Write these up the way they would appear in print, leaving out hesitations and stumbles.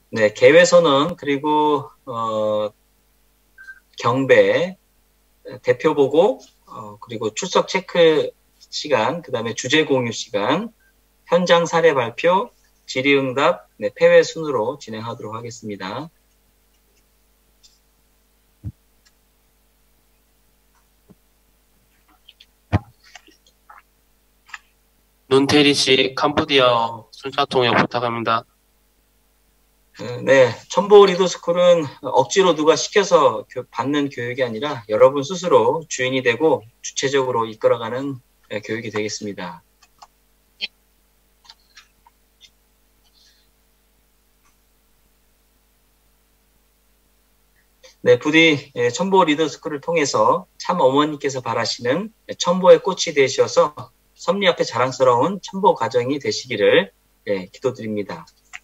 네, 개회 선언 그리고 경배, 대표 보고, 그리고 출석 체크 시간, 그 다음에 주제 공유 시간, 현장 사례 발표, 질의응답, 네, 폐회 순으로 진행하도록 하겠습니다. 눈태리 씨, 캄보디아어 순차 통역 부탁합니다. 네, 첨보 리더스쿨은 억지로 누가 시켜서 받는 교육이 아니라 여러분 스스로 주인이 되고 주체적으로 이끌어가는 교육이 되겠습니다. 네, 부디 첨보 리더스쿨을 통해서 참 어머니께서 바라시는 첨보의 꽃이 되셔서 섭리 앞에 자랑스러운 첨보 가정이 되시기를 기도드립니다.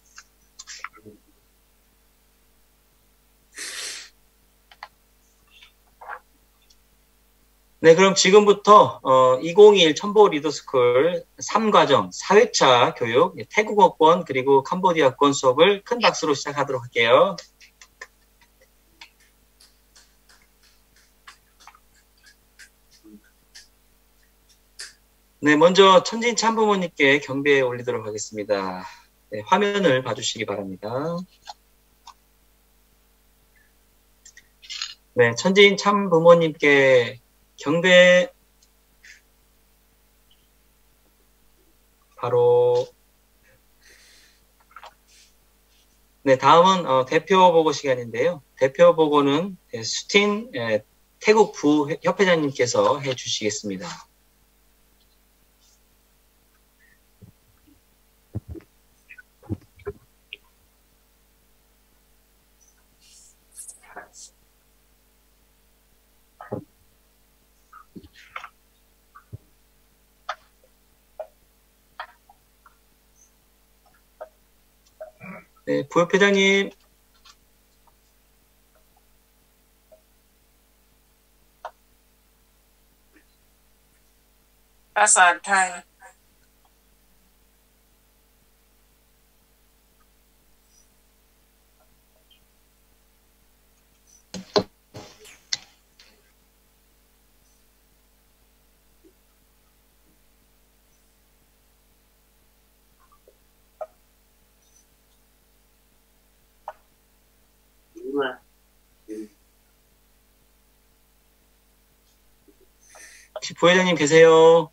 네, 그럼 지금부터 2021 첨보 리더스쿨 3과정 4회차 교육 태국어권 그리고 캄보디아권 수업을 큰 박수로 시작하도록 할게요. 네, 먼저 천진 참부모님께 경배에 올리도록 하겠습니다. 네, 화면을 봐주시기 바랍니다. 네, 천진 참부모님께 경배 바로 네, 다음은 대표 보고 시간인데요. 대표 보고는 수틴 태국 부협회장님께서 해주시겠습니다. 네, 부협회장님. 아사타이. 혹시 부회장님 계세요?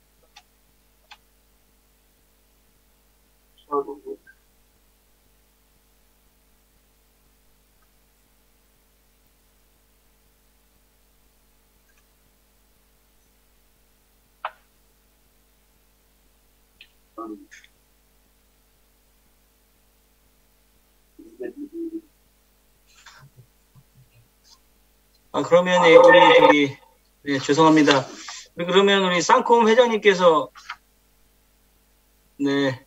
그러면 우리 네, 죄송합니다. 그러면 우리 쌍콤 회장님께서 네.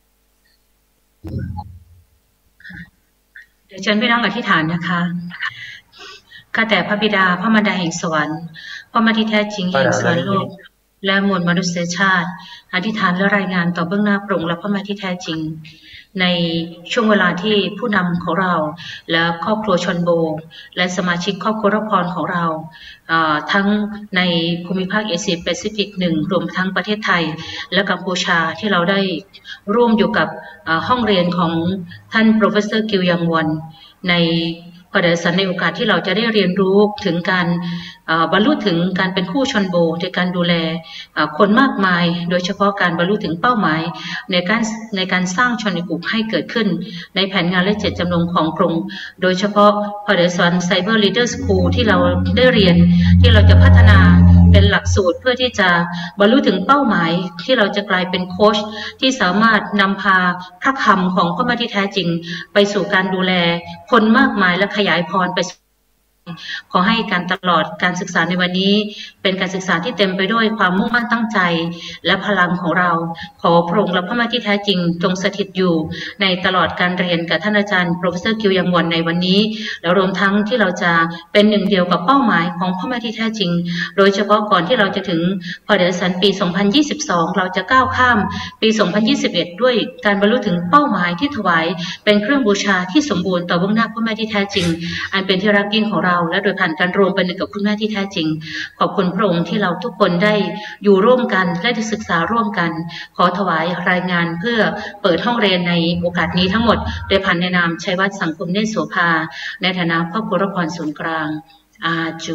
เดี๋ยวเชิญพี่น้องอธิษฐานนะคะข้าแต่พระบิดาพระมารดาแห่งสวรรค์พระมารที่แท้จริงแห่งสวรรค์โลกและมวลมนุษยชาติอธิษฐานและรายงานต่อเบื้องหน้าพระองค์และพระมารที่แท้จริงในช่วงเวลาที่ผู้นำของเราและครอบครัวชนโบและสมาชิกครอบครัวรับพรของเราทั้งในภูมิภาคเอเชียแปซิฟิก1รวมทั้งประเทศไทยและกัมพูชาที่เราได้ร่วมอยู่กับห้องเรียนของท่าน Professor กิวยังวอนในประเดี๋ยวในโอกาสที่เราจะได้เรียนรู้ถึงการบรรลุถึงการเป็นคู่ชนโบในการดูแลคนมากมายโดยเฉพาะการบรรลุถึงเป้าหมายในการสร้างชนกลุ่มให้เกิดขึ้นในแผนงานและเจตจำนงของกรมโดยเฉพาะประเดี๋ยวไซเบอร์ลีดเดอร์สคูลที่เราได้เรียนที่เราจะพัฒนาเป็นหลักสูตรเพื่อที่จะบรรลุถึงเป้าหมายที่เราจะกลายเป็นโค้ชที่สามารถนำพาพระคำของพระมารที่แท้จริงไปสู่การดูแลคนมากมายและขยายพรไปขอให้การตลอดการศึกษาในวันนี้เป็นการศึกษาที่เต็มไปด้วยความมุ่งมั่นตั้งใจและพลังของเราขอพระองค์และพระมาที่แท้จริงจงสถิตอยู่ในตลอดการเรียนกับท่านอาจารย์โปรเฟสเซอร์คิวยังวันในวันนี้แล้วรวมทั้งที่เราจะเป็นหนึ่งเดียวกับเป้าหมายของพระมาที่แท้จริงโดยเฉพาะก่อนที่เราจะถึงพระเดชสันปี 2022 เราจะก้าวข้ามปี 2021 ด้วยการบรรลุถึงเป้าหมายที่ถวายเป็นเครื่องบูชาที่สมบูรณ์ต่อเบื้องหน้าพระแม่ที่แท้จริงอันเป็นที่รักยิ่งของเราและโดยผ่านการรวมเป็นหนึ่งกับคุณแม่ที่แท้จริงขอบคุณพระองค์ที่เราทุกคนได้อยู่ร่วมกันและได้ศึกษาร่วมกันขอถวายรายงานเพื่อเปิดห้องเรียนในโอกาสนี้ทั้งหมดโดยผ่านในนามชัยวัฒน์สังคมเนตรโสภาในฐานะครอบครัวละครศูนย์กลางอาจู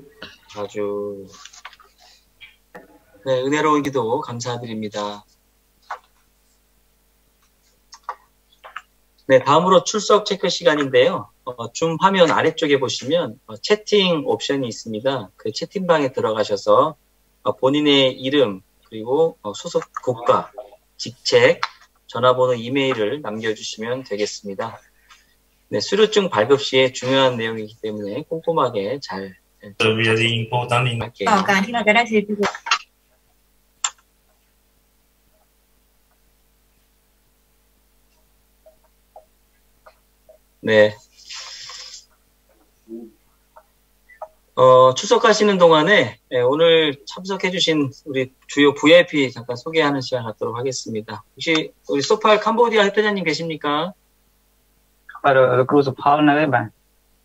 네, 은혜로운 기도 감사드립니다. 네, 다음으로 출석 체크 시간인데요. 줌 화면 아래쪽에 보시면 채팅 옵션이 있습니다. 그 채팅방에 들어가셔서 본인의 이름 그리고 소속 국가, 직책, 전화번호, 이메일을 남겨주시면 되겠습니다. 네, 수료증 발급 시에 중요한 내용이기 때문에 꼼꼼하게 잘 할게요. 네. 출석하시는 동안에 오늘 참석해주신 우리 주요 VIP 잠깐 소개하는 시간 갖도록 하겠습니다. 혹시 우리 소팔 캄보디아 협회장님 계십니까? Cru Sophal nữa các bạn.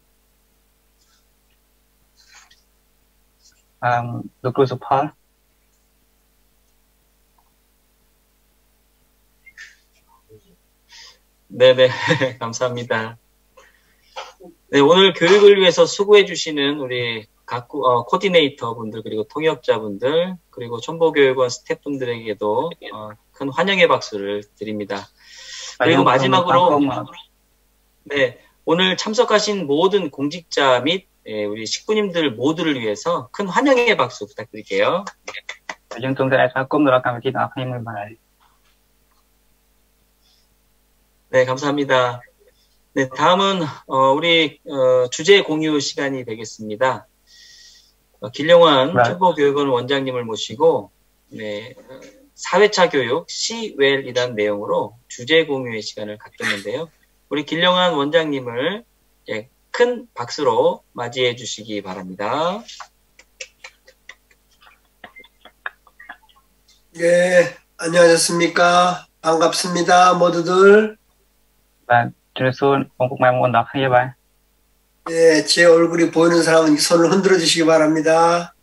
Cru Sophal. 네네, 감사합니다. 네, 오늘 교육을 위해서 수고해 주시는 우리 각 코디네이터 분들 그리고 통역자 분들 그리고 첨보교육원 스태프분들에게도 큰 환영의 박수를 드립니다. 그리고 마지막으로 네, 오늘 참석하신 모든 공직자 및 우리 식구님들 모두를 위해서 큰 환영의 박수 부탁드릴게요. 네, 감사합니다. 네, 다음은 우리 주제 공유 시간이 되겠습니다. 길령환 첨보교육원 원장님을 모시고 네, 4회차 교육 시웰이라는 내용으로 주제 공유의 시간을 갖겠는데요. 우리 길령환 원장님을 큰 박수로 맞이해 주시기 바랍니다. 네, 안녕하셨습니까? 반갑습니다, 모두들. 네, 제 얼굴이 보이는 사람은 손을 흔들어 주시기 바랍니다.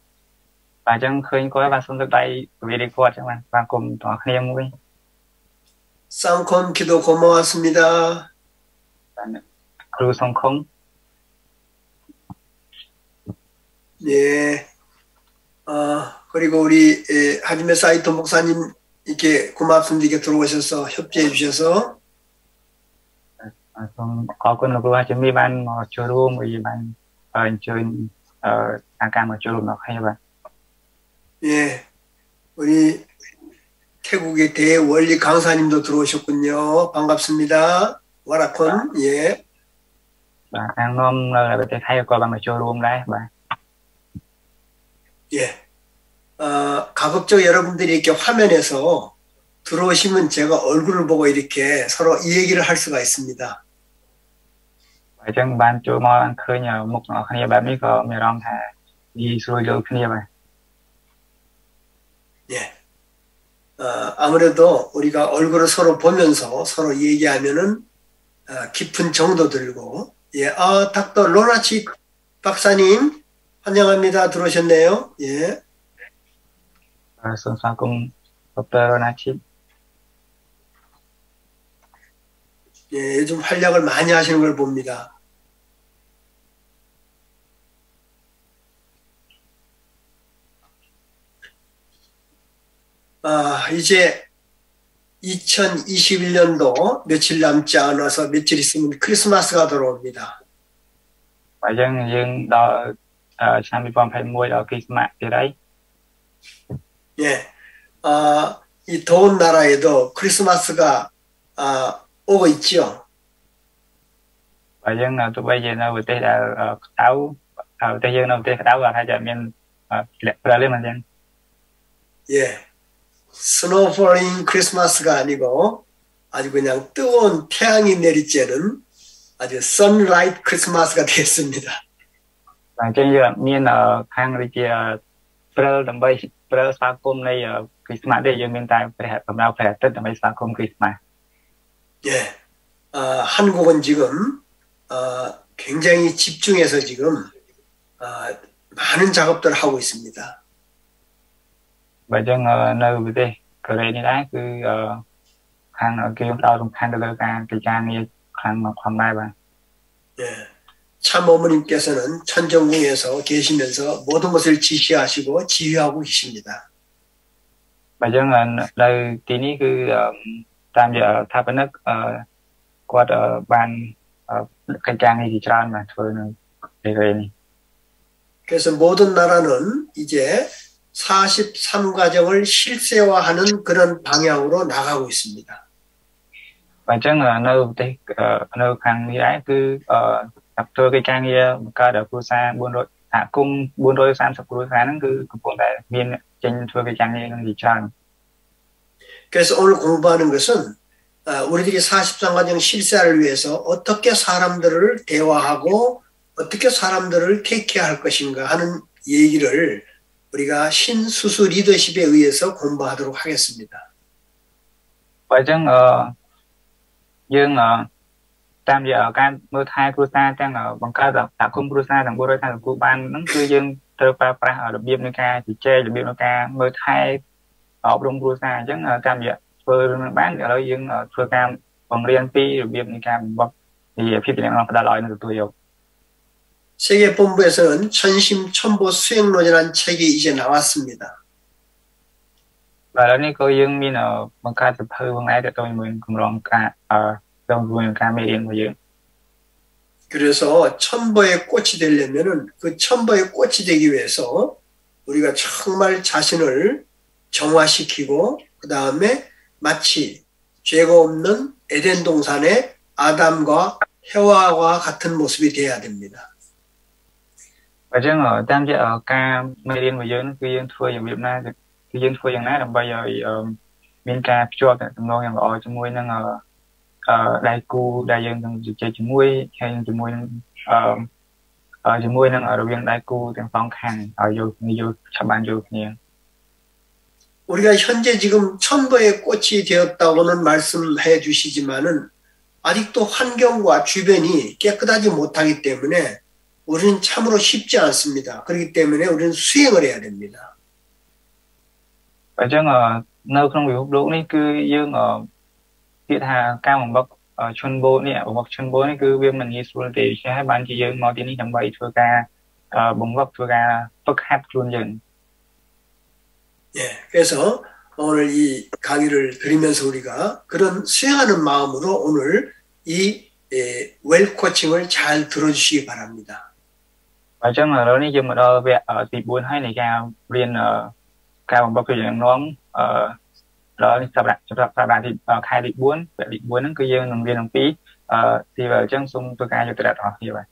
쌍콤 기도 고마웠습니다. 네, 그리고 우리 하지메 사이토 목사님 이렇게 고맙습니다. 이렇게 들어오셔서 협조해 주셔서. Có quân lực lượng chuẩn bị ban cho room vì ban chơi 잠깐 뭐 좀 넣어야 봐. 예, 우리 태국의 대원리 강사님도 들어오셨군요. 반갑습니다. 와라콘 예. Đang nom là để thay qua bằng cho room đấy bà. 예, 가급적 여러분들이 이렇게 화면에서 들어오시면 제가 얼굴을 보고 이렇게 서로 이 얘기를 할 수가 있습니다. Chẳng ban cho mọi anh khơi nhờ một nó khơi bạn biết có mẹ rong thà đi xuôi vô khơi vậy. 예, 아무래도 우리가 얼굴을 서로 보면서 서로 얘기하면은 깊은 정도 들고 예, 닥터 로나치 박사님 환영합니다. 들어오셨네요. 예. 손상공 닥터 로나치. 예, 요즘 활약을 많이 하시는 걸 봅니다. 이제 2021년도 며칠 남지 않아서 며칠 있으면 크리스마스가 돌아옵니다. 예, 이 더운 나라에도 크리스마스가 오고 있죠. tới dương đầu tiên đáo vào hai giờ miền lên mà dân. 예, snow falling 크리스마스가 아니고 아주 그냥 뜨거운 태양이 내리쬐는 아주 sunlight 크리스마스가 되었습니다. Và trên giờ miền ở hàng đi chia Pearl đầm bay Pearl sa cung này Christmas đây dương miền Tây phải cầm đao phải tết đầm bay sa cung Christmas. 예, 한국은 지금 굉장히 집중해서 지금 많은 작업들을 하고 있습니다. Và dân nơi về đây cái này đấy cứ hàng ở kia tao trong hàng được cái trang này hàng màความđại bạn. 예, 참 어머님께서는 천정궁에서 계시면서 모든 것을 지시하시고 지휘하고 계십니다. Và dân nơi tí ní cứ tam giờ tháp bên nước qua ban cái trang này thì tràn mà thôi để cái này. 그래서 모든 나라는 이제 43과정을 실세화하는 그런 방향으로 나가고 있습니다. Và chân nơi hàng như ấy cứ tập tôi cái trang kia cả đợt phu sa buôn đôi cung buôn đôi san sập đôi nó cứ cũng tại miền trên tôi cái trang này gì tràn. 그래서 오늘 공부하는 것은 우리들이 43과정 실세화를 위해서 어떻게 사람들을 대화하고 어떻게 사람들을 택해할 것인가 하는 얘기를 우리가 신수수 리더십에 의해서 공부하도록 하겠습니다. Và chân dương tam giờ cái mưa thai cruza trang bằng cái tập cung cruza thằng bố đôi thằng của ban nó cứ dương từ pa ở đặc biệt nơi ca thì chơi đặc biệt nơi ca mưa thai ở trong cruza chứ tam giờ vừa bán ở đây dương vừa cam bằng riêng pi đặc biệt nơi ca bọc thì phía tiền nó đã nói được tôi rồi. 세계본부에서는 천심천보 수행론이라는 책이 이제 나왔습니다. Và đó này cô dương mình ở bằng cái tập thư bằng này để tôi mình cùng lòng cả trong vườn ca mê điện của dương. 그래서 천보의 꽃이 되려면은 그 천보의 꽃이 되기 위해서 우리가 정말 자신을 정화시키고 그 다음에 마치 죄가 없는 에덴 동산의 아담과 해와와 같은 모습이 되어야 됩니다. Và chứ ở tam giờ ở ca mê điện của dương nó cứ dương thua vào Việt Nam cứ dương thuaอย่างนั้นbây giờ miền ca cho cái tầm nông yang ở trong môi năng đại cu đại dương trong chơi trong môi hay trong môi ở trong môi năng ở đầu đại cu trong phong khang ở vô chăm ban vô nhiều. 우리가 현재 지금 천보의 꽃이 되었다고는 말씀해 주시지만은 아직도 환경과 주변이 깨끗하지 못하기 때문에 우리는 참으로 쉽지 않습니다. 그렇기 때문에 우리는 수행을 해야 됩니다. Và chứ nơi không bị hút lũ này cứ dương ở phía thà cao bằng bậc ở chân bố này ở bậc chân bố này cứ viên mình đi xuống thì sẽ hai bạn chỉ dương mò tí ní chẳng bày thua ca bóng bậc thua ca bất hát luôn dừng. 예, 그래서 오늘 이 강의를 들으면서 우리가 그런 수행하는 마음으로 오늘 이 웰 코칭을 잘 들어주시기 바랍니다. Và chứ đó này dương ở về ở tỷ buôn hay này cao riêng cao bằng bậc cái dạng nón đó sắp đặt thì khai định buôn nó cứ dương đồng viên đồng phí thì vào chân sung tôi ca cho tôi đặt họ như vậy.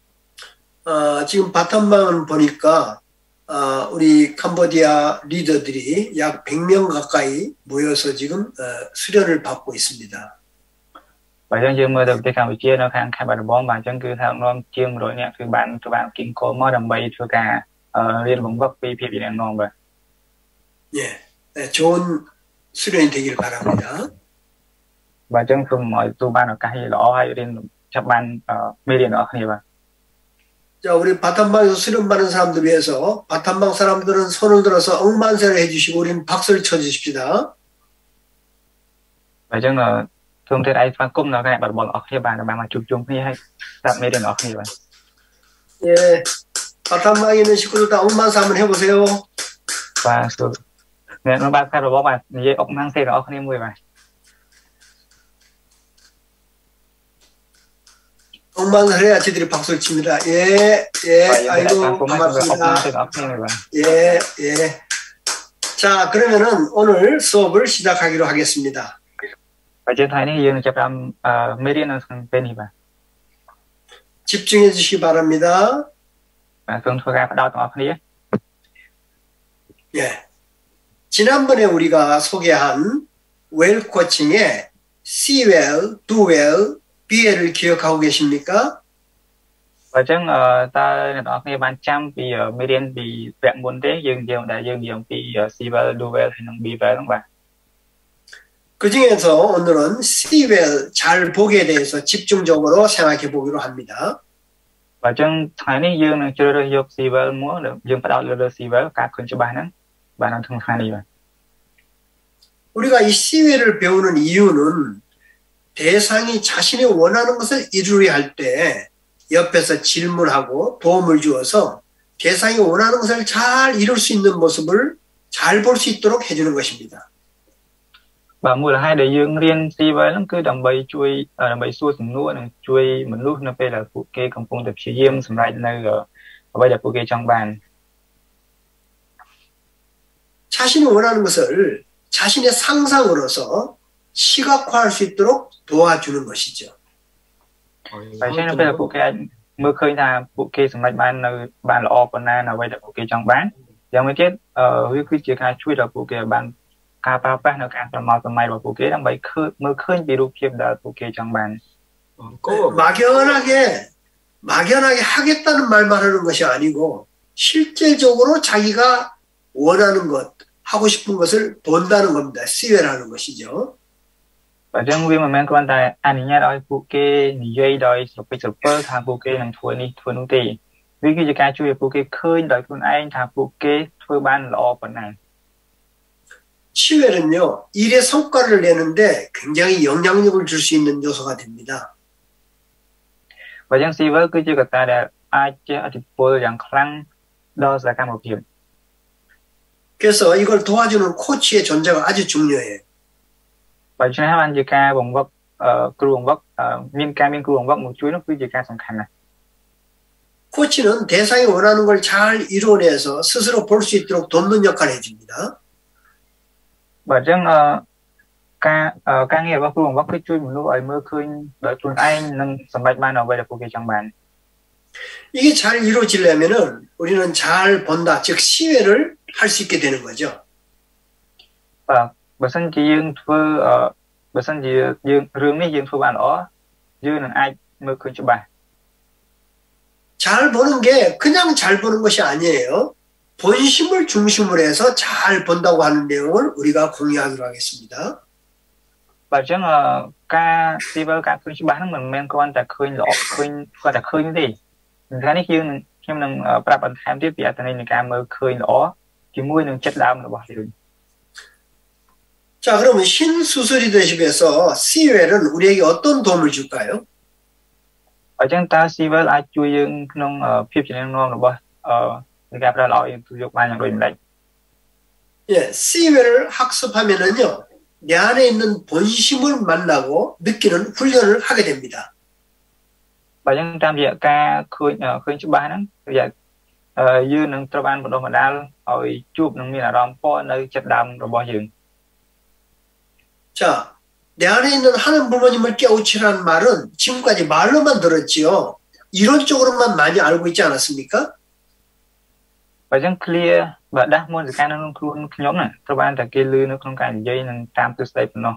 지금 바텀방은 보니까 우리 캄보디아 리더들이 약 100명 가까이 모여서 지금 수련을 받고 있습니다. Và chân dương mơ đầu tiên Campuchia nó khang khai bài bóng và chân cứ theo non chiêm rồi nèคือbạn kinh cố mơ đầm bay cho cả liên bóng bậc pi Việt Nam non vậy. 예, 좋은 수련이 되길 바랍니다. Và chân cùng mọi tu ban ở cái đó hay liên chấp ban mê điện đó như vậy. 자, 우리 바텀방에서 수련 받는 사람들 위해서 바텀방 사람들은 손을 들어서 억만세를 해주시고 우리는 박수를 쳐주십시다. Và chân là thường thế đây phan cung nó cái bạn bọn ở kia bạn là bạn mà chụp chung hay đặt mê điện đó như vậy. 예, 바텀방에 있는 식구들 다 억만세 한번 해보세요. Và nghe nó ba khai rồi bó bạn như ốc mang xe đó không em mười vậy. 억만세를 해야 저들이 박수를 칩니다. 예, 예, 아이고 고맙습니다. 예, 예. 자, 그러면은 오늘 수업을 시작하기로 하겠습니다. Và trên thái này dương chấp làm mê điện nó bên như vậy. 집중해 주시기 바랍니다. 좀 소개가 받았던 것 예. 지난번에 우리가 소개한 웰 코칭의 see well, do well, be well을 기억하고 계십니까? và chẳng ta đó nghe ban trăm vì mới đến vì vẹn muốn thế dương dương đã dương dương vì silver duel hay năng bị về đúng không? 그 중에서 오늘은 see well, 잘 보기에 대해서 집중적으로 생각해 보기로 합니다. và chẳng ngày nay dương này chưa được học silver muốn được dương bắt đầu được silver các con cho bạn thường hay đi vậy. 우리가 이 see well을 배우는 이유는 대상이 자신이 원하는 것을 이루려 할 때 옆에서 질문하고 도움을 주어서 대상이 원하는 것을 잘 이룰 수 있는 모습을 잘 볼 수 있도록 해주는 것입니다. và mùa là hai đại dương riêng silver nó cứ đầm bầy chui đầm bầy xua sừng núa này chui mình lúc nó phải là phụ kê công phong tập chỉ diêm sầm lại nơi ở bây giờ phụ kê trong bàn. 자신이 원하는 것을 자신의 상상으로서 시각화할 수 있도록 도와주는 것이죠. Vậy cho nên bây giờ phụ kê mưa khơi là phụ kê sầm lại bàn nơi bàn là open là bây giờ phụ kê trong bán. Giờ mới chết với cái chuyện khai chui là phụ kê bàn cả ba ba nó cả tầm màu tầm mày và phụ kê đang bày khơi mưa khơi bị đục kiếm là phụ kê trong bàn. 막연하게 하겠다는 말만 하는 것이 아니고 실질적으로 자기가 원하는 것, 하고 싶은 것을 본다는 겁니다. 시웨라는 것이죠. và trong viên mà men quan tài anh nhớ đôi phụ kê dây đôi sụp tham phụ kê làm thua nung tì vì cái cái chui phụ kê khơi đôi con anh tham phụ kê thua ban lọ phần này. 시웨는요 일의 성과를 내는데 굉장히 영향력을 줄 수 있는 요소가 됩니다. và trong silver cứ chưa ta đã ai chơi thì phụ dạng khăn đo ra cả một điểm. 그래서 이걸 도와주는 코치의 존재가 아주 중요해요. và cho nên anh ca vòng vấp cừu vấp miên cừu vấp một chuỗi nó cứ ca sòng khăn này. 코치는 대상이 원하는 걸 잘 이뤄내서 스스로 볼 수 있도록 돕는 역할을 해줍니다. và trong ca nghe vào cừu vấp cái chuỗi một lúc ấy mưa khơi đợi tuần anh nâng sầm bạch ban nào về là phụ kê trong bàn. 이게 잘 이루어지려면은 우리는 잘 본다, 즉 시회를 할 수 있게 되는 거죠. Bà sân chị dương thưa bà sân chị dương rương này dương thưa bạn ở dương là ai mới khơi cho bà. 잘 보는 게 그냥 잘 보는 것이 아니에요. 본심을 중심으로 해서 잘 본다고 하는 내용을 우리가 공유하기로 하겠습니다. Và chứ là ca silver ca khơi cho bà nó mình men con ta khơi lọ khơi con ta khơi như thế. Cái này dương khi mình bắt đầu tham tiếp thì anh này ca mới khơi lọ chỉ mua những chất đạm là bỏ đi. 자, 그러면 신수술 리더십에서 시웰은 우리에게 어떤 도움을 줄까요? ở trong ta silver ai chui dương nông phim chỉ nên ngon là bỏ gặp ra loại thu dục banอย่างrồi mình 예, 시웰을 학습하면은요 내 안에 있는 본심을 만나고 느끼는 훈련을 하게 됩니다. và trong tam việc ca khơi cho bà nó giờ dư nâng cho ban một đôi mà đa rồi chụp nâng như là đòn po nơi chất đạm rồi bỏ dương. 자, 내 안에 있는 하나님 부모님을 깨우치라는 말은 지금까지 말로만 들었지요. 이론적으로만 많이 알고 있지 않았습니까? và trong clear và đa môn gì ca nó luôn nhóm này cho ban là kia lư nó không cần dây nâng tam tư step nó.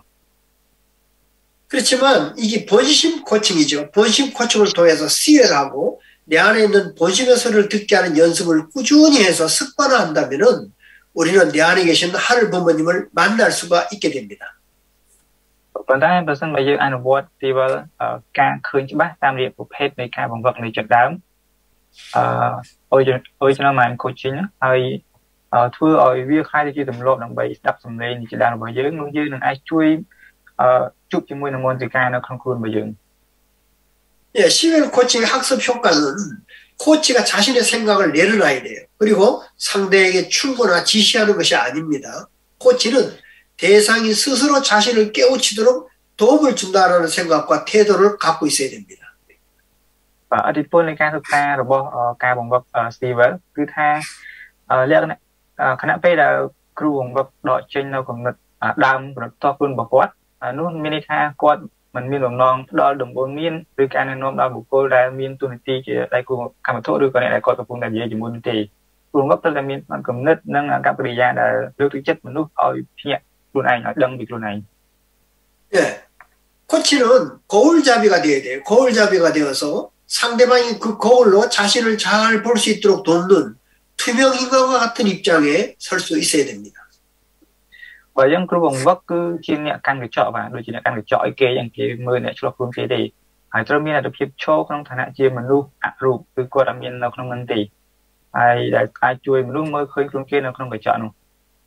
그렇지만 이게 본심 코칭이죠. 본심 코칭을 통해서 시회를 하고 내 안에 있는 본심의 소리를 듣게 하는 연습을 꾸준히 해서 습관화한다면은 우리는 내 안에 계신 하늘 부모님을 만날 수가 있게 됩니다. còn ta bản thân bây giờ anh buat thì vào ca khơi cho bác tam điệp một hết mấy ca bằng vật này chật đám ôi cho nó mà cô chính hơi thưa ôi việc hai thì tầm lộn đồng bày đắp sầm lên thì chỉ đang bởi dưới luôn dưới đừng ai chui chụp cho môi là môn gì ca nó không khuôn bởi dưới. 예, 시웰 코칭의 학습 효과는 코치가 자신의 생각을 내려놔야 돼요. 그리고 상대에게 충고나 지시하는 것이 아닙니다. 코치는 대상이 스스로 자신을 깨우치도록 도움을 준다라는 생각과 태도를 갖고 있어야 됩니다. ở địa phương này ca thực ta rồi bo ca bằng vật silver cứ tha liên này khả năng bây là kêu bằng vật đội trên đâu còn đam rồi to hơn bọc quát luôn mini tha quát mình miên đồng non đó đồng bồn miên từ cái này non đó buộc cô ra miên tuần ti chỉ đây cô cầm thốt được cái này coi tập trung làm gì chỉ muốn thì luôn gấp tới là miênมันcầm nứt nâng các cái gia đã đưa thực chất mình lúc ở phía luôn anh ở đăng việc luôn này. 예, 코치는 거울잡이가 되어야 돼요. 거울잡이가 되어서 상대방이 그 거울로 자신을 잘 볼 수 있도록 돕는 투명 인간과 같은 입장에 설 수 있어야 됩니다. Và dân cứ vòng vất cứ chuyên nhạc căn cái chợ và đôi chuyên nhạc căn cái chợ kê dành cái mười này cho phương kê thì hãy cho mình là được hiệp cho không thành chia mình luôn rụp từ qua đam miên nào không ngân tỷ ai chui mình luôn mới khơi phương kê nào không phải chợ nào.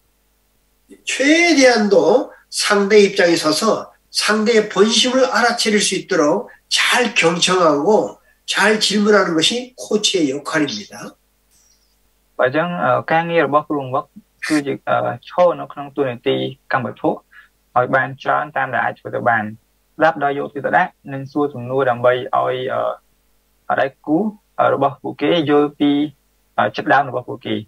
최대한도 상대 입장에 서서 상대의 본심을 알아차릴 수 있도록 잘 경청하고 잘 질문하는 것이 코치의 역할입니다. Và dân càng nghe là bác luôn bác cứ chỉ cho nó không tuân ti cầm bật thuốc hỏi bàn cho anh tam đã cho tụi bàn đáp đo vô thì tụi đáp nên xua thùng nuôi đầm bay oi ở đây cú ở bậc phụ kế vô pi chất đau nó bậc phụ kỳ.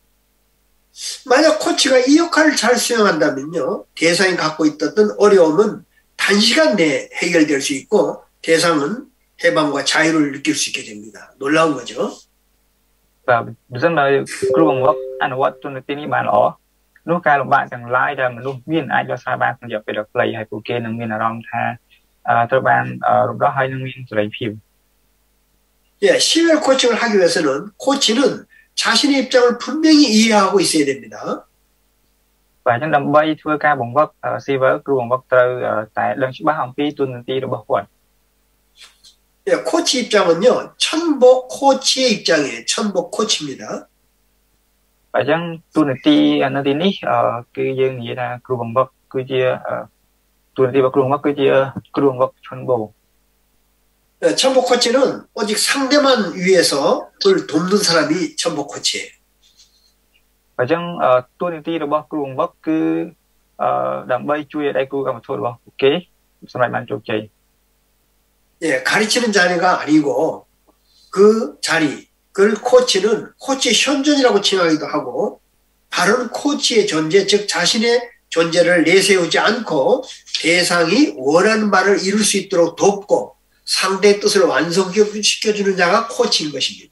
만약 코치가 이 역할을 잘 수행한다면요, 대상이 갖고 있었던 어려움은 단시간 내에 해결될 수 있고 대상은 해방과 자유를 느낄 수 있게 됩니다. 놀라운 거죠. Và dân đời luôn bác anh what tuân ti ní bàn ó lúc ca bạn chẳng lái ra mình luôn miên ai cho sai ban không giờ phải được play hay phụ kế nâng miên là rom tha tôi ban lúc đó hay nâng miên rồi phim. 예, 시외 코칭을 하기 위해서는 코치는 자신의 입장을 분명히 이해하고 있어야 됩니다. Và trong đầm bay thưa ca bồng vấp silver luôn bác từ tại lần trước bác hồng phi tuân ti được bác quần. 예, 코치 입장은요, 천복 코치의 입장이에요. 천복 코치입니다. Và trong tuân ti nó tin ít cái dương gì là cứ bồng vấp cứ chia tuân ti bác luôn bác cứ chia luôn bác chân bồ. 예, 천복 코치는 오직 상대만 위해서 그걸 돕는 사람이 천복 코치예요. Và trong tuân ti được bác luôn bác cứ đầm bay chui ở đây cứ cầm thôi bác ok sau này bạn chụp chạy. 예, 가르치는 자리가 아니고 그 자리, 그걸 코치는 코치 현존이라고 칭하기도 하고 바른 코치의 존재, 즉 자신의 존재를 내세우지 않고 대상이 원하는 바를 이룰 수 있도록 돕고 상대의 뜻을 완성시켜주는 자가 코치인 것입니다.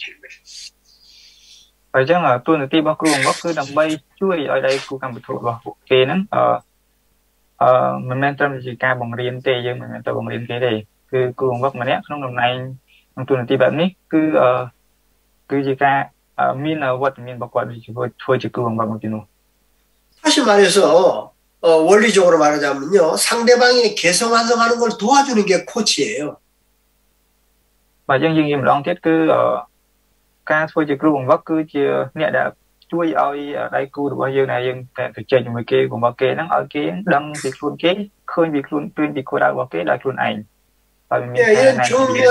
Và chắc là tôi là ti bác luôn bác cứ đầm bay chui ở đây cứ cầm thôi bác ok nè mình men tâm chỉ ca bằng riêng tê nhưng mình tâm bằng riêng cái này cứ luôn bác mà nét trong năm nay tôi là ti bạn ní cứ chỉ ca min là vật min bác quạt chỉ thôi chỉ luôn bác một tí nữa. 다시 말해서 원리적으로 말하자면요, 상대방이 개성 완성하는 걸 도와주는 게 코치예요. Và dân dân lòng thiết cứ ca thôi chỉ luôn bác cứ chỉ nè đã chui ở đây cứ được bao nhiêu này dân thực chơi những người kia của bác kia nó ở kia đăng việc luôn kế khơi việc luôn tuyên việc của đạo bác kế đại luôn ảnh. 예, 이런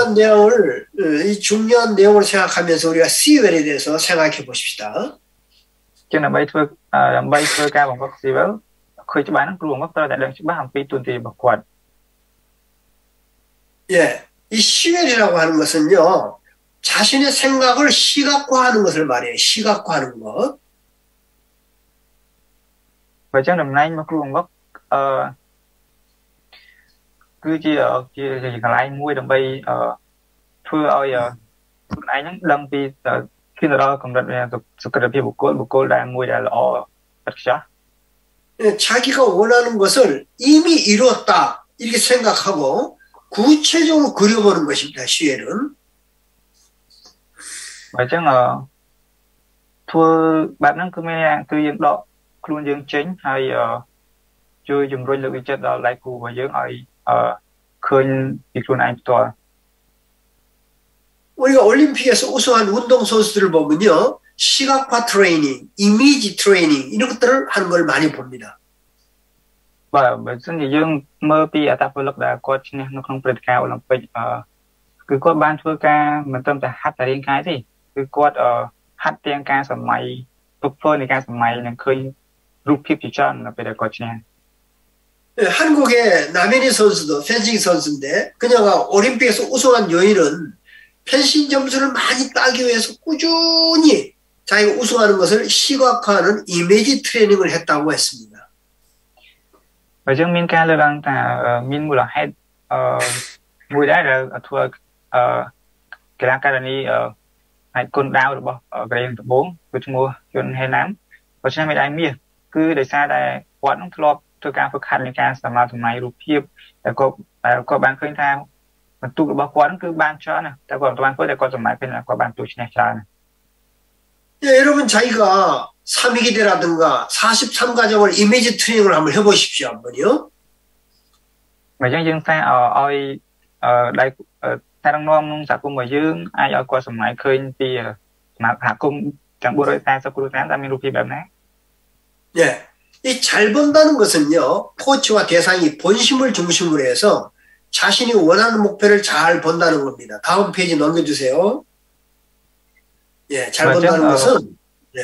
중요한 내용을 생각하면서 우리가 시웰에 대해서 생각해 보십시다. Chứ là bay thưa ca bằng bác sĩ báo khơi cho bán luôn bác tôi đã đang bác hàng phi tuần thì bác quạt. 예, 이 시웰이라고 하는 것은요, 자신의 생각을 시각화하는 것을 말해요. 시각화하는 것. Và trong năm nay bác luôn bác cứ chỉ còn lại mua đồng bay thưa ơi anh nó đăng đi khi nào đó còn đặt sự kết hợp một cô đang mua là ở tất cả. 자기가 원하는 것을 이미 이루었다 이렇게 생각하고 구체적으로 그려보는 것입니다. 시웰은. Và chắc là thưa bạn nó cứ nghe cứ dân đó luôn dân chính hay chưa dùng rồi lực chất đó lại cụ và dân ở khơi việc luôn anh tòa. 우리가 올림픽에서 우승한 운동선수들을 보면요, 시각화 트레이닝, 이미지 트레이닝 이런 것들을 하는 걸 많이 봅니다. Và bởi vì dân mơ pi ở tập lực đã có nó không phải cao Olympic cứ có ban thưa ca mình tâm ta hát tại riêng cái thì cứ có hát tiếng ca sầm mày perform ca sầm mày nên khơi rút phim chỉ cho là phải được có chuyện. 한국의 남현희 선수도 펜싱 선수인데 그녀가 올림픽에서 우승한 요인은 펜싱 점수를 많이 따기 위해서 꾸준히 자기가 우승하는 것을 시각화하는 이미지 트레이닝을 했다고 했습니다. Và dân min ca lên ta min mùa là hay mùi đá là thua cái đăng cái này hai con đau được bao cái em 4 với mua chôn hay nám và xem đại mía cứ để xa đại quán nó lọp tôi càngฝึกหัดในการสมาธิรูปเพียบแต่ก็บางเคยทำมันตู้กับบางquán cứ ban cho nèแต่ก่อนบางคนแต่ก่อนสมัยเป็นกว่าบางตู้ชนะชา 여러분 자기가 3위기대라든가 43과정을 이미지 트레이닝을 한번 해보십시오. 한번요. mà dân ta oi đây ta đang nom nung sạc cung mà dương ai ở qua sầm mãi khơi thì mà hạ cung chẳng bố đôi ta sau cung ta mình 루피แบบนั้น 예, 이 잘 본다는 것은요 코치와 대상이 본심을 중심으로 해서 자신이 원하는 목표를 잘 본다는 겁니다. 다음 페이지 넘겨주세요. 예, 잘 본다는 것은 예.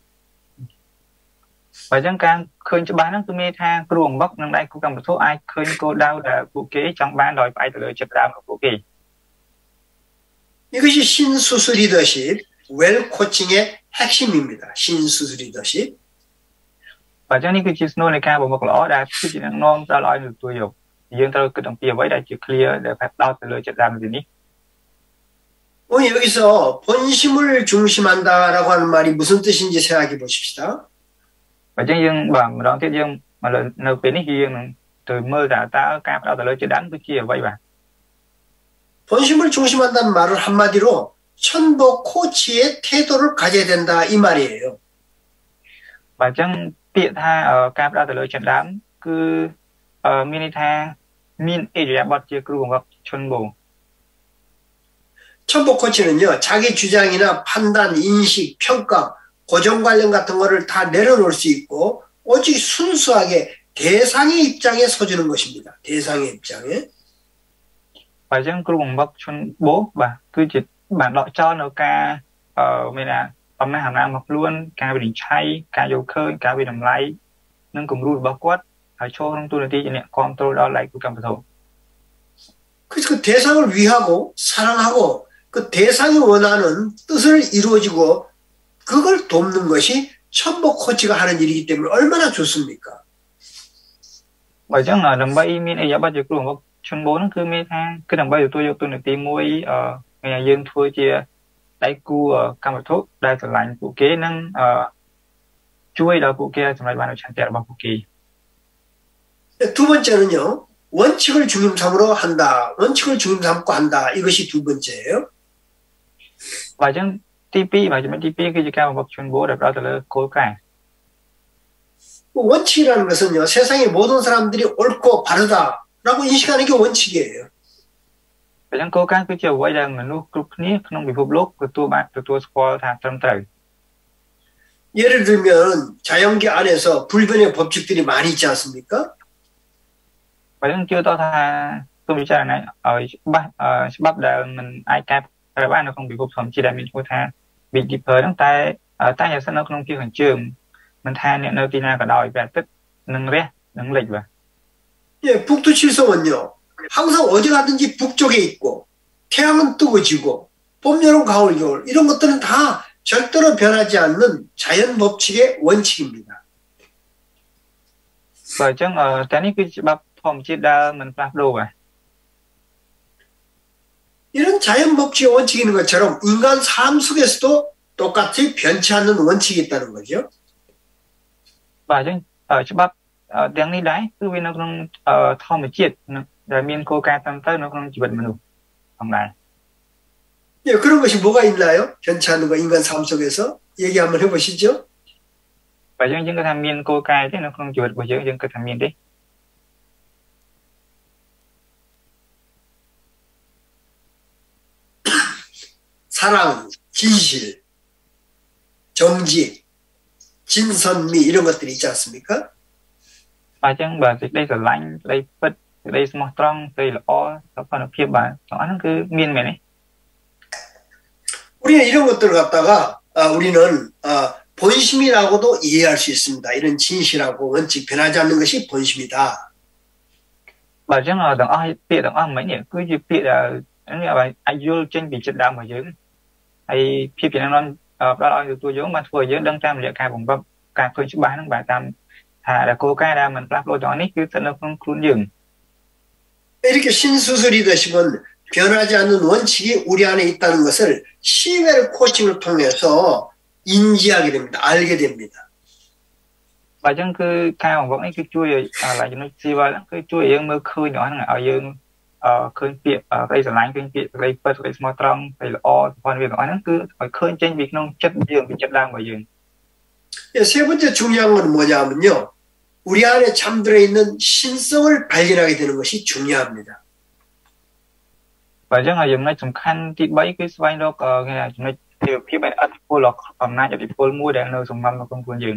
và dân càng khơi cho bán nó cứ mê tha ruộng bóc năng đây cũng cần một số ai khơi cô đau là cụ kế trong bán đòi phải từ chụp đau của cụ kỳ. 이것이 신수수 리더십, 웰 코칭의 핵심입니다. 신수수 리더십. và cho nên cái chiếc nô này ca bộ một lõ đã cứ chỉ năng non ra loại được tôi dục dân ta cứ đồng tiền với đại chữ clear để phải đau từ chụp đau gì nhỉ? 여기서 본심을 중심한다라고 하는 말이 무슨 뜻인지 생각해 보십시다. và cho dân bằng đón tiếp dân mà là nơi bên này dân từ mơ đã ta ca đau từ chụp đánh tôi chia vậy bạn. 본심을 중심한다는 말을 한마디로 천보 코치의 태도를 가져야 된다 이 말이에요. và chẳng tiện tha ở ca đau từ chụp đánh cứ mini tha min area bật chia cứ gồm 천보. 천보 코치는요 자기 주장이나 판단, 인식, 평가, 고정관념 같은 거를 다 내려놓을 수 있고 오직 순수하게 대상의 입장에 서주는 것입니다. 대상의 입장에. và dân cứ gồm 천보 và cứ chỉ bạn loại cho nó ca mình là hôm nay hàng năm học luôn ca bị chay ca dầu khơi ca bị làm lái nâng cùng rùi bao quát ở chỗ trong tôi là đi này control đó lại của cầm thủ. 그래서 그 대상을 위하고 사랑하고 그 대상이 원하는 뜻을 이루어지고 그걸 돕는 것이 천보 코치가 하는 일이기 때문에 얼마나 좋습니까? bởi chẳng là đầm bay miền ấy bây giờ cứ gồm 천보 nó cứ mê tha cái đầm bay của tôi được tìm mua nhà dân thua chia đại cu cầm thuốc đại sở lạnh của kế năng chuối đó của kia trong lại ban đầu chẳng tiền bằng của kỳ. 두 번째는요 원칙을 중심 삼으로 한다. 원칙을 중심 삼고 한다. 이것이 두 번째예요. và chẳng TP và chúng TP cái gì cao một 천보 được đó là cố cái. 원칙이라는 것은요 세상의 모든 사람들이 옳고 바르다라고 인식하는 게 원칙이에요. và chẳng cố cái cứ chiều vậy là mình lúc lúc ní không bị phục lúc của tôi bạn của tôi score thang trong trời. 예를 들면 자연계 안에서 불변의 법칙들이 많이 있지 않습니까? và chẳng chưa tao tha tôi bị trả này ở bắp là mình ai cap các bạn nó không bị phục thẩm chỉ là mình có tha bị kịp thời đăng tay tay nhà sân nó không kêu hành trường mình tha niệm nơi tina cả đòi về tích nâng rẽ nâng lịch và. 예, 북두칠성은요 항상 어디 가든지 북쪽에 있고 태양은 뜨고 지고 봄, 여름, 가을, 겨울 이런 것들은 다 절대로 변하지 않는 자연 법칙의 원칙입니다. và chẳng cái này cứ bắp phòng chỉ đa mình bắp đồ à. 이런 자연 법칙의 원칙이 있는 것처럼 인간 삶 속에서도 똑같이 변치 않는 원칙이 있다는 거죠. và chẳng ở bắp tiếng này đấy cứ vì nó không thò một chiết rồi miền cô ca tâm tới nó không chỉ bệnh mình được không này. 예, 그런 것이 뭐가 있나요? 변치 않는 거 인간 삶 속에서 얘기 한번 해보시죠. và dân cái tham miên cô ca thế nó không chỉ bệnh của dân cái tham miên đấy. 사랑, 진실, 정직, 진선미 이런 것들이 있지 않습니까? và chẳng bà thì đây là lạnh đây bật đây smart strong đây là o nó còn phía bà nó cứ miên mày này. 우리는 이런 것들을 갖다가 우리는 본심이라고도 이해할 수 있습니다. 이런 진실하고 원칙 변하지 않는 것이 본심이다. bà chẳng là đằng ai bịa đằng ai mấy nhỉ cứ gì bịa là anh ai vô trên bị chết đau mà dưỡng ai phía việt nam đó là tôi dưỡng mà vừa dưỡng đăng tam liệu ca bùng bắp ca khơi chú bán bà tam thà là cô ca ra mình lắp lôi cho nít cứ nó không luôn dừng. 이렇게 신수술이 되시면 변하지 않는 원칙이 우리 안에 있다는 것을 시웰 코칭을 통해서 인지하게 됩니다. 알게 됩니다. Và chẳng cứ cao vẫn cái chui là cho nó chi và cái chui yên mơ khơi nhỏ hàng ở dương khơi biệt đây là khơi biệt đây bớt đây small trong đây là o hoàn việc nó cứ phải khơi trên việc nông chất dương bị chất đang vào dương. 세 번째 중요한 건 뭐냐면요. 우리 안에 잠들어 있는 신성을 발견하게 되는 것이 중요합니다. Và chẳng là dùng nó sầm khăn thì bấy cái xoay đó cái là chúng nó điều phía bên ắt phôi lọc hôm nay thì phôi mua đèn nơi sầm mâm nó không phun dương.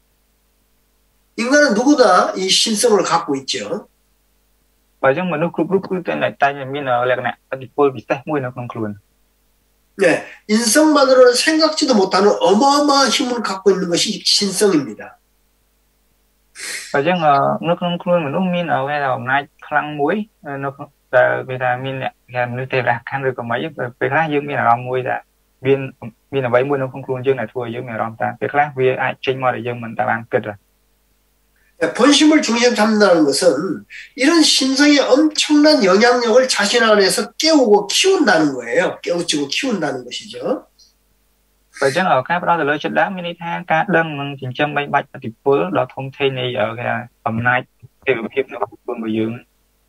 인간은 누구나 이 신성을 갖고 있죠. Và chẳng mà nó lúc cứ tên lại tay mình là lạc nè thì phôi bị tách mũi nó không luôn. 네, 인성만으로는 생각지도 못하는 어마어마한 힘을 갖고 있는 것이 신성입니다. Và chẳng nó không luôn mà nó min ở cái là hôm nay khăn muối nó bây giờ min là nó thể là khăn được có mấy về lá dương min là rom muối là viên là bảy muối nó không luôn dương là thua dương là rom ta về lá vì ai trên mà để dương mình ta bằng kịch rồi. 본심을 중심 삼는다는 것은 이런 신성의 엄청난 영향력을 자신 안에서 깨우고 키운다는 거예요. 깨우치고 키운다는 것이죠. Vậy chắc ở các đó là lời chất đá mini tha cá đâm mình chỉ chân bay bạch thì bữa đó thông tin này ở cái hôm nay thì hiệp nó cũng bồi dưỡng.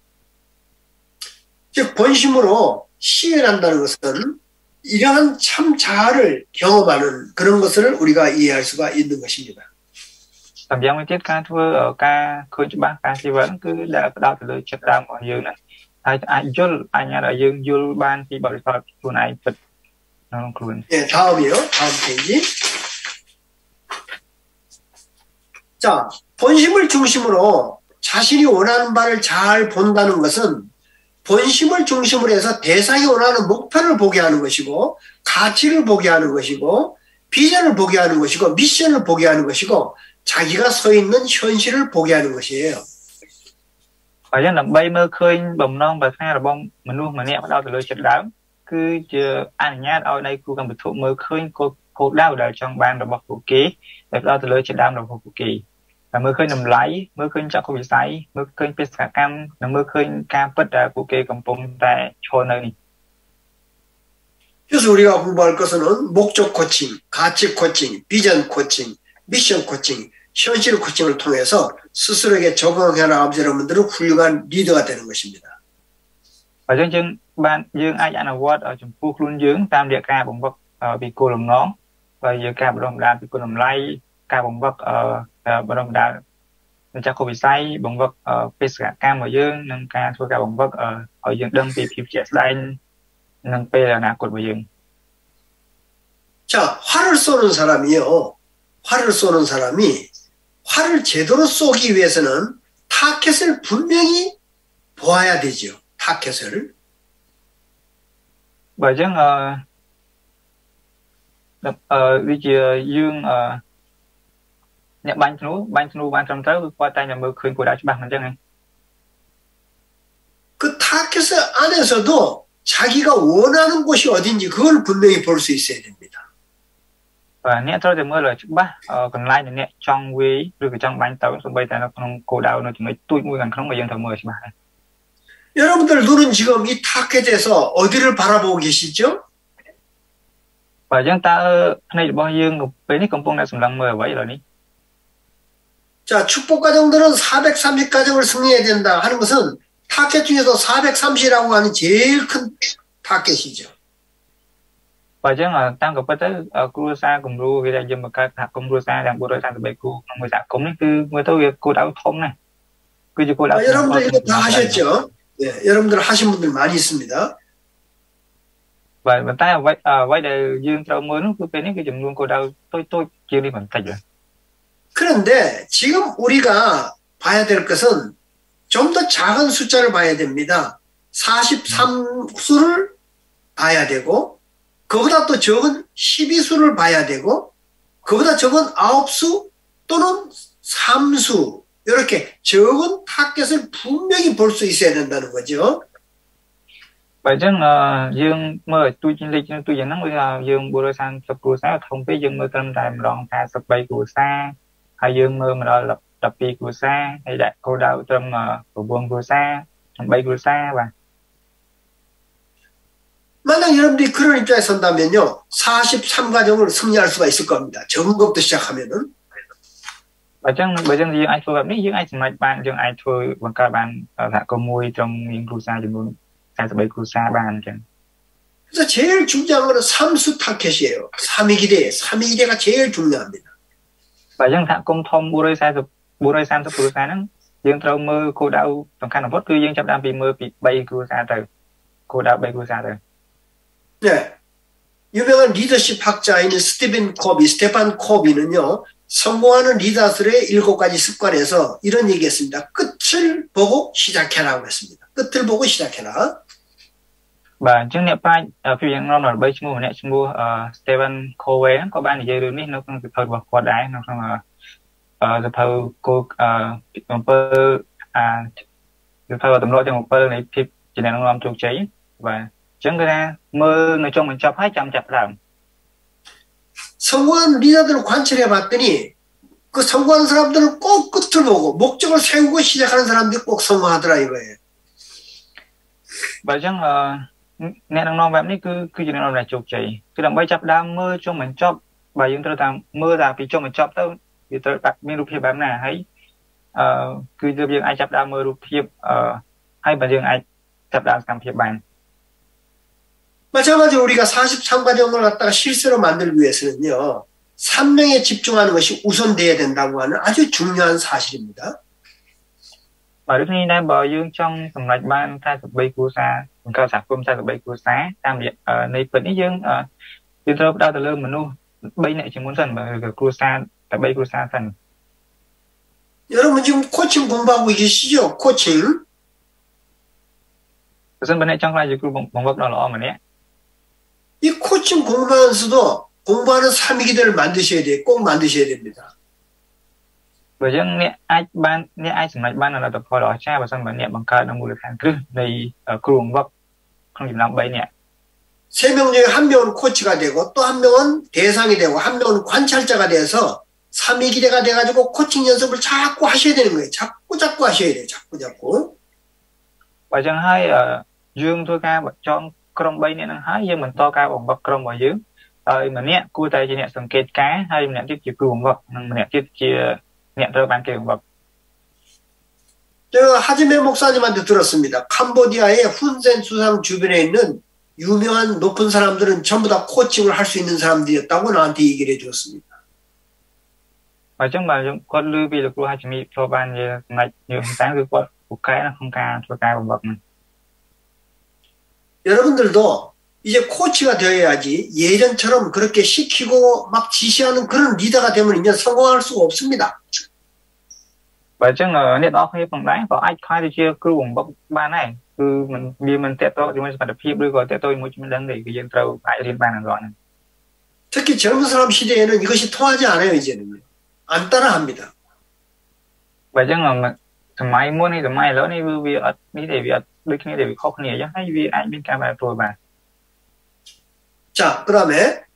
즉 본심으로 시행한다는 것은 이러한 참 자아를 경험하는 그런 것을 우리가 이해할 수가 있는 것입니다. Tầm gian mới tiết ca thưa ở ca khơi cho bác ca thì vẫn cứ đã đào từ lời chất đá mọi dương này ai vô ai nhà đại dương vô ban thì bảo sao chỗ này bật nó luôn. 네, 다음이요. 다음 페이지. 자, 본심을 중심으로 자신이 원하는 바를 잘 본다는 것은 본심을 중심으로 해서 대상이 원하는 목표를 보게 하는 것이고 가치를 보게 하는 것이고 비전을 보게 하는 것이고 미션을 보게 하는 것이고 자기가 서 있는 현실을 보게 하는 것이에요. Và chắc là bay mơ khơi bồng non và thay là bông mình luôn mà nè bắt đầu từ lời chất đá cứ chờ anh nhát ở đây cô cần bị thụ mơ khơi cô đau đời trong ban rồi bọc phụ ký để đó từ lời chất đá rồi phụ kỳ và mơ khơi nằm lấy mơ khơi cho cô bị say mơ khơi bị xả cam là mơ khơi cam bất đã phụ kỳ cầm bông tại cho nơi này. 그래서 우리가 공부할 것은 목적 코칭, 가치 코칭, 비전 코칭, 미션 코칭, 현실 코칭을 통해서 스스로에게 적응해 나가면서 여러분들은 훌륭한 리더가 되는 것입니다. Và chương trình ban dương ai dạy nào vót ở trong khu luôn dương tam địa ca bồng bậc bị cô làm nón và giờ ca bồng đa bị cô làm lay ca bồng bậc bồng đa nên chắc cô bị say bồng bậc bị cả cam ở dương nên ca thua ca bồng bậc ở dương đâm bị phim chết đây nên p là nã cột ở dương. 자, 활을 쏘는 사람이요. 활을 쏘는 사람이 활을 제대로 쏘기 위해서는 타켓을 분명히 보아야 되죠. 타켓을. Bởi chứ bây giờ dương nhận ban thú ban trong tới qua tay là mưa khuyên của đã cho bằng chân này. 그 타켓 안에서도 자기가 원하는 곳이 어딘지 그걸 분명히 볼 수 있어야 됩니다. Và nè thôi thì mưa là chụp ba còn lại thì nè trong quý rồi trong ban tàu xong bây giờ nó còn cổ đào nó chỉ mới tụi mũi gần không mà dân thở mưa chứ mà. 여러분들 눈은 지금 이 타켓에서 어디를 바라보고 계시죠? Và dân ta này bao dương bên này công đã sùng lăng mưa vậy rồi đi. 자, 축복 가정들은 430 가정을 승리해야 된다 하는 것은 타켓 중에서 430이라고 하는 제일 큰 타켓이죠. Và chứ là tăng gặp tới cô sa cùng ru vì là dân mà cái cùng ru sa đang bộ đội sang từ bảy cô người ta cũng cái người tôi cô đã thông này. 그 cô đã. 여러분들 이거 다 하셨죠? 네, 여러분들 하신 분들 많이 있습니다. Và mình ta vậy để dương trâu mới nó cứ bên cái chùm luôn cô đâu tôi chưa đi bằng tay rồi. 그런데 지금 우리가 봐야 될 것은 좀 더 작은 숫자를 봐야 됩니다. 43수를 봐야 되고 그보다 또 적은 12수를 봐야 되고 그보다 적은 9수 또는 3수 이렇게 적은 타겟을 분명히 볼 수 있어야 된다는 거죠. Vậy chứ là dương mơ tôi trên lịch tôi dẫn nói là dương bộ đội sang sập của xã thông với dương mơ tâm đài lòng thà sập bay của xa hay dương mơ mà đòi lập tập đi của xa hay đại cô đạo tâm của buông của xa 3 គ្រួសារបាទ 만약 여러분들이 그런 입장에 선다면요. 43가정을 승리할 수가 있을 겁니다. 적은 것부터 시작하면은. បើចឹងយើងអាចធ្វើបែបនេះយើងអាចសម្រេចបានយើងអាចធ្វើបង្កើតបានសហគមន៍មួយtrong nhữngគ្រួសារចំនួន 43 គ្រួសារបានអញ្ចឹង 그래서 제일 중요한 거는 삼수 타켓이에요. 삼위기대가 제일 중요합니다. បើចឹងសហគមន៍ធំ 430 គ្រួសារហ្នឹងយើងត្រូវមើលគោលដៅសំខាន់បំផុតគឺយើងចាប់ផ្ដើមពីមើលពី 3 គ្រួសារទៅគោលដៅ 3 គ្រួសារទៅ 네. 유명한 리더십 학자인 스테판 코비는요. 성공하는 리더들의 7가지 습관에서 이런 얘기했습니다. 끝을 보고 시작해라고 했습니다. 끝을 보고 시작해라. បាទអញ្ចឹងអ្នកប្រាជ្ញពីយ៉ាងណាដល់3ឈ្មោះម្នាក់ឈ្មោះ Stephen Covey ក៏បាននិយាយរឿងនេះនៅក្នុងសៀវភៅរបស់គាត់ដែរនៅក្នុងសៀវភៅគោលអំពើសៀវភៅទំនួលទាំង7នៃភាពជាអ្នកនាំជោគជ័យបាទអញ្ចឹងគឺថាមើលនៅចុងបញ្ចប់ហើយចាំចាប់ដើម 성공한 리더들을 관찰해 봤더니 그 성공한 사람들은 꼭 끝을 보고 목적을 세우고 시작하는 사람들이 꼭 성공하더라 이거예요. បើអញ្ចឹងអ្នកដឹកនាំបែបនេះគឺជាអ្នកដឹកនាំដែលជោគជ័យគឺដើម្បីចាប់ដើមមើលចុងបញ្ចប់បើយើងត្រូវតាមមើលតាពីចុងបញ្ចប់ទៅវាត្រូវមានរូបភាពបែបណាហើយគឺយើងអាចចាប់ដើមមើលរូបភាពហើយបើយើងអាចចាប់ដើមសកម្មភាពបាន 마찬가지로 우리가 43가정을 갖다가 실수로 만들기 위해서는요. 3명에 집중하는 것이 우선돼야 된다고 하는 아주 중요한 사실입니다. បើដូចនេះដែរបើយើងចង់សម្រេចបាន43គ្រួសារបង្កើតសហគមន៍43គ្រួសារតាមរយៈនៃពិតនេះយើងត្រូវផ្ដោតទៅលើមនុស្ស 3 នាក់ជាមុនសិនបើគ្រួសារតែ3គ្រួសារសិន 여러분 지금 코칭 공부하고 계시죠? 코칭. បើសិនបើអ្នកចង់ខ្លាចជាគ្រូបង្វឹកដ៏ល្អម្នាក់ 이 코칭 공부하면서도 공부하는 3위기대를 만드셔야 돼요. 꼭 만드셔야 됩니다. បើយើងអ្នកអាចសម្រេចបានលទ្ធផលដ៏អស្ចារ្យបើសិនបើអ្នកបង្កើតនៅមូលដ្ឋានគ្រឹះនៃគ្រូបង្វឹកក្នុងចំណោម 3 នាក់ 3명 중에 1명은 코치가 되고 또 1명은 대상이 되고 1명은 관찰자가 돼서 3위기대가 돼가지고 코칭 연습을 자꾸 하셔야 되는 거예요. 자꾸 하셔야 돼요. 자꾸. បើចឹងហើយយើងធ្វើការចងក្រុម 3 នាក់ហ្នឹងហើយយើងបន្តការបង្វឹកក្រុមរបស់យើងហើយម្នាក់គួរតែជាអ្នកសង្កេតការណ៍ហើយម្នាក់ទៀតជាគ្រូបង្វឹកនិងម្នាក់ទៀតជាអ្នកត្រូវបានគេបង្វឹក 제가 하지메 목사님한테 들었습니다. 캄보디아의 훈센 수상 주변에 있는 유명한 높은 사람들은 전부 다 코칭을 할 수 있는 사람들이었다고 나한테 얘기를 해주었습니다. បើចឹងបើគាត់ឮពីលោកគ្រូហាជីមីចូលបានជាសម្ដេចនាយកសាស្ត្រគឺគាត់ពូកែក្នុងការធ្វើការបង្វឹកហ្នឹង 여러분들도 이제 코치가 되어야지 예전처럼 그렇게 시키고 막 지시하는 그런 리더가 되면 이제 성공할 수가 없습니다. បើចឹងអ្នកនរគ្នាផងដែរក៏អាចខ្លាយទៅជាគ្រូបង្វឹកបានដែរគឺមិនតេតតជាមួយសមត្ថភាពឬក៏តេតតជាមួយចំណេះដឹងទេគឺយើងត្រូវអាចរៀនបានទាំងអស់ហ្នឹង 특히 젊은 사람 시대에는 이것이 통하지 않아요 이제는 안 따라합니다. បើចឹងសម័យមុននេះសម័យឥឡូវនេះវាអត់នេះទេវាអត់ដូចគ្នាទេវាខុសគ្នាអញ្ចឹងហើយវាអាចមានការបែបធ្វើបាន 자, 그다음에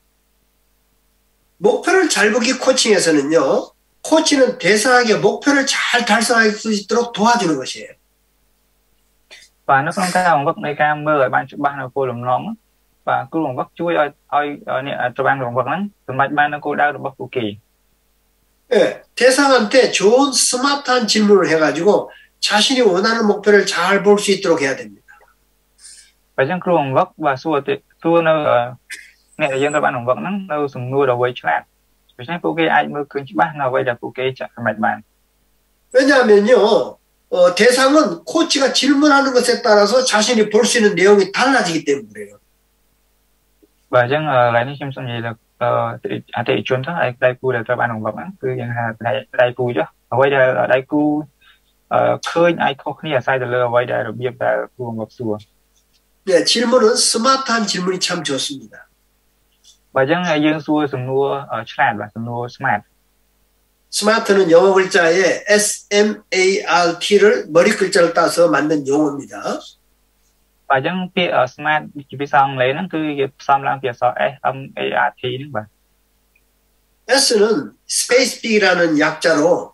목표를 잘 보기 코칭에서는요. 코치는 대사에게 목표를 잘 달성할 수 있도록 도와주는 것이에요. បាទនៅក្នុងការបង្វឹកនៃការមើលឲ្យបានច្បាស់នៅគោលបំណងបាទគ្រូបង្វឹកជួយឲ្យអ្នកត្រូវបានបង្វឹកហ្នឹងសម្រេចបាននៅគោលដៅរបស់ពួកគេ 예, 대상한테 좋은 스마트한 질문을 해가지고 자신이 원하는 목표를 잘 볼 수 있도록 해야 됩니다. បើចឹងគ្រូបង្វឹកបាទសួរនៅអ្នកដែលយើងត្រូវបានបង្វឹកហ្នឹងនៅសំណួរដ៏វៃឆ្លាតដូច្នេះពួកគេអាចមើលឃើញច្បាស់នៅអ្វីដែលពួកគេចាក់សម្រេចបាន 왜냐하면요. 대상은 코치가 질문하는 것에 따라서 자신이 볼 수 있는 내용이 달라지기 때문에 그래요. បាទអញ្ចឹងឥឡូវនេះខ្ញុំសូមនិយាយទៅអតិថិជនទៅឲ្យដៃគូដែលត្រូវបានបង្វឹកហ្នឹងគឺយើងហៅដៃគូចុះអ្វីដែលដៃគូឃើញអាចខុសគ្នាអាស្រ័យទៅលើអ្វីដែលរបៀបដែលគ្រូបង្វឹកសួរ 네, 질문은 스마트한 질문이 참 좋습니다. បើអញ្ចឹងយើងសួរសំណួរឆ្លាតបាទសំណួរ smart 스마트는 영어 글자에 SMART를 머리 글자를 따서 만든 용어입니다. បាទអញ្ចឹងពាក្យ smart ជាភាសាអង់គ្លេសហ្នឹងគឺគេផ្សំឡើងពីអក្សរ S M A R T ហ្នឹងបាទ S는 space big라는 약자로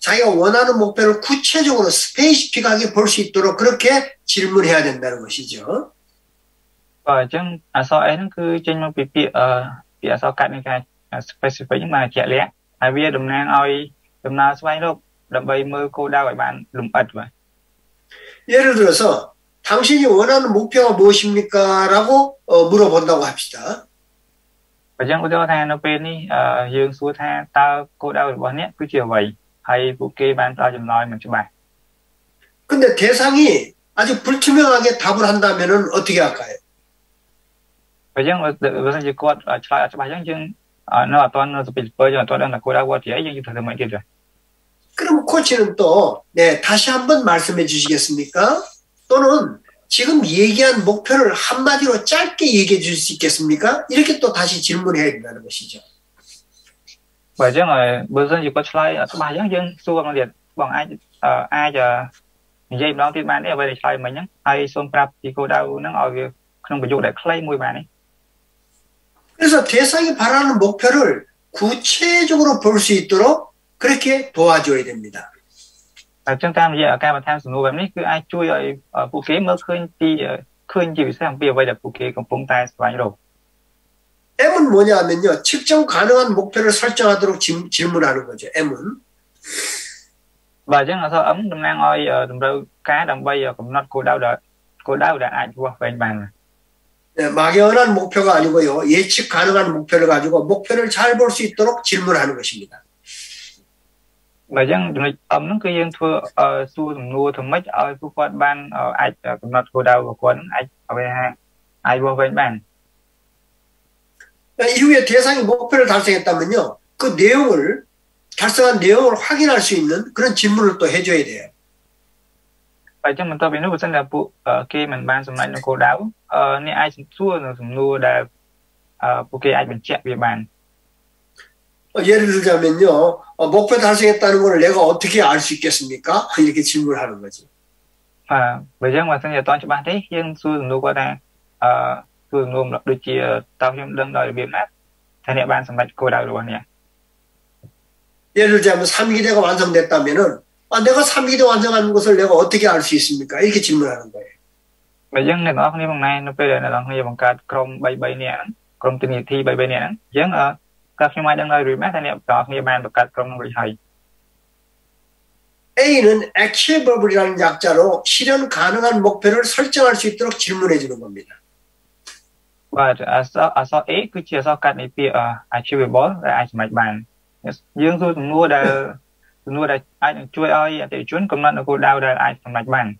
자기가 원하는 목표를 구체적으로 스페이시픽하게 볼 수 있도록 그렇게 질문해야 된다는 것이죠. Chứ so ấy nó cứ trên một bị so cạnh cái specific nhưng mà chạy lẽ ai biết đầm nang oi đầm nào xoay đâu đầm bay mơ cô đau vậy bạn lùm ật vậy. 예를 들어서 당신이 원하는 목표가 무엇입니까? 라고 물어본다고 합시다. Và chẳng có cho tha nó bên đi dương xuống tha tao cô đau bọn nhé cứ chiều vậy hay phụ kê ban tao chừng nói mình cho bạn. 근데 대상이 아주 불투명하게 답을 한다면은 어떻게 할까요? Và chẳng có sao chỉ có cho bài chẳng chừng nó toàn nó bị bơi cho toàn đang là cô đau quá thì ấy nhưng thật sự mấy kia rồi. 그럼 코치는 또 네, 다시 한번 말씀해 주시겠습니까? 또는 지금 얘기한 목표를 한마디로 짧게 얘기해 줄 수 있겠습니까? 이렇게 또 다시 질문해야 된다는 것이죠. Và chứ rồi bây giờ chỉ có slide cho bài chẳng chừng xua bằng điện bằng ai giờ dây đó thì bạn ấy về để slide mình nhé ai xung prap thì cô đau nó ở việc không bị dụ để claim mùi bạn ấy. 그래서 대상이 바라는 목표를 구체적으로 볼 수 있도록 그렇게 도와줘야 됩니다. Chúng ta bây giờ các bạn tham sử dụng này cứ ai chui ở phụ kế mới khơi chịu sang bây giờ vậy là phụ kế còn phong tay xoay rồi. M은 뭐냐면요, 측정 가능한 목표를 설정하도록 질문하는 거죠. M은. Và chứ là sao ấm đầm nang oi đầm đâu cá đầm bây giờ cũng nó cô đau đã ai qua bên bàn. 네, 막연한 목표가 아니고요, 예측 가능한 목표를 가지고 목표를 잘 볼 수 있도록 질문하는 것입니다. Và dân ấm nó cứ dân thua xua thầm nua thầm mấy ơi phú quan ban ai cũng nó cô đau và quấn ai ở bên hai ai qua bên bàn. 이후에 대상이 목표를 달성했다면요, 그 내용을 달성한 내용을 확인할 수 있는 그런 질문을 또 해줘야 돼요. Vậy cho mình tôi biết nó sẽ là khi mình ban sầm lại nó cô đau nên ai xua rồi thầm nua là khi ai mình chạy về bàn. 예를 들자면요, 목표 달성했다는 걸 내가 어떻게 알 수 있겠습니까? 이렇게 질문하는 거죠. Bây giờ mà sinh toán cho bạn thấy dân xua thầm nua qua đây xua thầm nua đôi chia tao thêm đơn đòi biếm áp thế này ban sầm lại cô đau rồi nè. 예를 들자면 3기대가 완성됐다면은 내가 3기대 완성하는 것을 내가 어떻게 알 수 있습니까? 이렇게 질문하는 거예요. Bây giờ này nó không đi bằng này nó bây giờ là không đi bằng cả chrome bay nè chrome tin thi bay nè dân các nhóm ai đang nói rồi thế này đó không đi bàn được cả chrome rồi hay. A는 achievable이라는 약자로 실현 가능한 목표를 설정할 수 있도록 질문해 주는 겁니다. Và so A cứ chia so cắt này bị achievable là ai mạch bàn dương tôi mua đã ai chui ơi để chuyến công năng cô đau đã ai mạch bàn.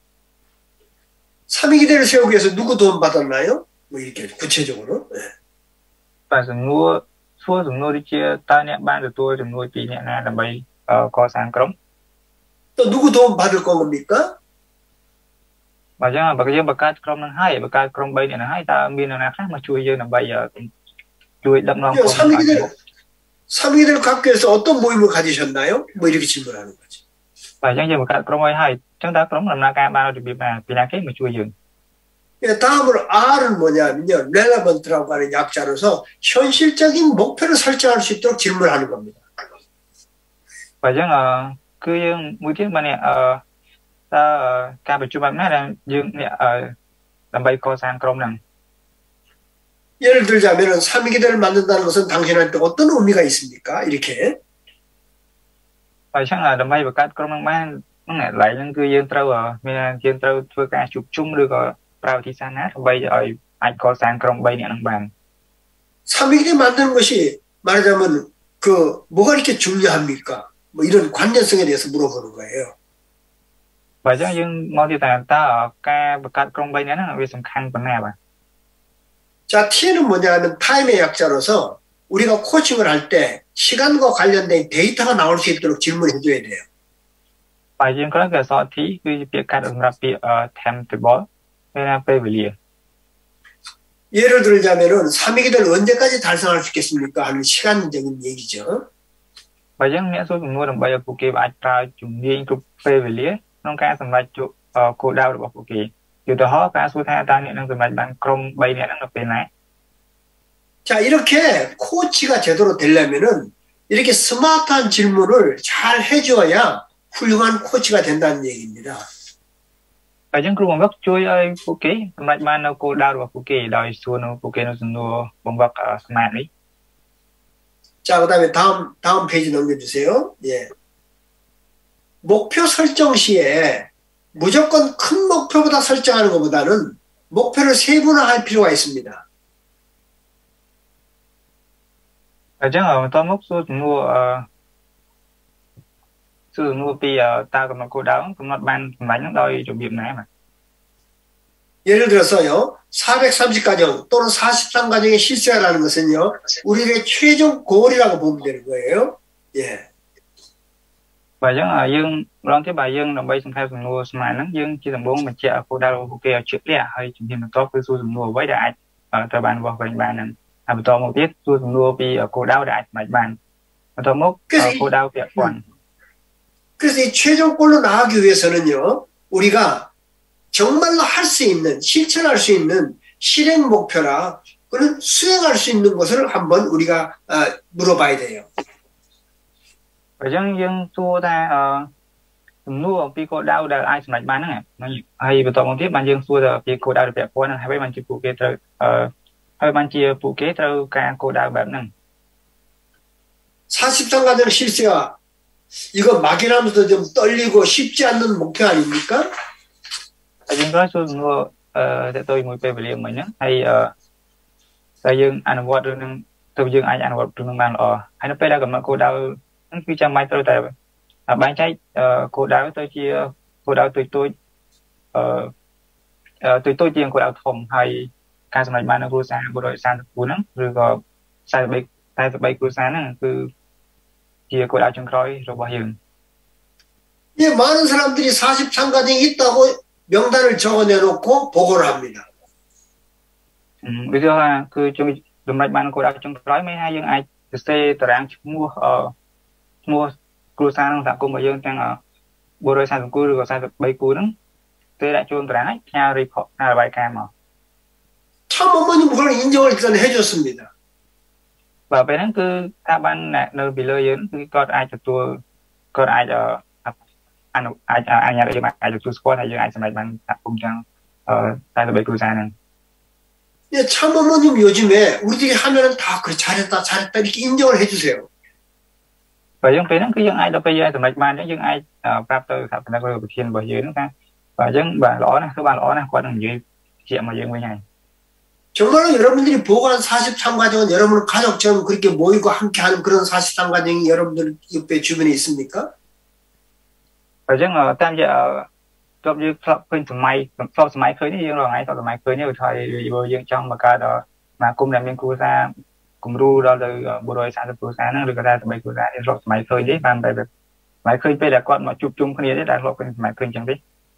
3기대를 세우기 위해서 누구 도움 받았나요? 뭐 이렇게 구체적으로. Và dùng mua đi chia ta nhẹ ban được tôi dùng mua chỉ nhẹ là làm bay có sang cống. 또 누구 도움 받을 겁니까? Và chứ bà cái bà cá chrome năng hay bà cá chrome bay này là hay ta miền nào khác mà chui dương là bây giờ chui đâm nó. 3기대를 갖기 위해서 어떤 모임을 가지셨나요? 뭐 이렇게 질문하는 거죠. Và chẳng giờ bà cá chrome hay chúng ta chrome làm ra ca bao được việc mà vì là cái mà chui dương. 다음으로 R은 뭐냐면요, relevant라고 하는 약자로서 현실적인 목표를 설정할 수 있도록 질문하는 겁니다. Và chứ cứ dương mũi tiết mà nè ta ca bị chui bằng này là dương nè làm bay co sang chrome năng. 예를 들자면은 3기대를 만든다는 것은 당신한테 어떤 의미가 있습니까? 이렇게. Và chắc là làm bay và cá chrome năng nó lại những cứ dương trâu mình dương trâu thưa ca chụp chung được vào thì sang nát bây giờ anh có sang chrome bay nè năng bàn. 3기대 만드는 것이 말하자면 뭐가 이렇게 중요합니까? 뭐 이런 관련성에 대해서 물어보는 거예요. Và chắc dương nói thì ta ở ca và cá chrome bay nè nó là vì tầm khăn vấn đề mà. 자, T는 뭐냐면 타임의 약자로서 우리가 코칭을 할 때 시간과 관련된 데이터가 나올 수 있도록 질문해 줘야 돼요. Và dương có cái so thí cứ việc cắt ứng ra bị timetable nên là về liệu. 예를 들자면은 3기대를 언제까지 달성할 수 있겠습니까? 하는 시간적인 얘기죠. Và dương nghĩa số mua đồng bây giờ phụ kỳ và tra chúng nghiên cứu về liệu nó ca sầm lại chỗ cô đau được phụ kỳ. Dù đó ca số thay ta nghĩa năng sầm lại bằng chrome bay nghĩa năng được bên này. 자, 이렇게 코치가 제대로 되려면은 이렇게 스마트한 질문을 잘 해줘야 훌륭한 코치가 된다는 얘기입니다. Và những kêu bằng vật chui ơi phụ ký, mạch ban đâu cô đau và phụ ký đòi xua nó phụ ký nó dừng nó bằng vật smart đấy. 자, 그다음에 다음 페이지 넘겨주세요. 예. 목표 설정 시에 무조건 큰 목표보다 설정하는 것보다는 목표를 세분화할 필요가 있습니다. Và chẳng ở tôi mốc số mua pi ta cầm cô đau cầm mặt ban bánh đòi chủ biệm này mà. 예를 들어서요, 430가정 또는 43가정의 실세라는 것은요, 우리의 최종 고을이라고 보면 되는 거예요. 예. Và giống ở dương lần thứ bài dương đồng bay xong theo dùng mua mà nó dương chỉ tầm 4 mình chia cô đau cô kia trước lẽ hay chúng ta tốt với số dùng mua với đại ở tờ bàn vào bên bàn này à tôi một biết số dùng mua vì ở cô đau đại mạch bàn tôi mốc cô đau việc còn. 그래서 이 최종골로 나가기 위해서는요, 우리가 정말로 할 수 있는, 실천할 수 있는 실행 목표라, 그는 수행할 수 있는 것을 한번 우리가 물어봐야 돼요. Và dân xua ta nuôi vì cô đau đã ai sạch bán này hay bây giờ một tiếp bạn dân xua là vì cô đau được đẹp quá nên hai bạn chỉ phụ kế từ hai bạn chỉ phụ kế từ cả cô đauแบบnày 43가정 실세가 이거 막연하면서 좀 떨리고 쉽지 않는 목표 아닙니까? dân nói xua nuôi để tôi muốn về liệu mình nhé hay dân ăn vặt rồi nên tôi dân ai ăn vặt rồi nên bạn hay nó phải là cầm cô đau khi cha mai tôi tại bán trái cô đào tôi chia cô đào tôi chia cô đào thùng hay ca sài ban cô sa bộ đội san cuốn rồi có sai bay cô sa nó cứ chia cô đào trong khói rồi bảo hiểm. 예, 많은 사람들이 43가정이 있다고 명단을 적어내놓고 보고를 합니다. Bây giờ là cứ trong đồng đại ban cô đào trong khói mấy hai dân ai xe tờ rang mua cua sang đã cùng với dân đang bộ đội sang cua rồi sang bay cua đó, tôi đã chuông tờ theo report là bài cam mà. 참 어머님 그걸 인정을 일단 해줬습니다. Và về đó cứ các bạn nơi bị lừa dối cứ có ai cho tôi có ai cho anh nhà được ai cho tôi squad hay ai xem bạn cùng trang tại bay cua sang này. 예, 참 어머님 요즘에 우리들이 하면은 다 그래 잘했다 이렇게 인정을 해주세요. Và dân phía đó cứ dân ai đâu bây giờ thì mạch ban dân ai pháp tôi thật là có thiên bởi dưới nó ta và dân bà lõ này các bạn lõ này qua đường dưới chuyện mà dân với nhau. 정말로 여러분들이 보고한 43가정은 여러분 가족처럼 그렇게 모이고 함께하는 그런 43가정이 여러분들 옆에 주변에 있습니까? Và dân ở tam giờ trong như khuyên từ máy khơi như dân rồi ngay sau máy khơi như thời dân trong mà cả đó mà cùng làm những cua ra cùng ru đó là bộ đội sản xuất cua ra nó được ra từ máy cua ra thì rồi máy khơi đấy ban bài máy khơi bây là con mà chụp chung cái đấy là rồi máy khơi chẳng biết.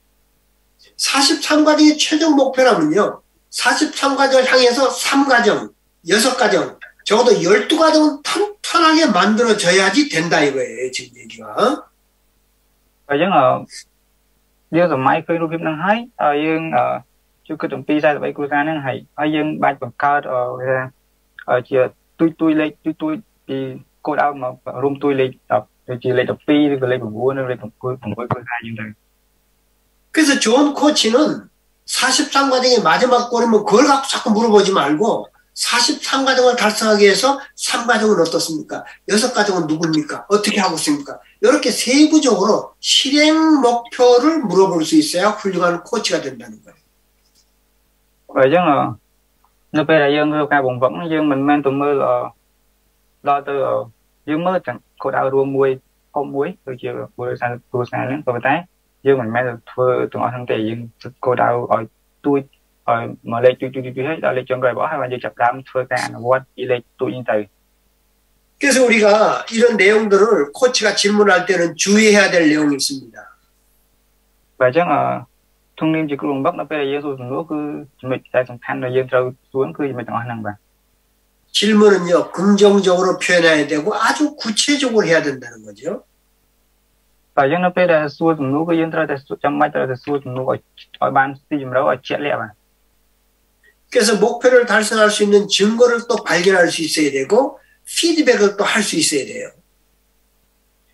43가정의 최종 목표라면요. 43가정을 향해서 3가정, 6가정, 적어도 12가정은 탄탄하게 만들어져야지 된다 이거예요. 지금 얘기가. Và dân ở dân từ máy khơi lúc năng hái dân chưa có đồng pi ra vậy cô ra năng hay dân bài bằng cao ở chỉ tôi lên tôi thì cô đau mà room tôi lên đọc rồi chỉ lên đọc pi rồi lên bằng vua rồi lên bằng cô ra như thế. 그래서 좋은 코치는 43가정의 마지막 골이면 그걸 갖고 자꾸 물어보지 말고 43가정을 달성하기 위해서 3가정은 어떻습니까? 6가정은 누굽니까? 어떻게 하고 있습니까? 이렇게 세부적으로 실행 목표를 물어볼 수 있어야 훌륭한 코치가 된다는 거예요. Vậy chứ nó bây giờ dân ca bùng vẫn dân mình mang tụi mơ là lo từ dân mơ chẳng cô đào rùa muối không muối từ chiều buổi sáng đến tối tái dân mình mang được thưa tụi họ thằng tề dân cô đào ở tôi mà lấy chui hết đã lấy cho người bỏ hai bạn giờ chập đám thưa cả nó quát đi lấy tôi như từ. 그래서 우리가 이런 내용들을 코치가 질문할 때는 주의해야 될 내용이 있습니다. Vậy chứ thông tin chỉ có luồng bắc nó bây giờ dân số nữa cứ mình tại sòng thanh rồi dân trâu xuống cứ mình tao năng bằng. 질문은요 긍정적으로 표현해야 되고 아주 구체적으로 해야 된다는 거죠. Và dân nó bây giờ xuống nữa cái dân trâu trong mai trâu xuống nữa ở ban thì chúng đâu ở chết lẹ mà. 그래서 목표를 달성할 수 있는 증거를 또 발견할 수 있어야 되고 피드백을 또 할 수 있어야 돼요.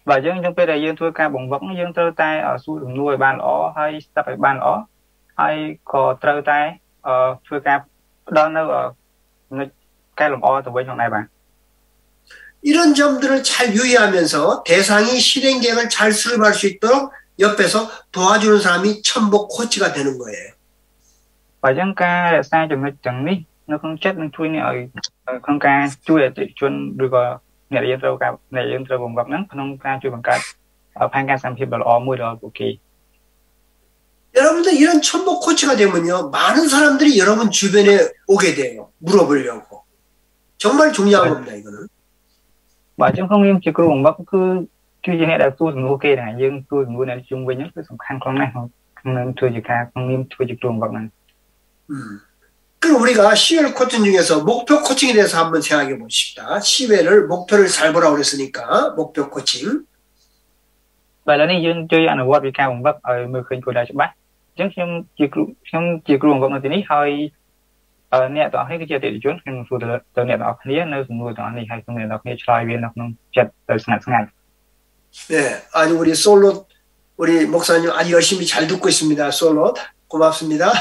và dân trong bây giờ dân thua ca bồng vẫn dân trơ tay ở xuôi đường nuôi ban lõ hay tập phải ban lõ hay có trơ tay thua ca đó nó cái lòng o từ bên trong này bạn. 이런 점들을 잘 유의하면서 대상이 실행 계획을 잘 수립할 수 있도록 옆에서 도와주는 사람이 천복 코치가 되는 거예요. và dân ca sai chừng nó chẳng đi nó không chết nó chui này không ca chui để chuyên được này dân trâu ca này dân trâu vùng vật nắng không ca chui bằng ca ở phan ca sản phẩm là mùi đó của kỳ. 여러분들 이런 천복 코치가 되면요 많은 사람들이 여러분 주변에 오게 돼요. 물어보려고. 정말 중요한 겁니다 이거는. và chứ không nghiêm chỉ cứ vùng vật cứ chui như này là tôi cũng ok này dân tôi cũng này chung với nhất cái sòng khăn con này không nên chơi gì cả không nghiêm chơi chỉ vùng vật này. 그럼 우리가 CL 코칭 중에서 목표 코칭에 대해서 한번 생각해 보십시다. CL을 목표를 잘 보라고 그랬으니까 목표 코칭. vậy là nên dân chơi anh quạt bị cao vùng vật ở mười khinh của đại sứ bác chứ không chỉ cứ vùng vật này thì ní hơi nè tao thấy cái chuyện thì chuyến khi phụ từ nè tao thấy nơi người tao này hay không nè tao nghe try viên nó chặt từ sáng ngày. 네, 아니 우리 솔로 우리 목사님 아주 열심히 잘 듣고 있습니다. 솔로 고맙습니다.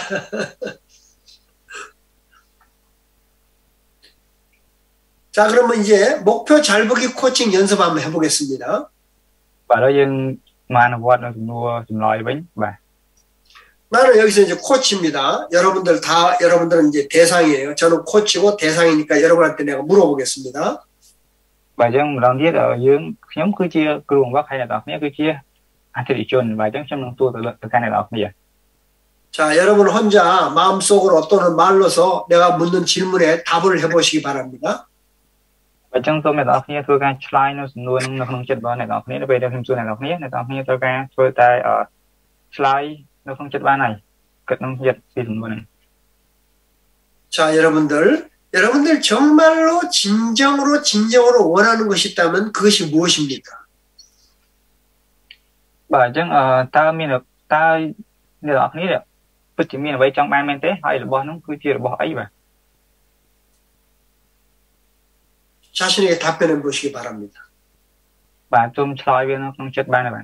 자, 그러면 이제 목표 잘 보기 코칭 연습 한번 해보겠습니다. và đó dân mà nó quạt nó mua loại bánh và 나는 여기서 이제 코치입니다. 여러분들은 이제 대상이에요. 저는 코치고 대상이니까 여러분한테 내가 물어보겠습니다. và dân lần biết ở dương nhóm cứ chia cứ vùng bắc hay là đọc nhé cứ chia anh thì chuẩn và dân trong tôi từ cái này đọc bây giờ. 자, 여러분 혼자 마음속으로 또는 말로서 내가 묻는 질문에 답을 해보시기 바랍니다. và trong tôi này đọc nhé tôi cái slide nó luôn nó không chết bao này đọc nhé nó về đây thêm tôi này đọc nhé tôi cái tôi tại ở slide nó không chết ba này cất nó giật thì luôn này. 자, 여러분들 정말로 진정으로 원하는 것이 있다면 그것이 무엇입니까? và dân ta mình được ta như đọc nhé được bất chỉ mình vậy trong ban men tế hay là bao nó cứ chia là bao ấy vậy. 자신에게 답변해 보시기 바랍니다. và 좀 slide viên nó không chết ba này bạn.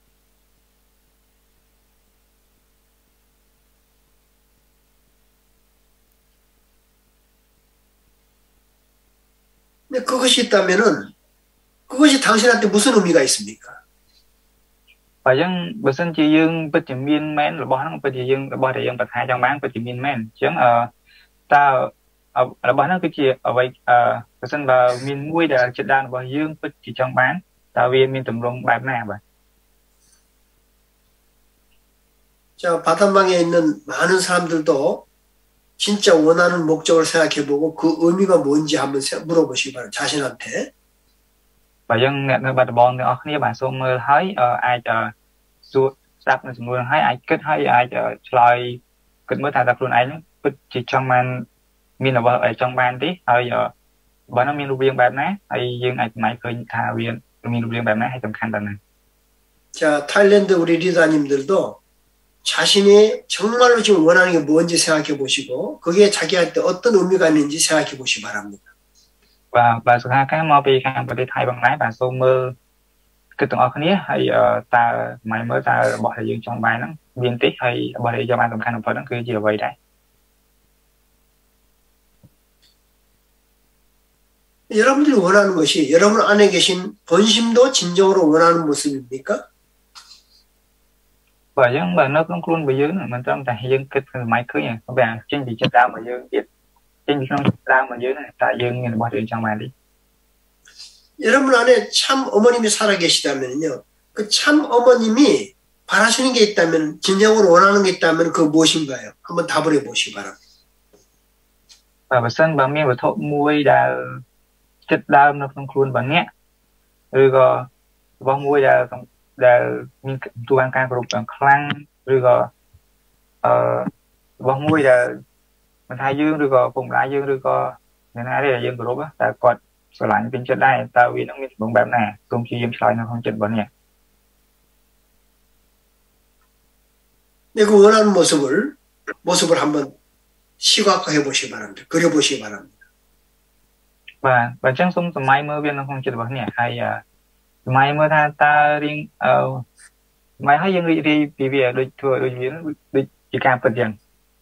근데 그것이 있다면은 그것이 당신한테 무슨 의미가 있습니까? và dân bữa sinh chỉ dương bất chỉ miên men là bao nó bất chỉ dương là bao để dân bật hai trong bán bất chỉ miên men chứ ta là bao nó cứ chỉ ở vậy bữa sinh và miên mũi là chết đan bao dương bất chỉ trong bán ta viên miên tầm rong bán nào vậy. 자, 바탕방에 있는 많은 사람들도 진짜 원하는 목적을 생각해보고 그 의미가 뭔지 한번 물어보시기 바랍니다. 자신한테. và dân nơi bật bòn thì ở khi bạn số mơ thấy ai suốt sắp nó mưa thấy ai kết thấy ai chơi kết mới thay tập luôn ấy nó chỉ trong ban miền là ở trong ban tí bây giờ bọn nó miền lưu viên bạn nè hay dương ai máy khơi thà viên miền lưu viên bạn nè hay tầm khăn tầm này. 자, 타일랜드 우리 리더님들도 자신이 정말로 지금 원하는 게 뭔지 생각해 보시고 거기에 자기한테 어떤 의미가 있는지 생각해 보시기 바랍니다. và sự hai cái mô vi khang và đi thay bằng lái và số mơ cái từng ở khía hay ta mày mới ta bỏ thời gian trong bài nó viên tích hay bỏ đi cho bạn tầm khăn phải nó cứ chiều vậy đấy. 여러분들이 원하는 것이 여러분 안에 계신 본심도 진정으로 원하는 모습입니까? và dân mà nó cũng luôn bị dưới mình trong tại dân cái máy cưới này các bạn trên bị chết đau mà dân biết trên bị không đau mà dưới này tại dân như là bỏ đi trong bài đi. 여러분 안에 참 어머님이 살아 계시다면요, 그 참 어머님이 바라시는 게 있다면 진정으로 원하는 게 있다면 그 무엇인가요? 한번 답을 해보시기 바랍니다. và bà sinh bà miên và thọ muối đã chết đau nó không luôn bà nhé rồi có bà muối đã mình tu ăn canh group bằng khăn rồi có bà muối đã mình thay dương rồi có vùng lại dương rồi có nên ai đây là dương group á ta còn sửa lại những chuyện đây ta vì nó mình bằng bám này công chi slide nó không chết bẩn nhỉ. 네, 그 원하는 모습을 한번 시각화해 보시기 바랍니다. 그려 보시기 바랍니다. và trong sông tầm mai mơ viên nó không chết bẩn nhỉ hay mày mới tha ta riêng mày hay dân đi vì việc đôi thừa đôi viếng đôi chỉ càng phần dần.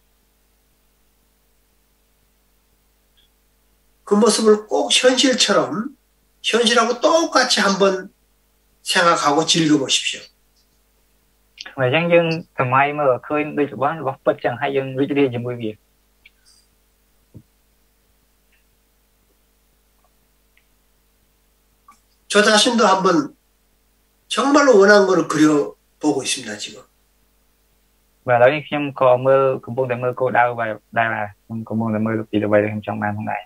그 모습을 꼭 현실하고 똑같이 한번 생각하고 즐겨보십시오. Mà dân thầm mai mà khơi đôi chỗ bắn bóc bất chẳng hay dân đi dùng mùi việc. 저 자신도 한번 정말로 원하는 거를 그려보고 있습니다, 지금. Và đó khi em có mơ cũng buông mơ cô đau và đây là cũng buông mơ lúc gì vậy em trong ban hôm nay.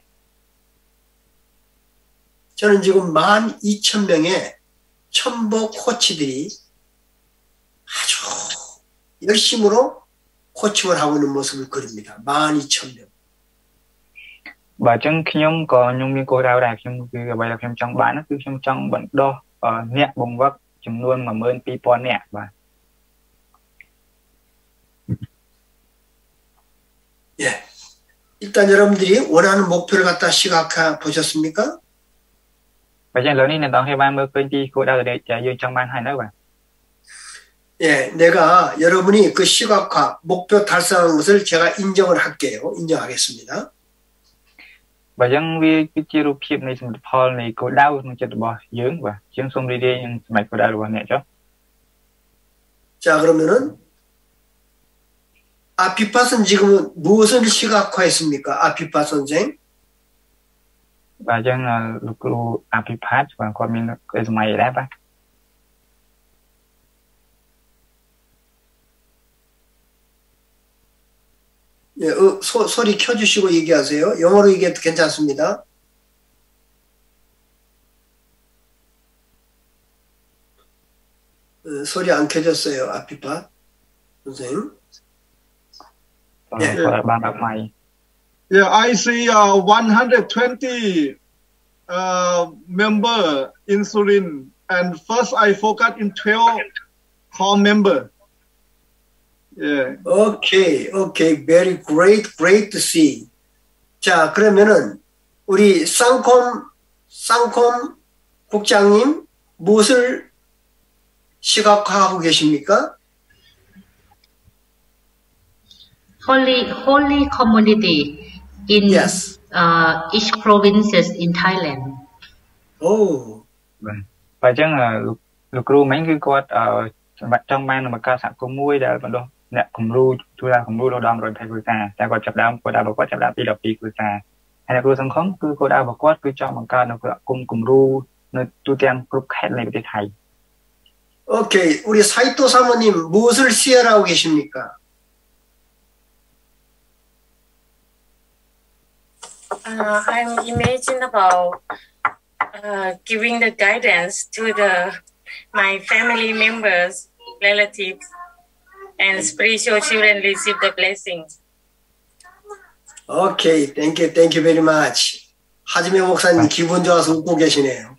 저는 지금 12,000명의 첨보 코치들이 아주 열심으로 코칭을 하고 있는 모습을 그립니다. 12,000명. Và trong khi nhóm có nhân viên cô đau đài trong vậy là trong bán nó cứ trong bận đo nhẹ bùng vấp chúng luôn mà mơn people nhẹ và 예. 일단 여러분들이 원하는 목표를 갖다 시각화 보셨습니까? và trong lớn này tao hay ban mơ quên đi cô đau để trả vô trong ban hay nữa và 예, 내가 여러분이 그 시각화 목표 달성한 것을 제가 인정을 할게요. 인정하겠습니다. và dân vì cái chia rụp hiệp này thành Paul này cô đau nó chết bỏ dưỡng và dưỡng xong đi nhưng mày cô đau và nhẹ cho. 자, 그러면은 아피팟은 지금 무엇을 시각화했습니까? 아피팟 선생? và dân lục lu Apipat và con mình cái mày đáp á. 예, 소리 켜주시고 얘기하세요. 영어로 얘기해도 괜찮습니다. 소리 안 켜졌어요, 아피팟 선생님. ban đọc mày. Yeah, I see 120 member insulin, and first I focus in 12 core member. Yeah. Okay, very great to see. 자, 그러면은 우리 쌍콤 국장님 무엇을 시각화하고 계십니까? Holy community in Yes. Each provinces in Thailand. Và chắc là lục ru mấy cái con trong ban mà ca sạc cũng muối đã vẫn đâu nè cùng ru chúng ta cùng ru đâu đom rồi thay vừa xa ta còn chập đam cô đào bọc quát chập đam đi đọc đi vừa xa hay là ru sân khống cứ cô đào bọc quát cứ cho bằng ca nó cùng ru nơi tu tiên group khác này để thầy. 오케이, 우리 사이토 사모님 무엇을 시연하고 계십니까? I'm imagining about giving the guidance to my family members, relatives, and spiritual children receive the blessings. 오케이, thank you very much. 하지메 목사님 기분 좋아서 웃고 계시네요.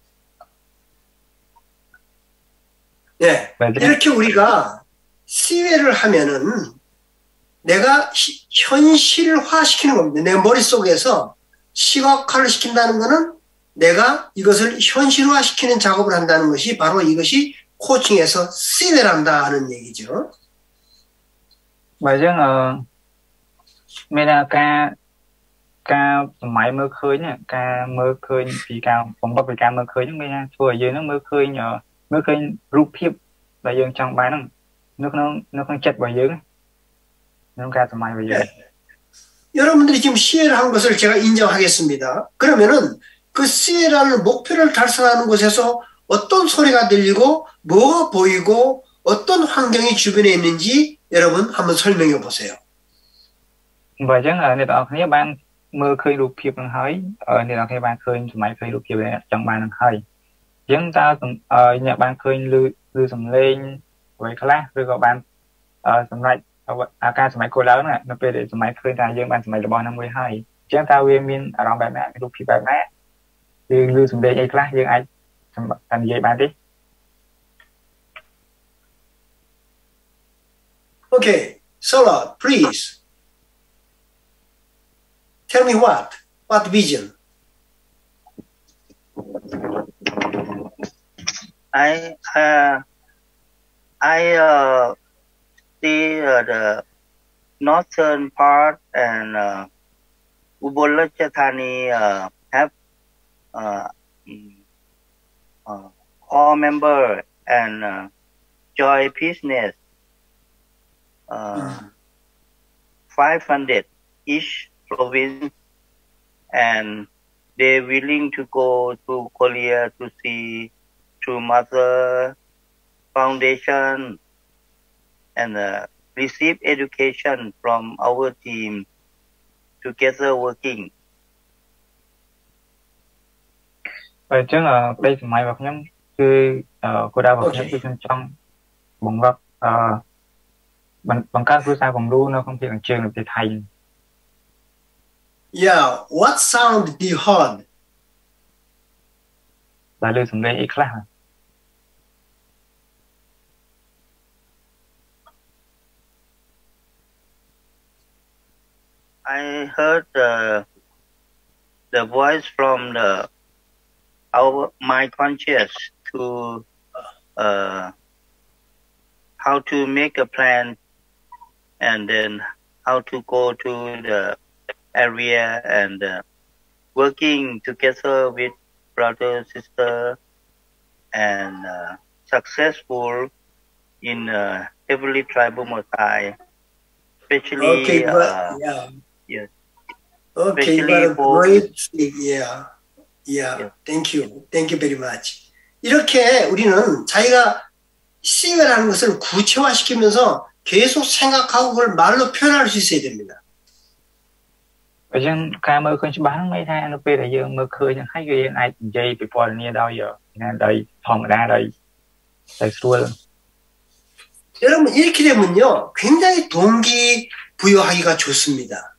네, 이렇게 우리가 시회를 하면은 내가 현실화시키는 겁니다. 내 머릿속에서 시각화를 시킨다는 것은 내가 이것을 현실화시키는 작업을 한다는 것이 바로 이것이 코칭에서 시회를 한다 하는 얘기죠. Và chứ mình là ca máy mơ khơi nhá, ca mơ khơi thì cao cũng có ca mơ khơi nhưng mình vừa dưới nó mơ khơi nhỏ mơ khơi rụp hiệp và dương trong bài nó không chật vào dưới nó ca máy vào dưới. 여러분들이 지금 시회를 한 것을 제가 인정하겠습니다. 그러면은 그 시회라는 목표를 달성하는 곳에서 어떤 소리가 들리고 뭐가 보이고 어떤 환경이 주변에 있는지 여러분 한번 설명해 보세요. Và chắc là người ta thấy bạn mơ khơi rụp hiệp bằng hơi người ta thấy bạn khơi máy khơi rụp hiệp trong bàn bằng hơi chúng ta nhà bạn khơi lưu sầm lên với class rồi có bạn sầm lại ca sầm máy cô lớn nè nó về để sầm máy khơi ra dương bạn sầm máy là bao 52 chúng ta về miền ở trong bạn nè rụp hiệp bạn nè lưu sầm lên class dương ai thành gì bạn đi. Okay, Sola, please. Tell me what vision? I see the northern part and Ubon Ratchathani have core member and joy business 500 each province, and they willing to go to Korea to see through Mother Foundation and receive education from our team together working. Vậy chứ là đây là máy bọc nhómคือcô đào bọc nhómคือtrong bóng bọc bằng các quốc gia bóng đu nó không thể là trường được thành. Yeah, what sound did you heard? Là lưu xuống đây ít là. I heard the voice from my conscience to how to make a plan and then how to go to the area and working together with brother, sister, and successful in heavily tribal Maasai, especially okay, yes. Okay, especially for great. Yeah. Thank you very much. 이렇게 우리는 자기가 싱어라는 것을 구체화시키면서 계속 생각하고 그걸 말로 표현할 수 있어야 됩니다. Vậy chứ ca mơ khơi bán mấy tháng nó về là dương mơ khơi chẳng thấy cái ai dây bị bỏ nia đâu giờ nên đây phòng ra đây xuôi. 여러분 이렇게 되면요 굉장히 동기부여하기가 좋습니다.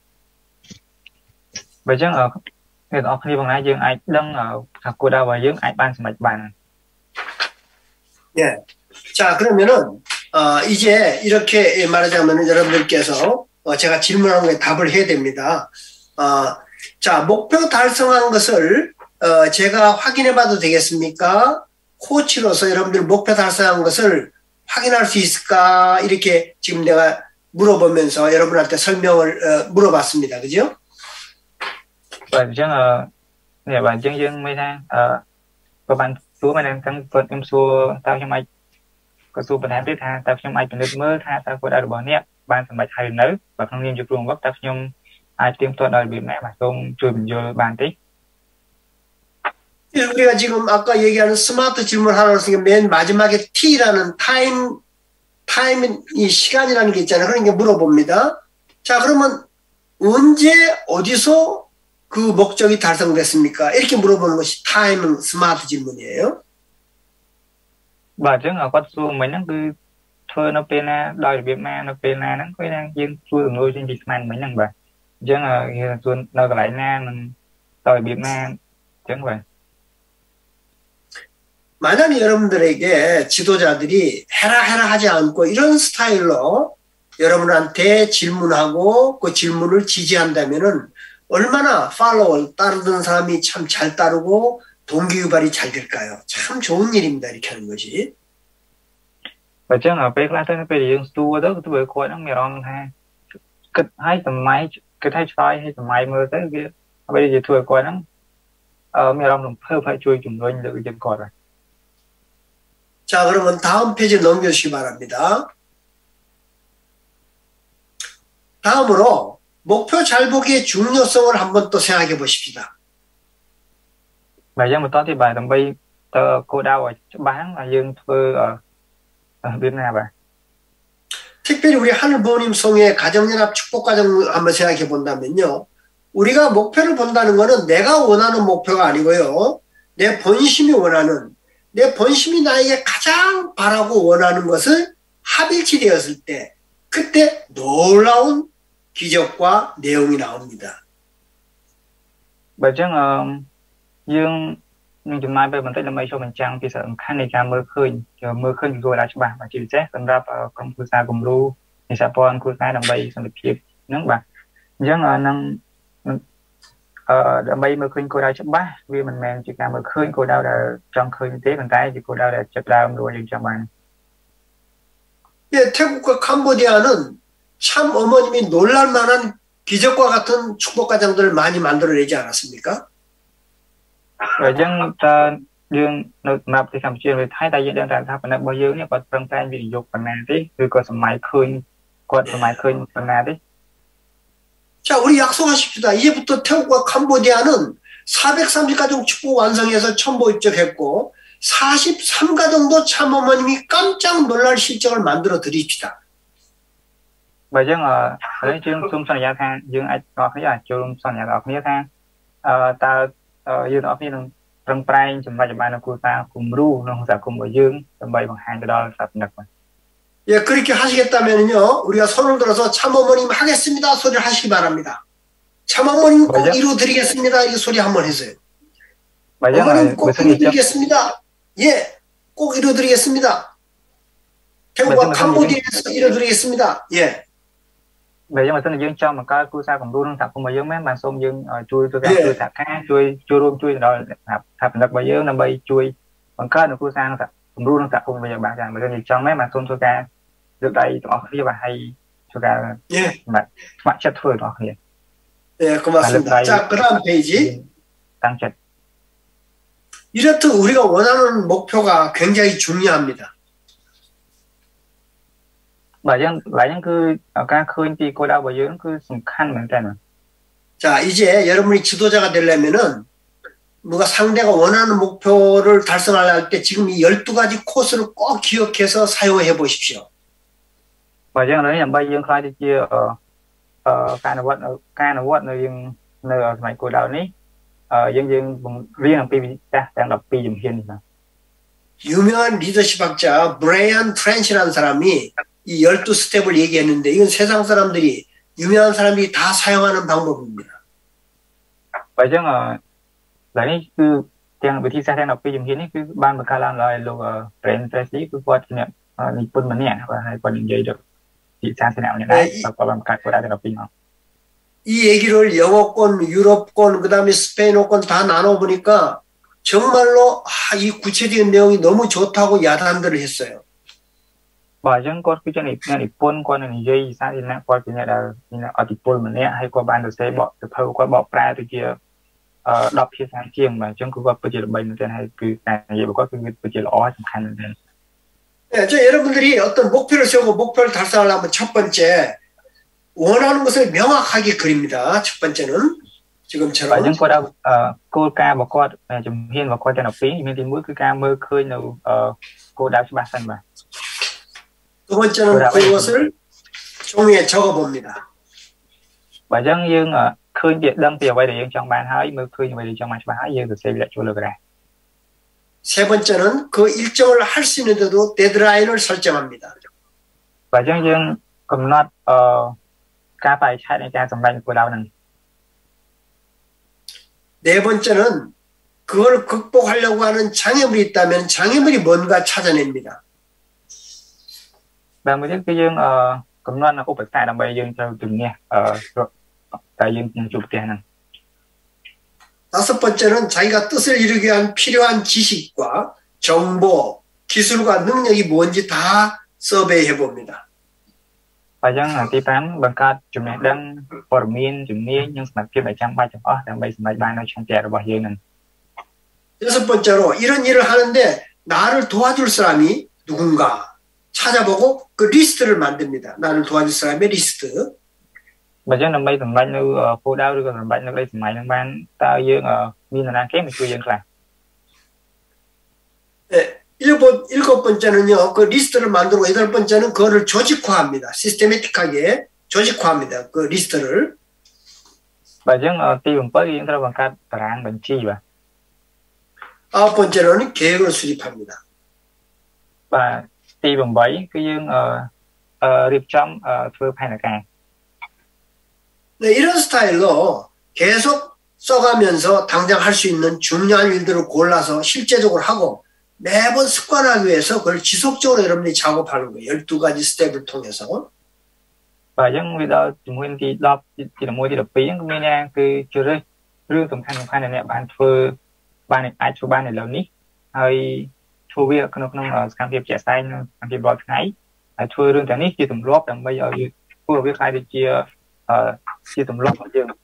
Vậy chứ người ta khi bằng này dương ai đăng ở cô đào và dương ai ban sạch bàn. 예. 자 그러면은 이제 이렇게 말하자면은 여러분들께서 제가 질문하는 거에 답을 해야 됩니다. 자, 목표 달성한 것을 제가 확인해 봐도 되겠습니까? 코치로서 여러분들 목표 달성한 것을 확인할 수 있을까? 이렇게 지금 내가 물어보면서 여러분한테 설명을 물어봤습니다. 그죠? Vậy chứ nè bạn chân dương mấy tháng và bạn số mà đang tăng phần em số tao cho mày có số bạn tiếp tha tao cho màyเป็นnước mơ tha tao có đã được bỏ nè banสมัยไทยnữa và không nghiêm chụp luôn góc tập nhung ai tiêm toàn đời bị mẹ mà không chui mình vô bàn tí. 우리가 지금 아까 얘기하는 스마트 질문 하나 했으니까 맨 마지막에 T라는 타임 이 시간이라는 게 있잖아요. 그러니까 물어봅니다. 자 그러면 언제 어디서 그 목적이 달성됐습니까? 이렇게 물어보는 것이 타임은 스마트 질문이에요. Và chứ ở con số mình nó cứ thôi nó bên đòi Việt Nam nó bên nó có đang riêng chui nuôi trên Việt Nam mấy năm vậy chứ là xuân nó lại mình đòi Việt Nam chẳng vậy. 만약에 여러분들에게 지도자들이 해라 하지 않고 이런 스타일로 여러분한테 질문하고 그 질문을 지지한다면은 얼마나 팔로워 따르던 사람이 참 잘 따르고 동기유발이 잘 될까요? 참 좋은 일입니다. 이렇게 하는 것이. Và chứ ở bên nó bây giờ tu đó tôi vừa coi nó mày rong ha kịch hay tầm máy kịch hay try hay tầm máy mơ tới kia bây giờ tôi coi nó mày rong làm phải chui chúng tôi được dân coi rồi. 자 그러면 다음 페이지 넘겨주시기 바랍니다. 다음으로 목표 잘 보기의 중요성을 한번 또 생각해 보십시다. Bài dân một tó thì bài tầm bay cô đau ở bán là dân thưa ở Việt Nam vậy. 특별히 우리 하늘부모님 성의 가정연합 축복가정 한번 생각해 본다면요. 우리가 목표를 본다는 것은 내가 원하는 목표가 아니고요. 내 본심이 원하는 내 본심이 나에게 가장 바라고 원하는 것을 합일치되었을 때 그때 놀라운 기적과 내용이 나옵니다. Bài dân dương nhưng chúng mai bây mình tới là mấy số mình trang thì sợ khăn này mưa khơi rồi đã cho bạn và chỉ chết phần ra công cụ xa cùng lưu thì sẽ bọn cụ xa đồng bay xong được kịp nâng bạn dân là năng ដើម្បីមើលឃើញគោលដៅច្បាស់វាមិនមែនជាការមើលឃើញគោលដៅដែលចង់ឃើញទេប៉ុន្តែជាគោលដៅដែលចាប់ដើមរួចយើងចង់បាន 예, 태국과 캄보디아는 참 어머님이 놀랄만한 기적과 같은 축복 가정들을 많이 만들어내지 않았습니까? អញ្ចឹងតើយើងនៅសម្រាប់ទីកម្ពុជាវាថៃតែយើងដឹងថាប៉ុណ្ណឹងរបស់យើងនេះគាត់ប្រឹងប្រែងវិនិយោគប៉ុណ្ណាទេឬក៏សម័យឃើញគាត់សម័យឃើញប៉ុណ្ណាទេ 자, 우리 약속하십시다. 이제부터 태국과 캄보디아는 430가정 축복 완성해서 첨보 입적했고 43가정도 참어머님이 깜짝 놀랄 실적을 만들어 드립시다. បើយើងឥឡូវយើងសូមសន្យាថាយើងអាចបងប្អូនអាចចូលរួមសន្យាដល់គ្នាថាតើយើងទាំងអស់គ្នានឹងប្រឹងប្រែងសម្រាប់បានគូសារគំរូក្នុងសហគមន៍របស់យើងដើម្បីបង្ហាញទៅដល់សាធារណជន 예, 그렇게 하시겠다면요. 우리가 손을 들어서 참어머님 하겠습니다. 소리를 하시기 바랍니다. 참어머님 꼭 이루어드리겠습니다. 이 소리 한번 해서요. 어머님 꼭 이루어드리겠습니다. 예, 꼭 이루어드리겠습니다. 태국과 캄보디아에서 이루어드리겠습니다. 예. បើយើងមិនសិនយើងចង់បង្កើតគូសារគំរូក្នុងសហគមន៍របស់យើងមែនបានសូមយើងជួយទៅការជួយសហការជួយចូលរួមជួយដល់ថាផលិតរបស់យើងដើម្បីជួយបង្កើតគូសារគំរូក្នុងសហគមន៍របស់យើងបានយ៉ាងបើយើងចង់មែនបានសូមធ្វើការលើកដៃទាំងអស់គ្នាបាទហើយធ្វើការស្ម័គ្រចិត្តធ្វើទាំងអស់គ្នា 예, 고맙습니다. 자, 그다음 페이지. 땅끝. 이렇듯 우리가 원하는 목표가 굉장히 중요합니다. បើយើងឡើងហ្នឹងគឺការឃើញពីគោលដៅរបស់យើងគឺសំខាន់មែនតើ 자, 이제 여러분이 지도자가 되려면은 누가 상대가 원하는 목표를 달성하려 할 때 지금 이 12가지 코스를 꼭 기억해서 사용해 보십시오. បើយើងឥឡូវដើម្បីយើងខ្លាចទៅជាការអនុវត្តនៅយើងនៅសម័យគោលដៅនេះយើងរៀនអំពីវិធីសាស្ត្រទាំង12ជំហាននេះបាទ 유명한 리더십 학자 브레이언 트렌치라는 사람이 이 12스텝을 얘기했는데 이건 세상 사람들이 유명한 사람들이 다 사용하는 방법입니다. បើយើងឡើយនេះគឺទាំងវិធីសាស្ត្រទាំង12ជំហាននេះគឺបានបង្កើតឡើងដោយលោក Brian Tracy គឺគាត់ជាអ្នកនិពន្ធម្នាក់បាទហើយគាត់និយាយទៅពីសាស្ត្រម្នាក់ដែរគាត់បានបង្កើតគោលដៅទាំង12មក 이 얘기를 영어권, 유럽권, 그다음에 스페인어권 다 나눠 보니까 정말로 이 구체적인 내용이 너무 좋다고 야단들을 했어요. បើអញ្ចឹងគាត់គឺជាអ្នកនិពន្ធគាត់និយាយសាធារណៈគាត់ជាអ្នកដែលមានអធិពលម្នាក់ហើយគាត់បានសរសេរបកទៅគាត់បកប្រែទៅជា10ភាសាជាងបាទអញ្ចឹងគាត់ពិតជាល្បីមែនទែនហើយគឺការនិយាយរបស់គាត់គឺពិតជាល្អសំខាន់មែនទែន 네, 저 여러분들이 어떤 목표를 세우고 목표를 달성하려면 첫 번째 원하는 것을 명확하게 그립니다. 첫 번째는 지금처럼 បើយើងគាត់គោលការណ៍របស់គាត់ជំហានរបស់គាត់ទាំង12ជំហានទី1គឺការមើលឃើញនៅគោលដៅច្បាស់សិនបាទ 두 번째는 그것을 종이에 적어 봅니다. បើអញ្ចឹងយើងឃើញពីដឹងពីអ្វីដែលយើងចង់បានហើយមើលឃើញអ្វីដែលចង់បានច្បាស់ហើយយើងសរសេរវាចូលលើក្រដាស 세 번째는 그 일정을 할 수 있는데도 데드라인을 설정합니다. បើអញ្ចឹងយើងកំណត់ការបរិច្ឆេទនៃការសម្រេចគោលដៅហ្នឹង 네 번째는 그걸 극복하려고 하는 장애물이 있다면 장애물이 뭔가 찾아냅니다. បើមួយទៀតគឺយើងកំណត់ឧបសគ្គដើម្បីយើងត្រូវជំនះតែយើងនឹងជួបផ្ទះហ្នឹង 다섯 번째는 자기가 뜻을 이루기 위한 필요한 지식과 정보, 기술과 능력이 뭔지 다 서베이해 봅니다. បើអញ្ចឹងទី5បង្កើតចំណេះដឹងព័ត៌មានជំនាញនិងសមត្ថភាពដែលចាំបាច់ទាំងអស់ដើម្បីសម្រេចបាននូវឆន្ទៈរបស់យើងហ្នឹង 여섯 번째로 이런 일을 하는데 나를 도와줄 사람이 누군가 찾아보고 그 리스트를 만듭니다. 나를 도와줄 사람의 리스트. បើអញ្ចឹងដើម្បីសម្រេចនៅគោលដៅឬក៏សម្រេចនៅក្តីសម័យហ្នឹងបានតើយើងមាននរណាគេមកជួយយើងខ្លះ 네, 일곱 번째는요. 그 리스트를 만들고 여덟 번째는 그거를 조직화합니다. 시스테매틱하게 조직화합니다. 그 리스트를. បើអញ្ចឹងទី7យើងត្រូវបង្កើតតារាងបញ្ជីបាទ 아홉 번째로는 계획을 수립합니다. បាទទី8គឺយើងរៀបចំធ្វើផែនការ 네, 이런 스타일로 계속 써가면서 당장 할 수 있는 중요한 일들을 골라서 실제적으로 하고 매번 습관하기 위해서 그걸 지속적으로 여러분들이 작업하는 거예요. 12가지 스텝을 통해서. បាទអញ្ចឹងវាដល់ជំហានទី10ទី11ទី12គឺមានគឺជ្រើស rương tầm khăn này nè bạn phơi bạn này ai cho bạn này lâu ní hơi thua việc nó cam phê trẻ xanh cam phê bọt ngay ai thua rương cái ní chia tầm lóp đằng bây giờ thua việc ai đi chia tầm lóp ở trường.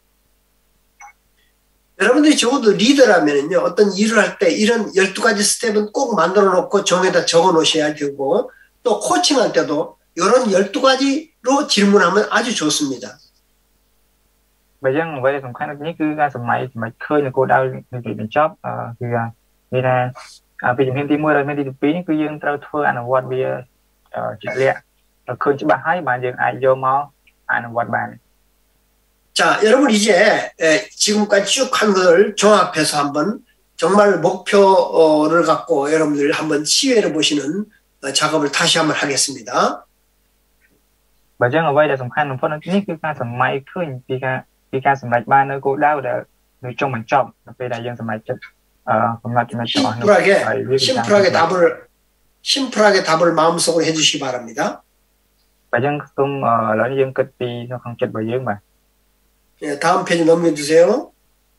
여러분들이 적어도 리더라면은요, 어떤 일을 할 때 이런 12가지 스텝은 꼭 만들어 놓고 정에다 적어 놓으셔야 되고, 또 코칭할 때도 이런 12가지로 질문하면 아주 좋습니다. Bây giờ vậy tầm khăn nhất cứ ra sầm máy khơi là cô đau người bị chóp thì vì là bây giờ hiện đi mua rồi hiện đi phí cứ dương trao thua anh quạt bia chuyện lẹ khơi chứ bạn hay bạn dương ai vô máu anh quạt bạn. 자, 여러분 이제 지금까지 쭉 한 것을 종합해서 한번 정말 목표를 갖고 여러분들 한번 시회를 보시는 작업을 다시 한번 하겠습니다. Bây giờ vậy là tầm khăn phân nhất cứ ra sầm máy khơi vì ca sầm máy ba nơi cô đau để người trong mình chọn về đại dương sầm máy chất 심플하게 답을 마음속으로 해주시기 바랍니다. Bây giờ 좀 lớn dương cực vì nó không chất bởi dương mà. 예, 다음 페이지 넘겨주세요.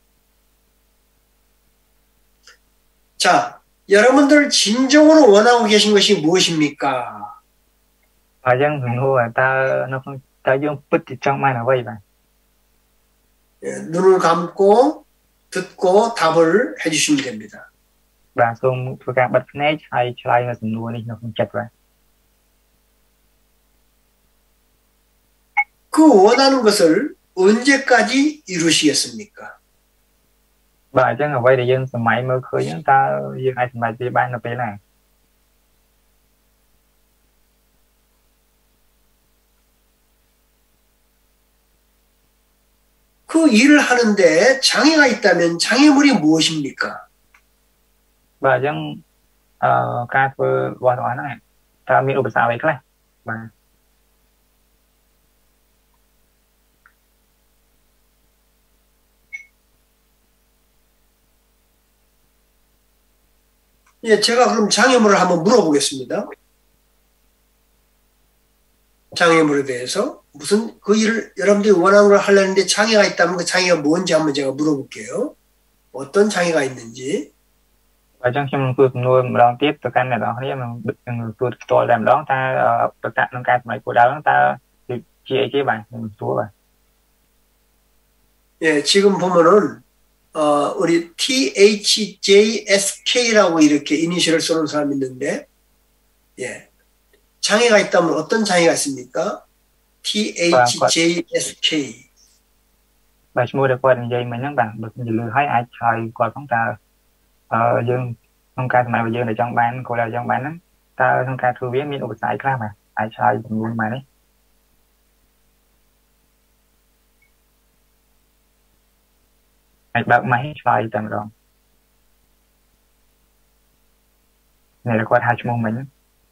자, 여러분들 진정으로 원하고 계신 것이 무엇입니까? Bây giờ mình hô nó không ta dương bứt thì trong mai là vậy mà. 예, 눈을 감고 듣고 답을 해주시면 됩니다. Và xong tôi càng bật nét hay try là sầm nuôi nó không chặt vậy. 그 원하는 것을 언제까지 이루시겠습니까? Bởi chứ là vậy thì dân sầm máy mới khơi chúng ta dân ai sầm máy thì ban là bé này. 그 일을 하는데 장애가 있다면 장애물이 무엇입니까? Bởi chứ ca phơ vào đó này taมีอุปสรรคอะไรกันmà 예, 제가 그럼 장애물을 한번 물어보겠습니다. 장애물에 대해서 무슨 그 일을 여러분들이 원하는 걸 하려는데 장애가 있다면 그 장애가 뭔지 한번 제가 물어볼게요. 어떤 장애가 있는지. Và trong khi mình nuôi một đón tiếp từ căn này đó nếu mình tôi làm đón ta tất cả những cái máy của đó ta chia cái bạn mình túa vậy. 예, 지금 보면은 우리 THJSK라고 이렇게 이니셜을 쓰는 사람이 있는데, 예, 장애가 있다면 어떤 장애가 있습니까? THJSK. Và mua được qua đường dây mình nhắn bạn được lừa thấy ai trời qua chúng ta dương không ca mà dương để trong ban cô là trong ban đó ta không ca thu biết miễn ổn sai khác mà ai trời luôn mà đấy. Hãy bật máy file tầm rồi. Này là qua 2 ชั่วโมงmình.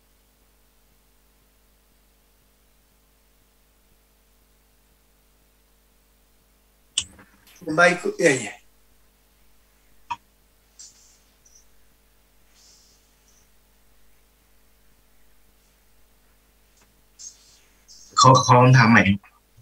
마이크, 예, 예. khó tham mày.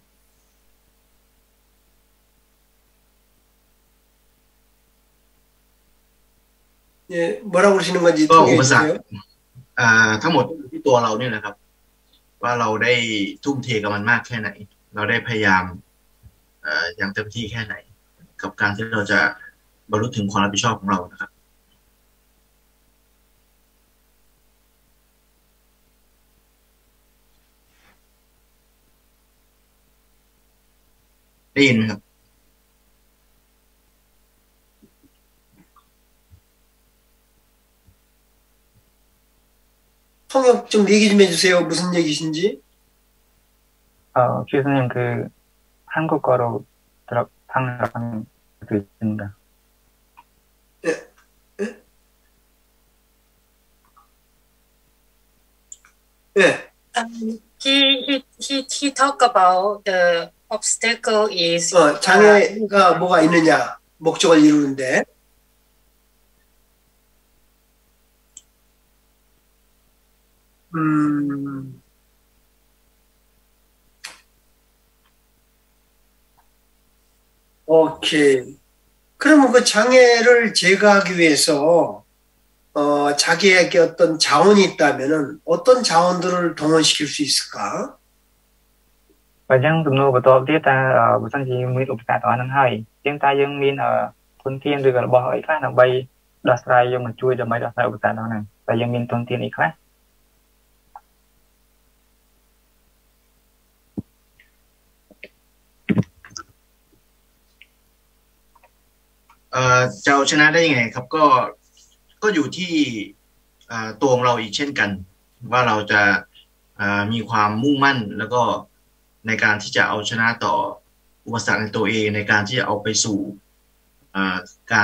예, 뭐라고 그러시는 건지 ก็อุปสรรค 통해주세요. ทั้งหมดที่ตัวเราเนี่ยนะครับว่าเราได้ทุ่มเทกับมันมากแค่ไหนเราได้พยายามอย่างเต็มที่แค่ไหนกับการที่เราจะบรรลุถึงความรับผิดชอบของเรานะครับได้ยินไหมครับ 통역 좀 얘기 좀 해주세요. 무슨 얘기신지. 교수님 그 한국어로 방송하는 그 있습니다. 예. 예. 예. He talk about the obstacle is 장애가 뭐가 있느냐 목적을 이루는데 오케이. 그러면 그 장애를 제거하기 위해서 자기에게 어떤 자원이 있다면은 어떤 자원들을 동원시킬 수 있을까? បើអញ្ចឹងទំនួលបន្តទៀតតើបើសិនជាមានឧបសគ្គទាំងហ្នឹងហើយជាងតើយើងមានធនធានឬក៏របស់អីខ្លះដើម្បីដោះស្រាយយកមកជួយដើម្បីដោះស្រាយឧបសគ្គទាំងហ្នឹងតែយើងមានធនធានអីខ្លះจะเอาชนะได้ยังไงครับก็อยู่ที่ตัวของเราอีกเช่นกันว่าเราจะมีความมุ่งมั่นแล้วก็ในการที่จะเอาชนะต่ออุปสรรคในตัวเองในการที่จะเอาไปสู่การ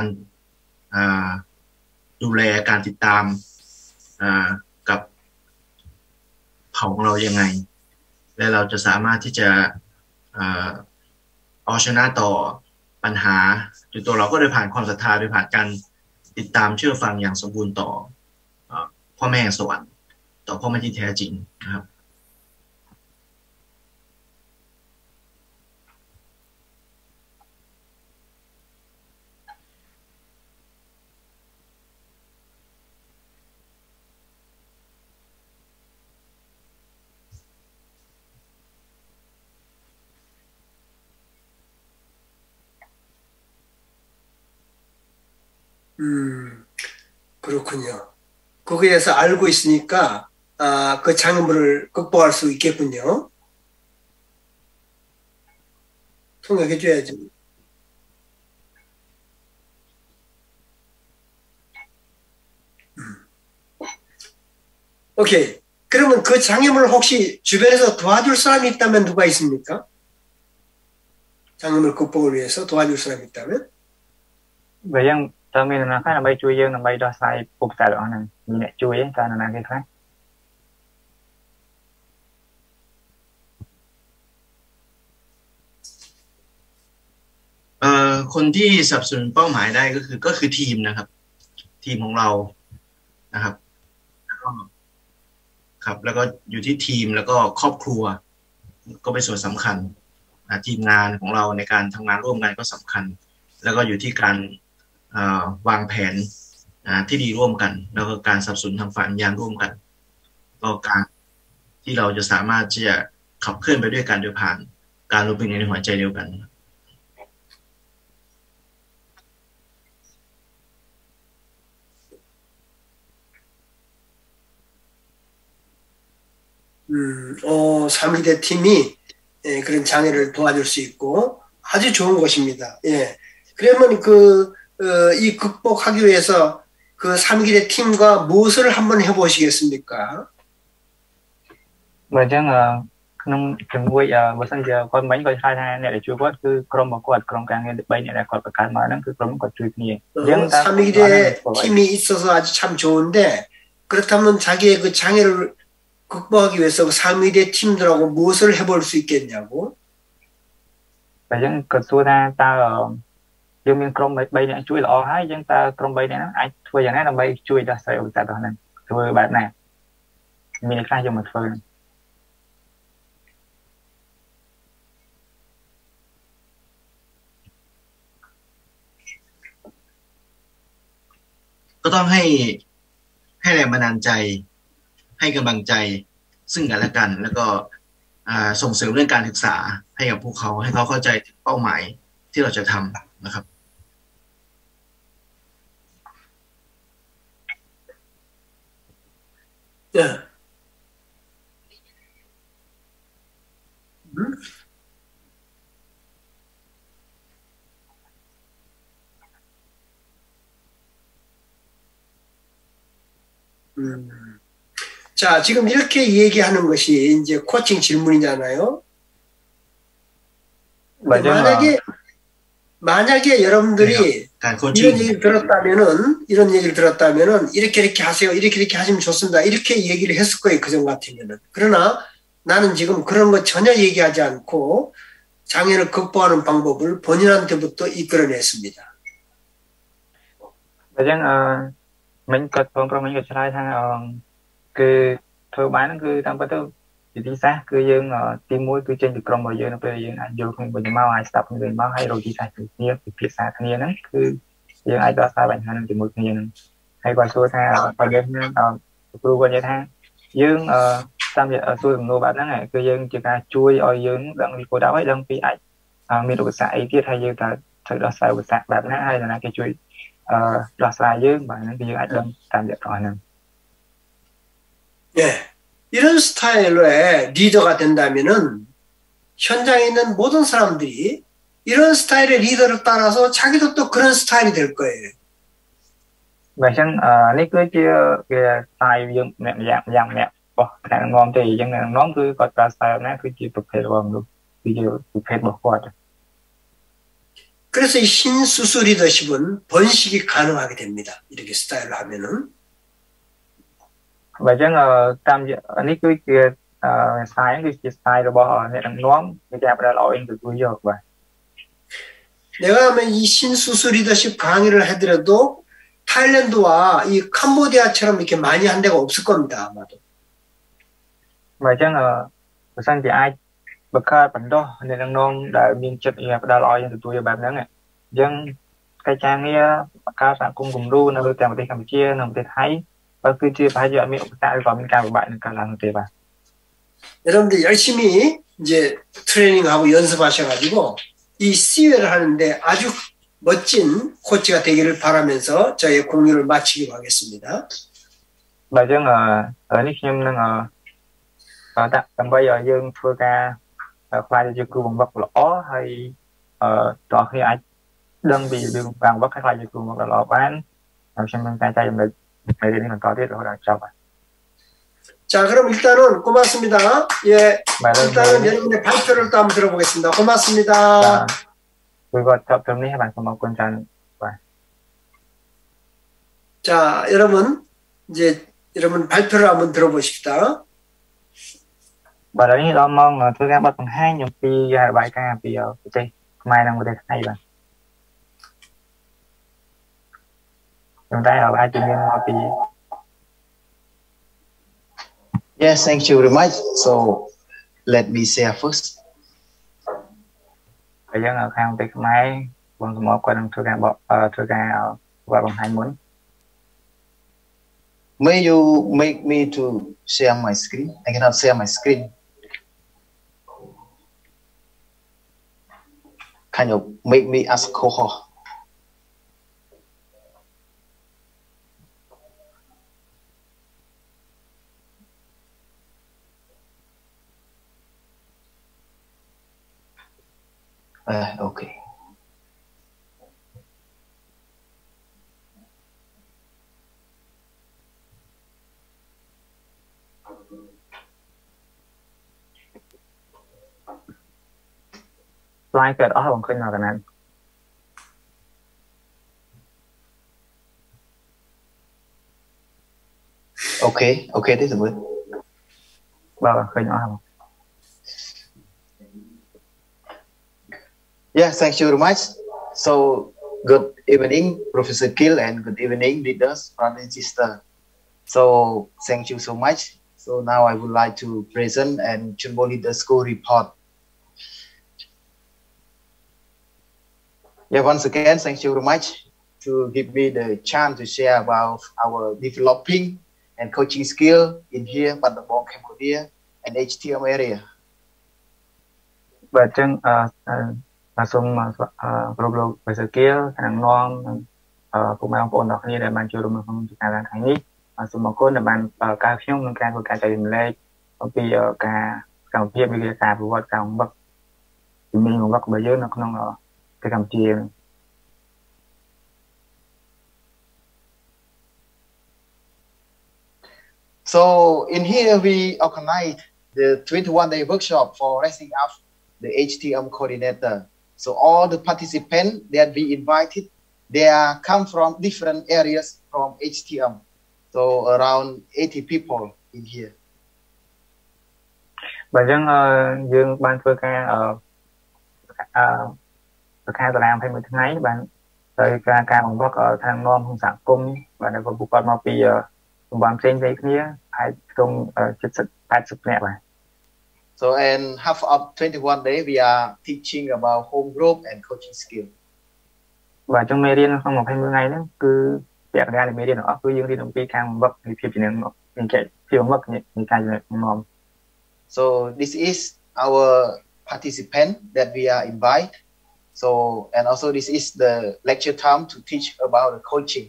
ดูแลการติดตามกับเผ่าของเรายังไงและเราจะสามารถที่จะเอาชนะต่อปัญหาโดยตัวเราก็โดยผ่านความศรัทธาโดยผ่านการติดตามเชื่อฟังอย่างสมบูรณ์ต่อพ่อแม่สวรรค์ต่อพ่อแม่ที่แท้จริงนะครับ 그렇군요. 거기에 대해서 알고 있으니까 그 장애물을 극복할 수 있겠군요. 통역해줘야지. 오케이. 그러면 그 장애물을 혹시 주변에서 도와줄 사람이 있다면 누가 있습니까? 장애물 극복을 위해서 도와줄 사람이 있다면? 왜냐면 tao mình là khác là bay chui dương là bay đo sai phục tài đoạn này mình lại chui ấy tao là cái khác คนที่สนับสนุนเป้าหมายได้ก็คือทีมนะครับทีมของเรานะครับครับแล้วก็อยู่ที่ทีมแล้วก็ครอบครัวก็เป็นส่วนสำคัญทีมงานของเราในการทำงานร่วมกันก็สำคัญแล้วก็อยู่ที่การวางแผนที่ดีร่วมกันแล้วก็การสนับสนุนทางฝ่ายวิญญาณร่วมกันก็การที่เราจะสามารถที่จะขับเคลื่อนไปด้วยกันโดยผ่านการรวมเป็นในหัวใจเดียวกัน 3위대 팀이 그런 장애를 도와줄 수 있고 아주 좋은 것입니다. 예. 그러면 이 극복하기 위해서 그 3기대 팀과 무엇을 한번 해보시겠습니까? bởi chăngក្នុងជាមួយបើសិនជាគាត់មិញគាត់ថាអ្នកដែលជួយគាត់គឺក្រុមរបស់គាត់ក្រុមការងារ3អ្នកដែលគាត់បង្កើតមកហ្នឹងគឺក្រុមគាត់ជួយគ្នាអញ្ចឹងតើ 3기대 팀이 있어서 아주 참 좋은데 그렇다면 자기의 그 장애를 극복하기 위해서 3위대 팀들하고 무엇을 해볼 수 있겠냐고? បើចឹងគាត់សួរថាតើយើងមានក្រុម3អ្នកជួយល្អហើយចឹងតើក្រុម3អ្នកហ្នឹងអាចធ្វើយ៉ាងណាដើម្បីជួយដោះស្រាយឧបសគ្គហ្នឹងធ្វើបែបណាមានខ្លះយកមកធ្វើก็ต้องให้แรงบันดาลใจให้กำลังใจซึ่งกันและกันแล้วก็ส่งเสริมเรื่องการศึกษาให้กับพวกเขาให้เขาเข้าใจเป้าหมายที่เราจะทำนะครับ 자, 지금 이렇게 얘기하는 것이 이제 코칭 질문이잖아요. 만약에 여러분들이 이런 얘기를 들었다면은 이렇게 하세요. 이렇게 하시면 좋습니다. 이렇게 얘기를 했을 거예요. 그전 같으면은. 그러나 나는 지금 그런 거 전혀 얘기하지 않고 장애를 극복하는 방법을 본인한테부터 이끌어냈습니다. mình có con mình có try thằng cứ thưa bán cứ tam bắt đầu ពីទីសាស្ត្រគឺយើងទីមួយគឺចេញពីក្រុមរបស់យើងនៅពេលយើងអាចយល់គ្នាវិញមកអាចស្ដាប់គ្នាវិញមកហើយរកទីសាស្ត្រគ្នាពិភាក្សាគ្នាហ្នឹងគឺយើងអាចដោះស្រាយបញ្ហានឹងជាមួយគ្នាហ្នឹងហើយគាត់សួរថាបើយើងគ្រូគាត់និយាយថាយើងតាមរយៈសួរសំណួរបែបហ្នឹងគឺយើងជាការជួយឲ្យយើងដឹងពីគោលដៅហើយដឹងពីអាចមានឧបសគ្គអីទៀតហើយយើងត្រូវដោះស្រាយឧបសគ្គបែបណាហើយណាគេជួយដោះស្រាយយើងបាទហ្នឹងគឺយើងអាចដឹងតាមរយៈកន្លែងហ្នឹង 예, 이런 스타일의 리더가 된다면은 현장에 있는 모든 사람들이 이런 스타일의 리더를 따라서 자기도 또 그런 스타일이 될 거예요. បាទអញ្ចឹងនេះគឺជាវាស្ទាយយើងម្នាក់យ៉ាងម្នាក់របស់អ្នកដឹកនាំទេអញ្ចឹងអ្នកដឹកនាំគឺគាត់ប្រើស្ទាយណាគឺជាប្រភេទរបស់មនុស្សគឺជាប្រភេទរបស់គាត់ 그래서 이 신수수 리더십은 번식이 가능하게 됩니다. 이렇게 스타일로 하면은. បើអញ្ចឹងតាមនេះគឺជាស្ទាយគឺជាស្ទាយរបស់អ្នកដឹកនាំគេចាប់ផ្ដើមឲ្យទទួលយកបាទ 내가 하면 이 신수수 리더십 강의를 해드려도 타일랜드와 이 캄보디아처럼 이렇게 많이 한 데가 없을 겁니다. 아마도. បើអញ្ចឹងបើសិនជាអាចបង្កើតបណ្ដោះអ្នកដឹកនាំដែលមានចិត្តផ្ដល់ឲ្យទទួលយកបែបហ្នឹងអញ្ចឹងកិច្ចការងារបង្កើតសហគមន៍គំរូនៅទាំងប្រទេសកម្ពុជានិងប្រទេសថៃ 여러분들 열심히 이제 트레이닝하고 연습하셔가지고 이 CU를 하는데 아주 멋진 코치가 되기를 바라면서 저의 공유를 마치기로 하겠습니다. 자, 그럼 일단은 고맙습니다. 예, 일단은 여러분의 발표를 또 한번 들어보겠습니다. 고맙습니다. 자, 여러분 이제 여러분 발표를 한번 들어보십시다. Yes, thank you very much. So let me share first. May you make me to share my screen? I cannot share my screen. Can you make me as co-host? Okay. Slide cut off bằng khuyên nào cả này. Okay, this is good. Vâng, khuyên off. Yes, thank you very much. So, good evening, Professor Kill, and good evening, leaders, brothers and sisters. So, thank you so much. So now I would like to present and Chunbo Leader School report. Yeah, once again, thank you very much to give me the chance to share about our developing and coaching skill in here, Bandabong, Cambodia, and HTM area. Butសូមគ្រប់លោកវិស្វករខាងនាំពុកម៉ែបងប្អូនទាំងគ្នាដែលបានចូលរួមក្នុងកិច្ចការថ្ងៃនេះសូមអរគុណដែលបានការខ្ញុំក្នុងការធ្វើការចែករំលែកអំពីការសកម្មភាពវិទ្យាសាស្ត្រប្រវត្តិការបង្វឹកជំនាញបង្វឹករបស់យើងនៅក្នុងប្រទេសកម្ពុជា So in here we organize the 21-day workshop for raising up the HTM coordinator. So all the participants that we invited, they come from different areas from HTM. So around 80 people in here. បើអញ្ចឹងយើងបានធ្វើការតារាង21ថ្ងៃបានដោយការបង្វឹកខាងនាំក្នុងសហគមន៍បាទដែលពួកគាត់មកពីតំបន់ផ្សេងៗគ្នាហើយក្នុង70-80នាក់បាទ So and half of 21 days we are teaching about home group and coaching skill. Và trong mê điên không 20 ngày nữa cứ đẹp ra thì mê điên nó cứ dương đi đồng cái càng vật thì phim chỉ nên mình chạy phim vật những cái này ngon. So this is our participant that we are invite. So and also this is the lecture time to teach about the coaching.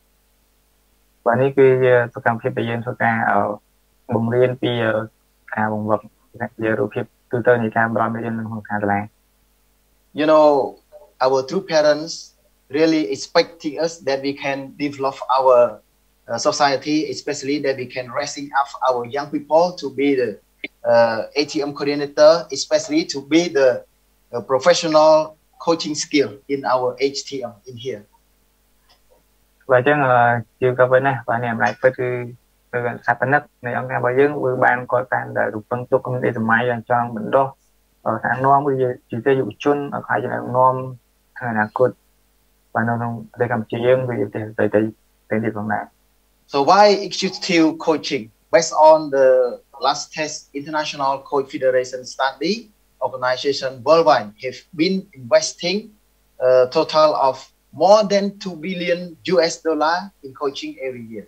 Vàនេះគឺសកម្មភាពដែលយើងធ្វើការបង្រៀនពីការបង្វឹកជារូបភាពទូទៅនៃការបន្តមេរៀននៅក្នុងសាលា You know, our two parents really expecting us that we can develop our society, especially that we can raising up our young people to be the ATM coordinator, especially to be the professional coaching skill in our HTM in here. Vàចឹងជាក៏វិញណាបាទនេះអំណាចពិតគឺសព្វនិកនៃអង្គការរបស់យើងគឺបានកសាងដែលរំពឹងទុកក្នុងឯសម័យយ៉ាងចង់បណ្ដុះខាងនាំគឺជាយុវជនឲ្យខ្លាចជានាំខាងអនាគតបាទនៅក្នុងប្រទេសកម្ពុជាយើងវាទៅទៀតផងដែរ So why executive coaching? Based on the last test international coach federation study, organization worldwide have been investing a total of more than $2 billion in coaching every year.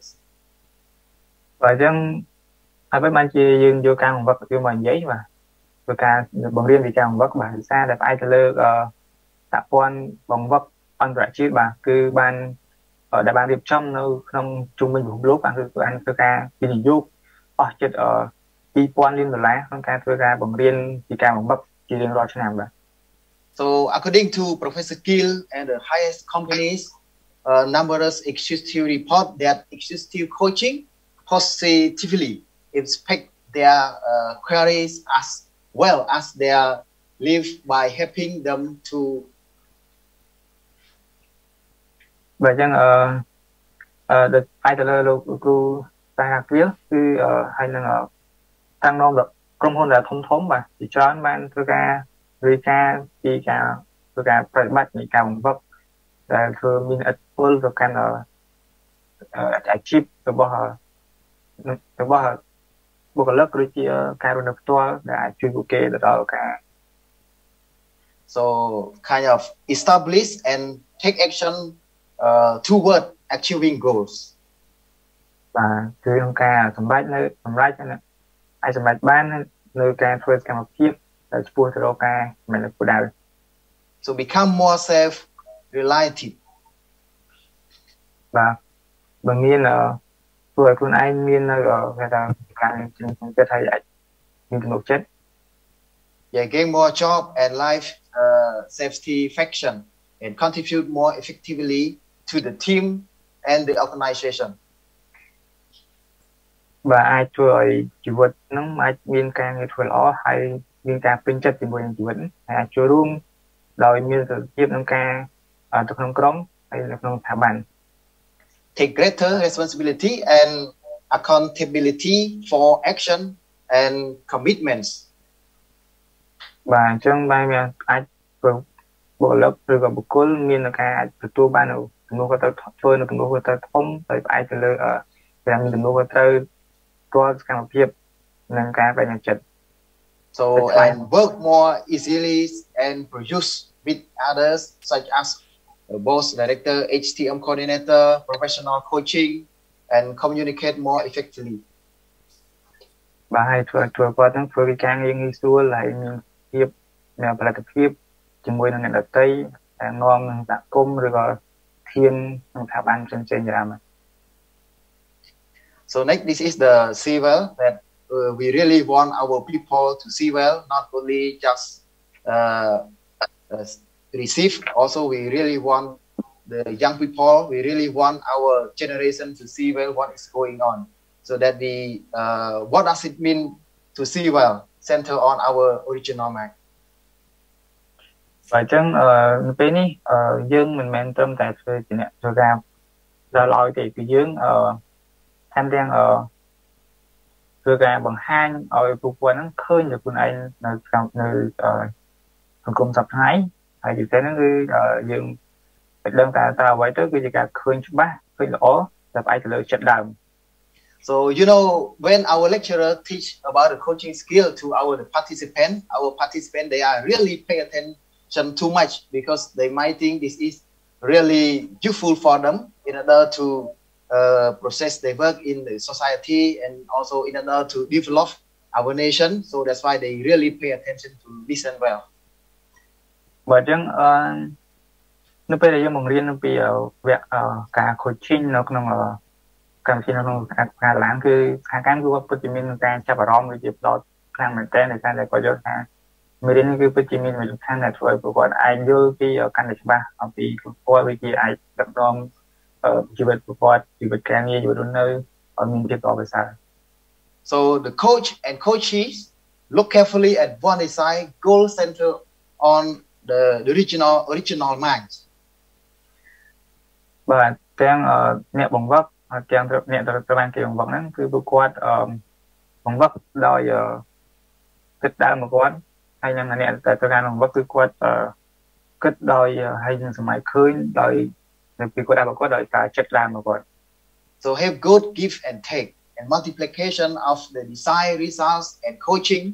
vàចឹងហើយបានជាយើងយកការបង្វឹកយកមកនិយាយបាទធ្វើការបង្រៀនពីការបង្វឹកបាទភាសាដែលផ្អែកទៅលើសហព័ន្ធបង្វឹកអន្តរជាតិបាទគឺបានដែលបានរៀបចំនៅក្នុងជុំវិញពិភពលោកបាទគឺបានធ្វើការវិនិយោគអស់ជិត$2,000 លានក្នុងការធ្វើការបង្រៀនពីការបង្វឹកជារៀងរាល់ឆ្នាំបាទ So according to Professor Gill and the highest companies, numerous executive report that executive coaching positively impact their queries as well as their live by helping them to. បាទចឹងដែលផ្អែកទៅលើលោកគ្រូសាហាគ្រាគឺហើយនឹងតាំងនាំក្រុមហ៊ុនដែលធំបាទជាច្រើនបានធ្វើការរាយការណ៍ពីការធ្វើការប្រតិបត្តិនៃការបង្វឹកដែលធ្វើមានឥទ្ធិពលទៅកាន់អាជីពរបស់បុគ្គលិកឬជាការរស់នៅផ្ទាល់ដែលអាចជួយពួកគេទៅដល់ការ So kind of establish and take action toward achieving goals. បាទគឺក្នុងការសម្រេចអាចសម្រេចបាននៅការធ្វើសកម្មភាពដែលឆ្ពោះទៅរកការមិនគោលដៅ So become more self-reliant. បាទបើមានធ្វើឲ្យខ្លួនឯងមាននៅគេថាការជំនឿចិត្តហើយអាចមានទំនុកចិត្ត Yeah, gain more job and life satisfaction and contribute more effectively to the team and the organization. បាទអាចធ្វើឲ្យជីវិតហ្នឹងអាចមានការងារធ្វើល្អហើយមានការពេញចិត្តជាមួយនឹងជីវិតហើយអាចចូលរួមដោយមានសន្តិភាពក្នុងការទៅក្នុងក្រុមហើយនៅក្នុងស្ថាប័ន Take greater responsibility and accountability for action and commitments. បាទអញ្ចឹងបានមានអាចធ្វើបុគ្គលិកឬក៏បុគ្គលមានការអាចទទួលបាននៅទំនួលខុសត្រូវធ្វើនៅទំនួលខុសត្រូវធំដោយផ្អែកទៅលើការមានទំនួលខុសត្រូវរាល់សកម្មភាពនិងការបែងចែក So and work more easily and produce with others such as boss director, HTM coordinator, professional coaching and communicate more effectively. បាទហើយធ្វើគាត់ហ្នឹងធ្វើពីការងារងាយស្រួលហើយមានភាពមានផលិតភាពជាមួយនឹងអ្នកដទៃដែលនាំនឹងសហគមន៍ឬក៏ធានក្នុងស្ថាប័នផ្សេងៗជាដើម So next, this is the see well that we really want our people to see well, not only just receive. Also, we really want the young people. We really want our generation to see well what is going on, so that we what does it mean to see well? Center on our original mind. បើអញ្ចឹងនៅពេលនេះយើងមិនមែនត្រឹមតែធ្វើជាអ្នកធ្វើការដល់ឲ្យទេគឺយើងថែមទាំងធ្វើការបង្ហាញឲ្យពួកគាត់ហ្នឹងឃើញទៅខ្លួនឯងនៅសង្គមសព្វថ្ងៃហើយពិសេសហ្នឹងគឺយើងដឹងថាតើអ្វីទៅគឺជាការឃើញច្បាស់ឃើញល្អតែផ្អែកទៅលើចិត្តដើម So you know, when our lecturer teach about the coaching skill to our participant they are really pay attention too much because they might think this is really useful for them in order to process their work in the society and also in order to develop our nation. So that's why they really pay attention to listen well. Bởi chừng nó bây giờយើងបង្រៀនពីវគ្គការ coaching នៅក្នុងកម្មវិធីនៅក្នុងការឡើងគឺខាងកម្មគឺពិតជាមានការចាប់អារម្មណ៍វាជាផ្ដោតខ្លាំងមែនទែនដោយសារតែគាត់យល់ថាមេរៀននេះគឺពិតជាមានសំខាន់ណាស់ធ្វើឲ្យពួកគាត់អាចយល់ពីកាន់តែច្បាស់អំពីគាត់វាជាអាចដឹកនាំជីវិតពួកគាត់ជីវិតការងារជីវិតរស់នៅឲ្យមានភាពល្អប្រសើរ So the coach and coaches look carefully at one side goal center on the original minds. បាទទាំងអ្នកបង្វឹកទាំងអ្នកត្រូវបានគេបង្វឹកហ្នឹងគឺពួកគាត់បង្វឹកដោយគិតដើមរបស់គាត់ហើយនឹងអ្នកត្រូវការបង្វឹកគឺគាត់គិតដោយហើយនឹងសម័យឃើញដោយនៅពីគាត់របស់គាត់ដោយការចិត្តដើមរបស់គាត់ So have good give and take and multiplication of the desired results and coaching.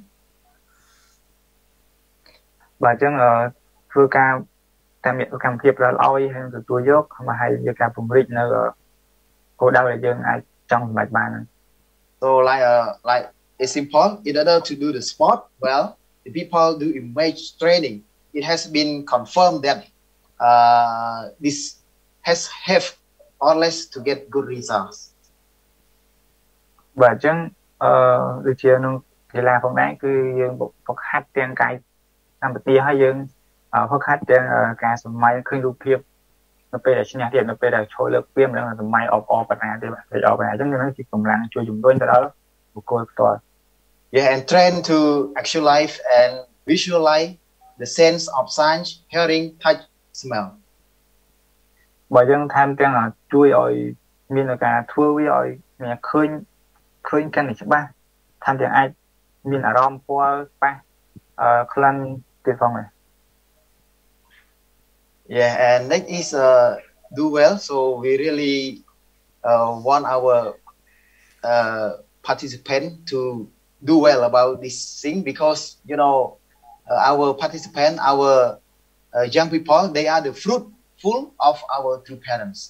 បាទអញ្ចឹងធ្វើការតាមរយៈកម្មវិធីផ្ដល់ឲ្យហើយទទួលយកមកឲ្យយកការពង្រីកនៅគោលដៅដែលយើងអាចចង់សម្រេចបាន So like it's simple in order to do the sport well the people do image training it has been confirmed that this has have or less to get good results បាទអញ្ចឹងដូចជាក្នុងកីឡាផងដែរគឺយើងហ្វឹកហាត់ទាំងកាយសម្បទាហើយយើងហ្វឹកហាត់ទាំងការសម័យឃើញរូបភាពនៅពេលដែលឈ្នះទៀតនៅពេលដែលឈរលើកពាននឹងសម័យអបបណ្ណាទៀតបាទអបបណ្ណាអញ្ចឹងនឹងជាកម្លាំងជួយជំរុញទៅដល់បុគ្គលផ្ទាល់ Yeah and train to actualize and visualize the sense of sight hearing touch smell បើយើងថែមទាំងជួយឲ្យមានការធ្វើវាឲ្យមានឃើញកាន់តែច្បាស់ថែមទាំងអាចមានអារម្មណ៍ពណ៌ច្បាស់ក្លិនទៀតផងដែរ Yeah and that is do well so we really want our participant to do well about this thing because you know our participant our young people they are the fruitful of our two parents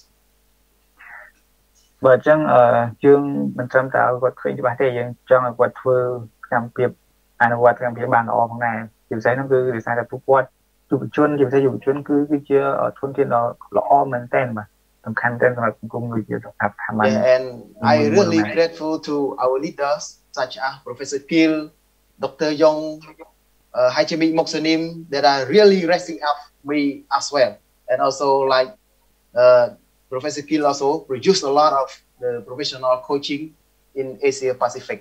បើអញ្ចឹងយើងមិនត្រឹមតែឲ្យគាត់ឃើញច្បាស់ទេយើងចង់ឲ្យគាត់ធ្វើកម្មភាពអនុវត្តកម្មភាពបានល្អផងដែរជាពិសេសនោះគឺដោយសារតែពួកគាត់យុវជនជាពិសេសយុវជនគឺជាធនធានដ៏ល្អមែនទែនបាទសំខាន់តែសម្រាប់សង្គមដូចជាសម្រាប់ថាម៉ាន and I really grateful to our leaders such as Professor Kiel Dr. Yong Hachimik Moksanim that are really raising up me as well and also like Professor Kiel also produced a lot of the professional coaching in Asia Pacific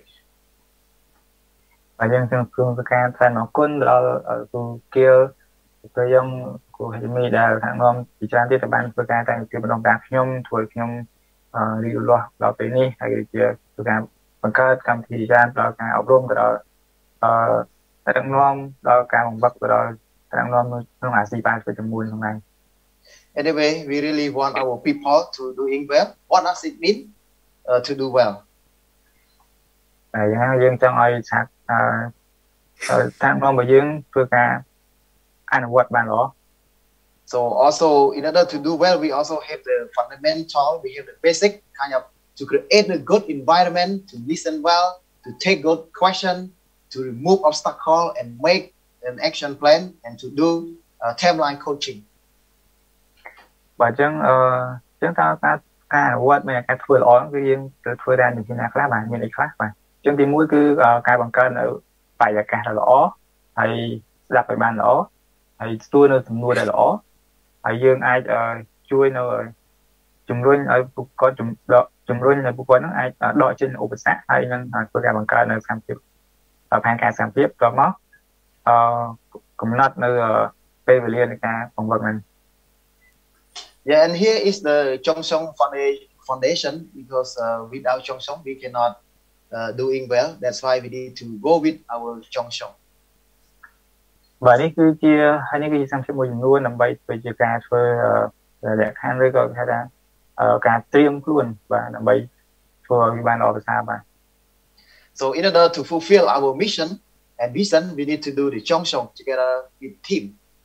ហើយយើងទាំងព្រមប្រការថ្លែងអរគុណដល់គ្រូគៀលទៅយើងគ្រូហេមីដែលខាងនាំពីច្រើនទៀតបានធ្វើការតែពីម្ដងការខ្ញុំធ្វើខ្ញុំរីករាស់ដល់ពេលនេះហើយជាធ្វើការបង្កើតកម្មវិធីច្រើនដល់ការអប់រំទៅដល់តែដឹកនាំដល់ការបង្វឹកទៅដល់ដឹកនាំក្នុងអាស៊ីបានធ្វើជាមួយក្នុងហ្នឹង Anyway we really want our people to doing well what does it mean to do well ហើយយើងចង់ឲ្យសាក់តាមនាំរបស់យើងធ្វើការអនុវត្តបានល្អ So also in order to do well we also have the fundamental we have the basic kind of to create a good environment to listen well to take good question to remove obstacle and make an action plan and to do timeline coaching បើអញ្ចឹងតើការអនុវត្តមានការធ្វើល្អគឺយើងត្រូវធ្វើដែរពីណាខ្លះបាទមានអីខ្លះបាទអញ្ចឹងទីមួយគឺការបង្កើតនៅបរិយាកាសដ៏ល្អហើយស្ដាប់ឲ្យបានល្អហើយស្ទួយនៅសំណួរដែលល្អហើយយើងអាចជួយនៅជំរុញឲ្យពួកគាត់ជំរុញឲ្យពួកគាត់នឹងអាចដកចេញឧបសគ្គហើយនឹងធ្វើការបង្កើតនៅសកម្មភាពផែនការសកម្មភាពទៅមកកំណត់នៅពេលវេលានៃការបង្វឹកហ្នឹង Yeah and here is the Chongshong Foundation because without Chongshong we cannot doing well that's why we need to go with our Chongshong បាទនេះគឺជាហើយនេះគឺជា31ចំនួនដើម្បីធ្វើជាការធ្វើលក្ខខណ្ឌឬក៏គេថាការត្រៀមខ្លួនបាទដើម្បីធ្វើឲ្យបានល្អប្រសើរបាទ So in order to fulfill our mission and vision, we need to do the Chongshong together with team.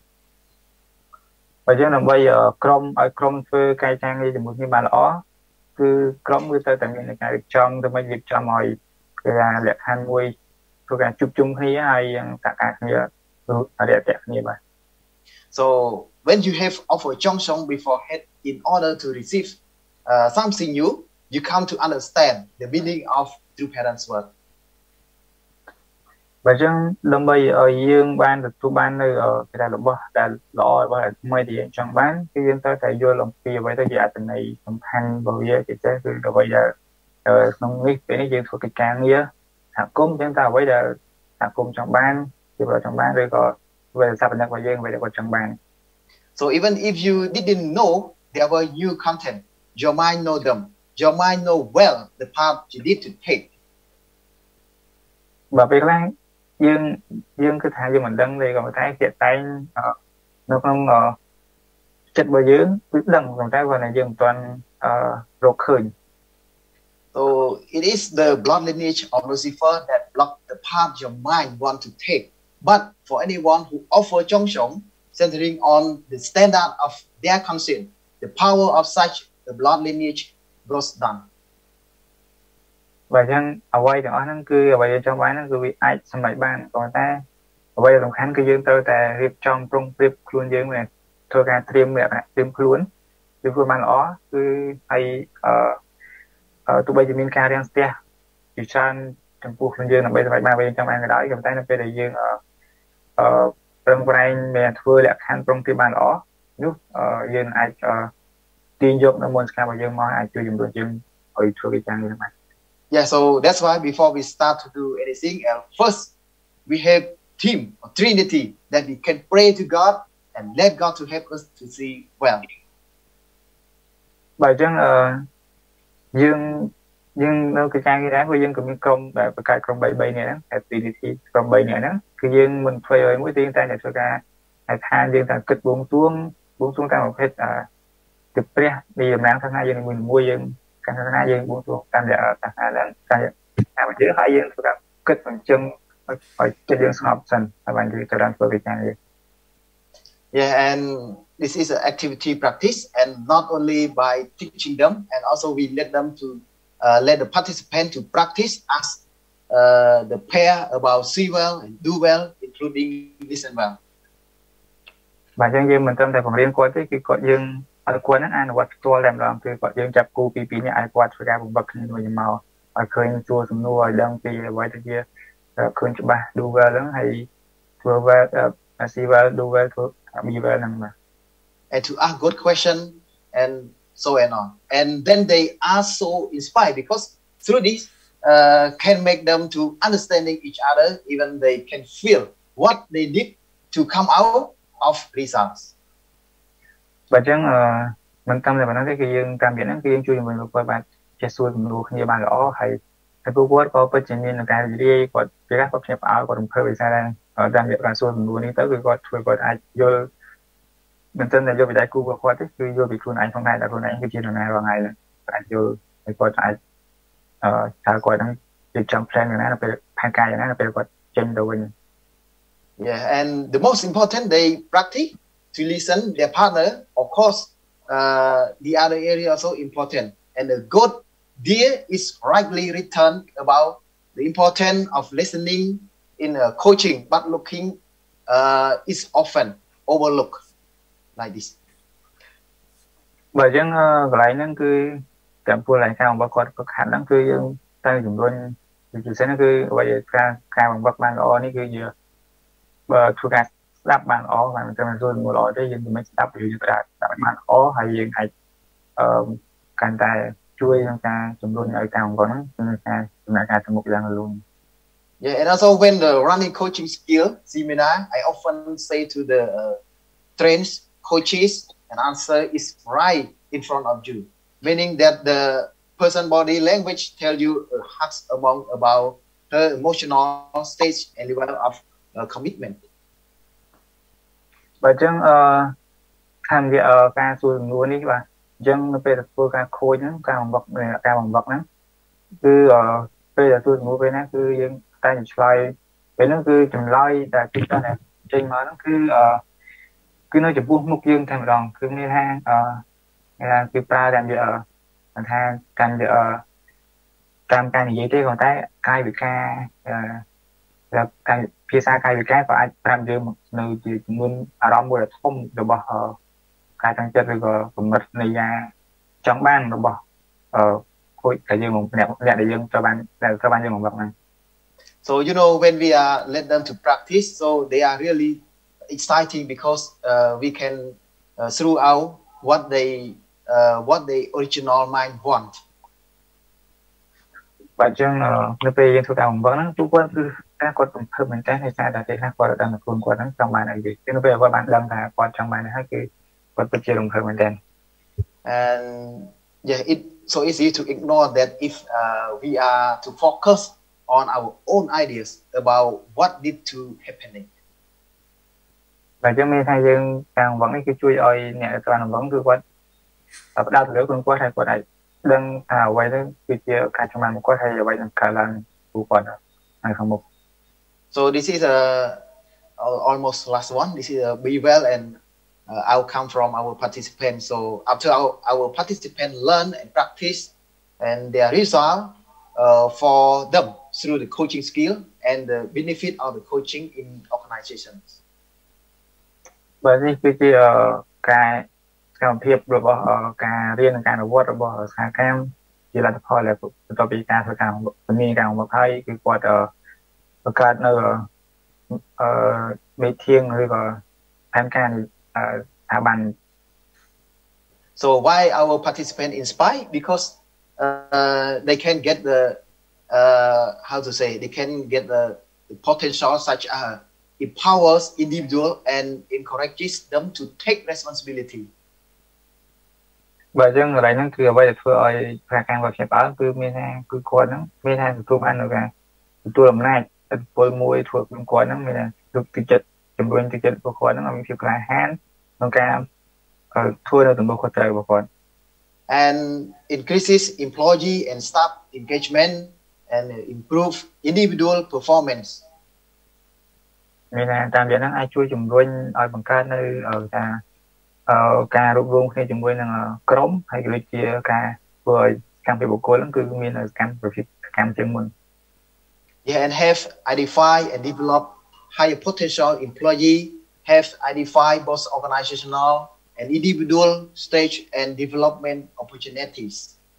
បើយើងដើម្បីក្រុមឲ្យក្រុមធ្វើការចាងងារជាមួយគ្នាបានល្អគឺក្រុមគឺត្រូវតែមានការរៀបចំដើម្បីរៀបចំឲ្យគឺថាលក្ខខណ្ឌមួយធ្វើការជួបជុំគ្នាហើយសហការគ្នារាក់ទាក់គ្នាបាទ So when you have offer Chongshong beforehand, in order to receive something new, you come to understand the meaning of True Parents Word. បើចឹងដើម្បីឲ្យយើងបានទទួលបាននៅគេថារបស់ដែលល្អរបស់ថ្មីដែលយើងចង់បានគឺយើងត្រូវតែយល់អំពីអ្វីទៅជាអត្ថន័យសំខាន់របស់វាជាពិសេសគឺអ្វីដែលក្នុងនេះពេលនេះយើងធ្វើកិច្ចការងារសហគមន៍ចឹងតើអ្វីដែលសហគមន៍ចង់បានគឺគាត់ចង់បានឬក៏អ្វីដែលសាប់របស់យើងអ្វីដែលគាត់ចង់បាន So even if you didn't know there were new content, your mind know them. Your mind know well the path you need to take. បើពេលខ្លះយើងគឺថាយើងមិនដឹងទេក៏តែជាតែងនៅក្នុងចិត្តរបស់យើងគឺដឹងប៉ុន្តែគាត់ថាយើងមិនទាន់រកឃើញ So it is the blood lineage of Lucifer that block the path your mind want to take. But for anyone who offer Chongshong, centering on the standard of their conscience, the power of such the blood lineage goes down. បើចឹងអ្វីទាំងអស់ហ្នឹងគឺអ្វីដែលចង់បានហ្នឹងគឺវាអាចសម្រេចបានប៉ុន្តែអ្វីដែលសំខាន់គឺយើងត្រូវតែរៀបចំប្រុងប្រៀបខ្លួនយើងទៅធ្វើការត្រៀមខ្លួនគឺធ្វើបានល្អគឺហើយទោះបីជាមានការរាំងស្ទះជាច្រើនចំពោះខ្លួនយើងដើម្បីសម្រេចបានអ្វីយើងចង់បានក៏ដោយក៏តែនៅពេលដែលយើងប្រឹងប្រែងមានធ្វើលក្ខខណ្ឌប្រុងប្រៀបបានល្អនោះយើងអាចទាញយកនៅមុនស្ការបស់យើងមកអាចជួយជំរុញយើងឲ្យធ្វើកិច្ចការនេះបាន Yeah, so that's why before we start to do anything else, first we have team or Trinity that we can pray to God and let God to help us to see well. បើចឹងយើងនៅកិច្ចការនេះដែរព្រោះយើងក៏មានក្រុមដែលបង្កើតក្រុម3នាក់ហ្នឹងតែ Trinity ក្រុម3នាក់ហ្នឹងគឺយើងមិនធ្វើឲ្យមួយទេតែធ្វើការឲ្យខានយើងតែគិតបួងសួងតាមប្រភេទទៅព្រះនៃតំណាងសាសនាយើងមួយយើងការសាសនាយើងបួងសួងតាមរយៈសាសនាឡើងតាមយើងហើយយើងធ្វើការគិតបញ្ចឹងឲ្យចិត្តយើងស្ងប់សិនហើយបានយើងទៅដល់ធ្វើកិច្ចការនេះ Yeah, and this is an activity practice and not only by teaching them and also we let them to let the participant to practice as the pair about see well and do well including listen well. បាទចឹងយើងមិនត្រឹមតែបង្រៀនគាត់ទេគឺគាត់យើងឲ្យគាត់ហ្នឹងអនុវត្តផ្ទាល់តែម្ដងគឺគាត់យើងចាប់គូពីនេះឲ្យគាត់ធ្វើការបង្វឹកគ្នាមួយមកឲ្យឃើញជួសំណួរឲ្យដឹងពីអ្វីទៅជាឃើញច្បាស់ do well ហ្នឹងហើយធ្វើ well see well do well ធ្វើ be well ហ្នឹងបាទ and to ask good question and so and on and then they are so inspired because through this can make them to understanding each other even they can feel what they need to come out of results. បើចឹងមិនតាមតែប៉ុណ្ណឹងទេគឺយើងតាមយ៉ាងហ្នឹងគឺយើងជួយជាមួយលោកគាត់បានចេះសួរសំណួរគ្នាបានល្អហើយពួកគាត់ក៏ពិតជាមានការរីករាយគាត់ពេលខ្លះគាត់ភ្ញាក់ផ្អើលគាត់រំភើបដោយសារតែតាមរយៈការសួរសំណួរនេះទៅគឺគាត់ធ្វើគាត់អាចយល់មិនត្រឹមតែយល់ពីដៃគូរបស់គាត់ទេគឺយល់ពីខ្លួនឯងផងដែរតែខ្លួនឯងគឺជានរណារាល់ថ្ងៃអាចយល់ហើយគាត់អាចថាគាត់នឹងរៀបចំ plan យ៉ាងណានៅពេលផែនការយ៉ាងណានៅពេលគាត់ចេញទៅវិញ Yeah, and the most important they practice to listen their partner. Of course, the other area also important. And the good deal is rightly written about the importance of listening in coaching, but looking is often overlooked like this. បើចឹងកន្លែងហ្នឹងគឺតាមពលឯកការរបស់គាត់ក៏ខាត់ហ្នឹងគឺយើងតែជំរុញជាពិសេសហ្នឹងគឺអ្វីការបង្វឹកបានល្អនេះគឺជាបើធ្វើការស្ដាប់បានល្អហើយមិនត្រឹមតែចូលល្អទេយើងមិនស្ដាប់យើងត្រូវស្ដាប់បានល្អហើយយើងអាចកាន់តែជួយក្នុងការជំរុញឲ្យការបង្វឹកហ្នឹងគឺការដំណើរការទៅមុខយ៉ាងរលូន Yeah, and also when the running coaching skill seminar, I often say to the trained coaches, an answer is right in front of you, meaning that the person body language tell you about her emotional stage and level of commitment. បើចឹងខាងវាការសួរសំណួរនេះបាទអញ្ចឹងនៅពេលធ្វើការខូចហ្នឹងការបង្វឹកហ្នឹង cứ bây giờ tôi mua về nó cứ dân ta nhìn slide về nó cứ chùm like là chúng ta này trên mà nó cứ nói chụp buông mục dương thành đòn cứ nghe ha là cứ pra làm giờ tha canh giờ cam canh gì thế còn tay cay bị ca là cay phía xa cay bị cái và ai làm giờ một nơi chỉ muốn ở đó mua là không được bỏ cay tăng chất rồi còn mật này ra trong ban được bỏ khối cái dương một đẹp để dương cho ban dương một vật này. So you know when we let them to practice, so they are really exciting because we can through out what they original mind want. Vậy chứ nó về dân thuộc đạo vẫn chú quân cứ các con cũng thơm mình trái hay sai là cái các con đang là cuốn qua trong bài này gì chứ nó về qua bạn đăng là qua trong bài này hay cái con tôi chia đồng thơm mình đen. And yeah, it's so easy to ignore that if we are to focus on our own ideas about what need to happening. Và cho mình thay dân càng vẫn cái chui ơi nè toàn vẫn cứ quên ở đa lửa con qua thay qua này đừng quay đến cái kia cả trong mình qua thay quay đến cả lần của con này không một. So this is almost last one. This is a be well and outcome from our participants. So after our participants learn and practice and their result for them through the coaching skill and the benefit of the coaching in organizations. Bởi vì cái cáiភាពរបស់ការរៀននិងការអនុវត្តរបស់សហគមន៍ជាលទ្ធផលដែលបន្ទាប់ពីការធ្វើការមានការមកហើយគឺគាត់បង្កើតនៅមេធាងឬក៏ផែនការស្ថាប័ន So why our participant inspired? Because they can get the how to say they can get the potential such as empowers individual and encourages them to take responsibility. Bởi dân ở đây nó cứ bây giờ thưa ơi ra càng vào xe báo cứ miền Nam cứ quan nó miền Nam tụi ăn được à tụi làm này tôi mua thuộc cũng quan nó miền Nam được tiêu chất chấm bên tiêu chất của quan nó làm việc là hand nó cam thua nó từng bộ khoa trời của quan. And increases employee and staff engagement and improve individual performance. Miền Nam tam vậy nó ai chui chấm bên ở bằng ca nơi ở taការរួមរួមគ្នាជាមួយនឹងក្រុមហើយដូចជាការធ្វើឲ្យកម្មវិធីបុគ្គលហ្នឹងគឺមានកម្មប្រភេទកម្មជាងមុន Yeah, and have identified and developed higher potential employee, have identified both organizational and individual stage and development opportunities.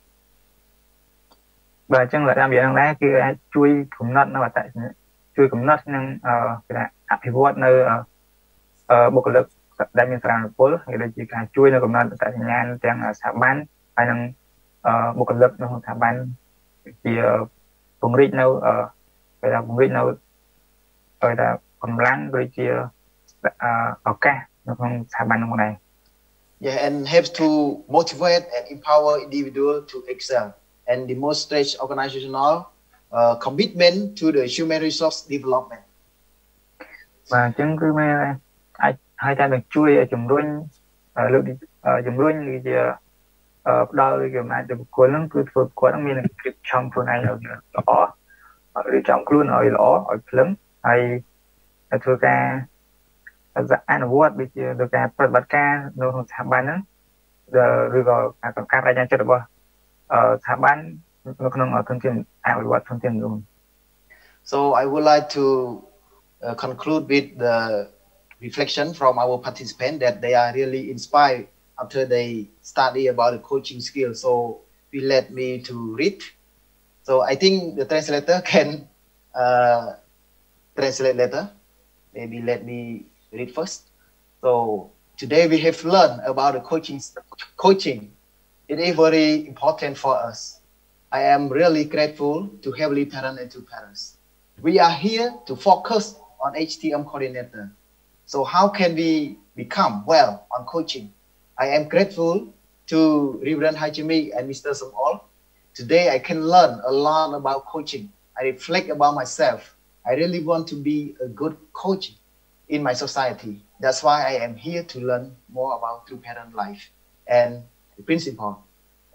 បាទអញ្ចឹងlàតាមយ៉ាងណាគឺអាចជួយកំណត់នៅអត្តជួយកំណត់នឹងគេថាអភិវឌ្ឍនៅបុគ្គលិកដែលមានសារៈពលហើយដូចជាការជួយនៅកំណត់អត្តសញ្ញាណទាំងស្ថាប័នហើយនឹងបុគ្គលិកនៅក្នុងស្ថាប័នជាពង្រីកនៅគេថាពង្រីកនៅគេថាកម្លាំងដូចជាឱកាសនៅក្នុងស្ថាប័ននោះដែរ Yeah, and have to motivate and empower individual to excel and demonstrate organizational commitment to the human resource development. បាទអញ្ចឹងគឺមានអាចហើយតែនឹងជួយជំរុញលើកជំរុញឬជាផ្ដល់ឬអំណាចទៅបុគ្គលហ្នឹងគឺធ្វើគាត់ហ្នឹងមានភាពឆំខ្លួនឯងឲ្យល្អឬចំខ្លួនឲ្យល្អឲ្យភ្លឹងហើយធ្វើការអនុវត្តដូចជាដោយការប្រតិបត្តិការនៅក្នុងស្ថាប័នហ្នឹងឬក៏ការប្រាជ្ញាចិត្តរបស់ស្ថាប័ននៅក្នុងធនធានអភិវឌ្ឍធនធានមនុស្ស So I would like to conclude with the reflection from our participants that they are really inspired after they study about the coaching skill. So we let me to read. So I think the translator can translate later. Maybe let me read first. So today we have learned about the coaching. It is very important for us. I am really grateful to Heavenly Parent and to parents. We are here to focus on HTM coordinator. So how can we become well on coaching? I am grateful to Reverend Hajime and Mr. Somol. Today I can learn a lot about coaching. I reflect about myself. I really want to be a good coach in my society. That's why I am here to learn more about true parent life and the principle.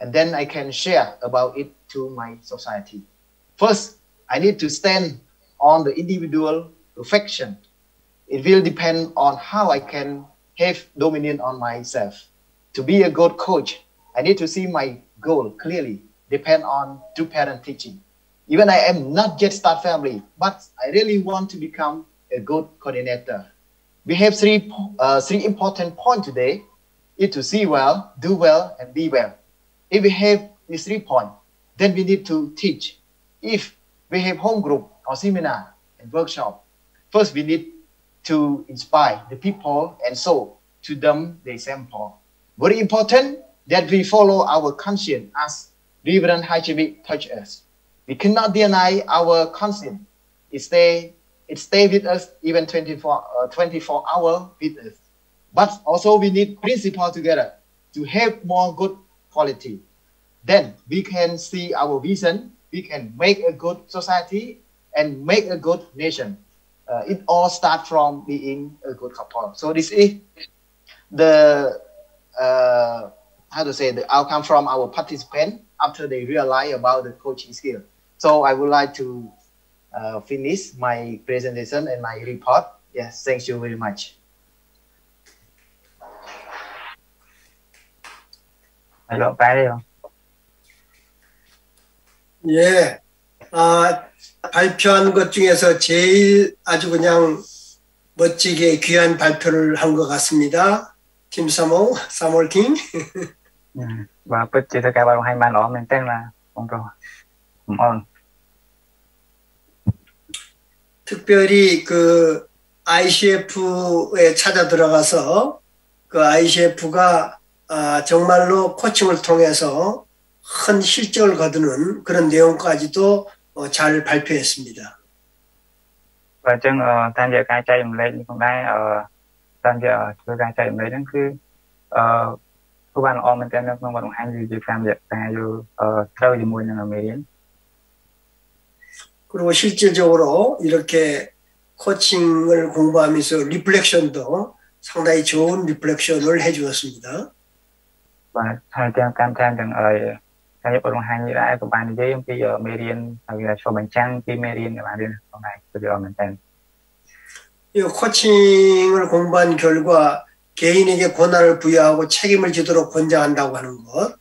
and then I can share about it to my society. First, I need to stand on the individual perfection. It will depend on how I can have dominion on myself. To be a good coach, I need to see my goal clearly, depend on two-parent teaching. Even I am not yet start family, but I really want to become a good coordinator. We have three important points today. Is to see well, do well, and be well. If we have these 3 points, then we need to teach. If we have home group or seminar and workshop, first we need to inspire the people and so to them the example. Very important that we follow our conscience as Reverend Hajivik taught us. We cannot deny our conscience. It stay with us even 24 hours with us. But also we need principle together to have more good quality. Then we can see our vision. We can make a good society and make a good nation. It all starts from being a good couple. So this is the the outcome from our participant after they realize about the coaching skill. So I would like to finish my presentation and my report. Yes, thank you very much. Hello, 빨리요. 예, 발표한 것 중에서 제일 아주 그냥 멋지게 귀한 발표를 한 것 같습니다. Kim Samo, Samuel King. Và bất chỉ tất cả bạn hay bàn ổn mình tên là ông rồi. Cảm ơn. 특별히 그 ICF에 찾아 들어가서 그 ICF가 정말로 코칭을 통해서 큰 실적을 거두는 그런 내용까지도 잘 발표했습니다. Và chân tham gia cái chạy lên cũngได้tham gia cái chạy lên cứ các bạn ôm mình tên nó không còn hay gì tham gia cái theo gì mua những người 그리고 실질적으로 이렇게 코칭을 공부하면서 리플렉션도 상당히 좋은 리플렉션을 해주었습니다. Và thay cho cam tham rằng theo những bằng hành như đã của bạn với bây giờ Merian hay là số bằng trang khi Merian các bạn đi hôm nay bây giờ mình tên. 이 코칭을 공부한 결과 개인에게 권한을 부여하고 책임을 지도록 권장한다고 하는 것.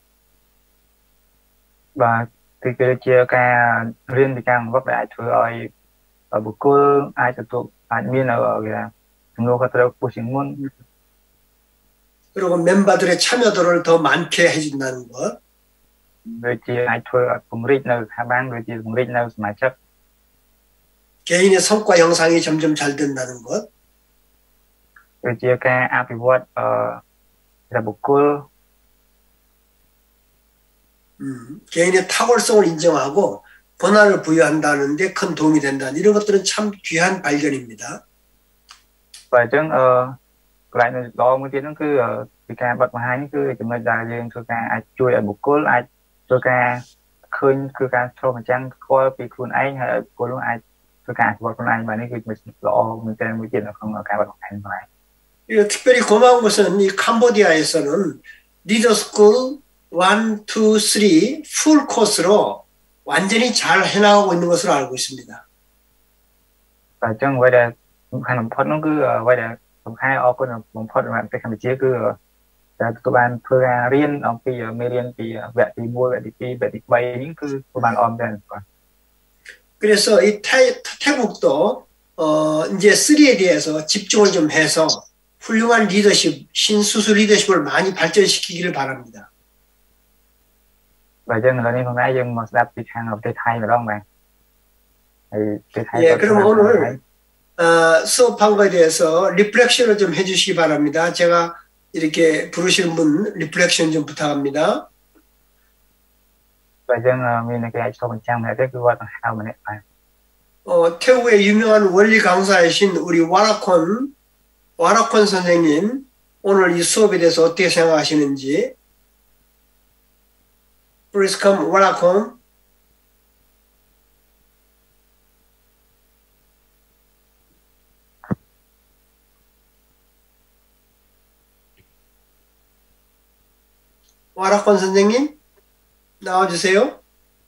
Và thì cái chia ca riêng thì càng vấp đại thứ ở buổi cô ai tự tụ admin ở cái 등록 같은 보신 분. 그리고 멤버들의 참여도를 더 많게 해준다는 것. Rồi chia ai thôi cùng rít nơi hai ban rồi chia cùng rít nơi mà chấp. 개인의 성과 형상이 점점 잘 된다는 것. Rồi chia ca apivot là buổi cô. 개인의 탁월성을 인정하고 권한을 부여한다는 데 큰 도움이 된다. 이런 것들은 참 귀한 발견입니다. Và chứ lại đó một tiếng nó cứ thì ca bật mà hai cứ chúng ta đại diện cho ca ai chui ở một cố ai cho ca khơi cứ ca cho mà chăng coi bị khuôn anh hay cô lúc ai cho ca bật khuôn anh mà nó cứ mình rõ mình tên một chuyện là không ở ca bật anh vậy. 특별히 고마운 것은 이 캄보디아에서는 리더스쿨 1, 2, 3 풀 코스로 완전히 잘 해나가고 있는 것으로 알고 있습니다. Và chứ vậy là khả năng phật nó cứ vậy là không khai ở con bóng phật mà cái khả năng chia cứ các bạn phơi riêng ở bây giờ riêng thì vậy thì mua vậy thì bay những cứ các bạn ôm lên. 그래서 이 태국도 이제 3에 대해서 집중을 좀 해서 훌륭한 리더십, 신수수 리더십을 많이 발전시키기를 바랍니다. Và dân là nên hôm nay dân một đáp thì hàng ở Thái phải không bạn? 예, 그럼 오늘 수업한 거에 대해서 리플렉션을 좀 해주시기 바랍니다. 제가 이렇게 부르시는 분 리플렉션 좀 부탁합니다. Và dân mình cái số phần trăm này cái gọi là how mình phải. 태국의 유명한 원리 강사이신 우리 와라콘 선생님 오늘 이 수업에 대해서 어떻게 생각하시는지. Please come, Warakon. 와라콘 선생님? 나와주세요.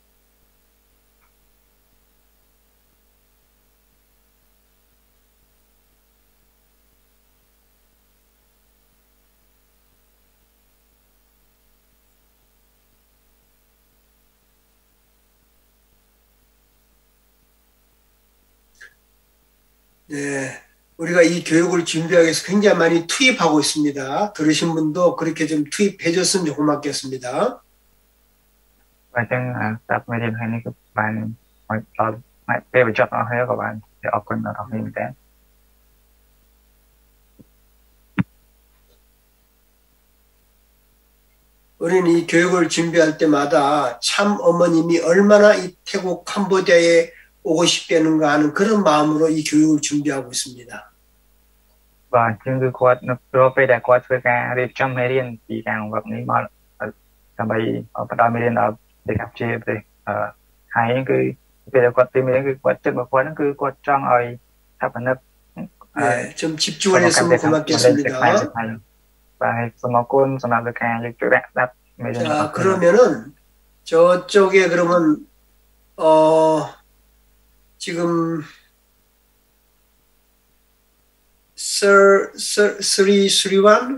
네, 우리가 이 교육을 준비하기 위해서 굉장히 많이 투입하고 있습니다. 들으신 분도 그렇게 좀 투입해 줬으면 고맙겠습니다. Và chân tập mấy điểm hay này các bạn hỏi cho về vật chất ở hay các bạn để ở quân ở học hình tế. 우리는 이 교육을 준비할 때마다 참 어머님이 얼마나 이 태국 캄보디아에 오고 싶다는가 하는 그런 마음으로 이 교육을 준비하고 있습니다. Và chương trình quạt nó rồi để quạt với cả để chăm hay điên thì càng vật này mà làm bài ở bắt đầu mới điên ở để gặp chia về hay cái về quạt tìm cái quạt chất mà quạt nó cứ quạt trong rồi thắp nó 네, 좀 집중을 했으면 고맙겠습니다. và 스마콘 스마드카 이쪽 답 자, 그러면은 저쪽에 그러면 지금 Sriwan,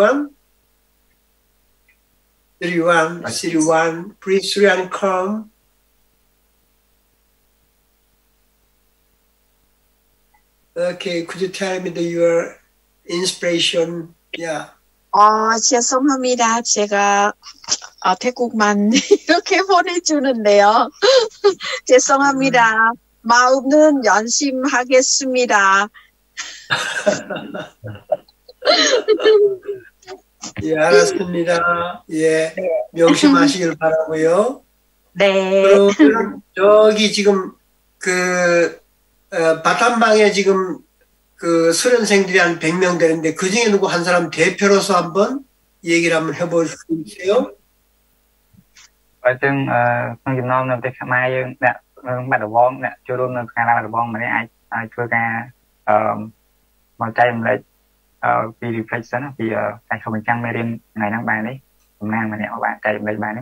please Sriwan come. Okay, could you tell me your inspiration? Yeah. 죄송합니다. 제가 태국만 이렇게 보내주는데요. 죄송합니다. 마음은 연심하겠습니다. 예, 알았습니다. 예, 명심하시길 바라고요. 네. 그러면 저기 지금 바탄방에 지금 그 수련생들이 한 100명 되는데 그 중에 누구 한 사람 대표로서 한번 얘기를 한번 해볼 수 있어요? ở trên con Việt Nam thì mai nè bắt đầu bón nè chưa luôn là bắt đầu bón mà ai chưa ca mà trai mình lại vì reflection vì tại không mình chăng mấy đêm ngày năng bài đấy hôm nay mà nè bạn trai mình lấy bài đấy.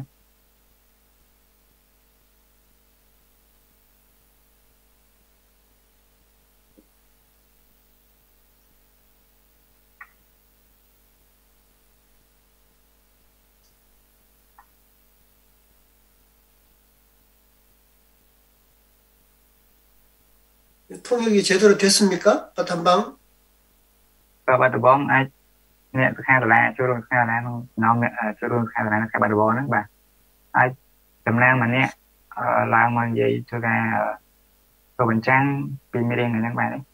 통역이 제대로 됐습니까? 바탄방? Bắt đầu bón ai nè khai là chưa luôn khai là nó chưa luôn khai là khai bắt đầu bón đó bà ai tầm năng mà nè làm mà gì cho ra có bình trang pin mấy đen này các bạn đấy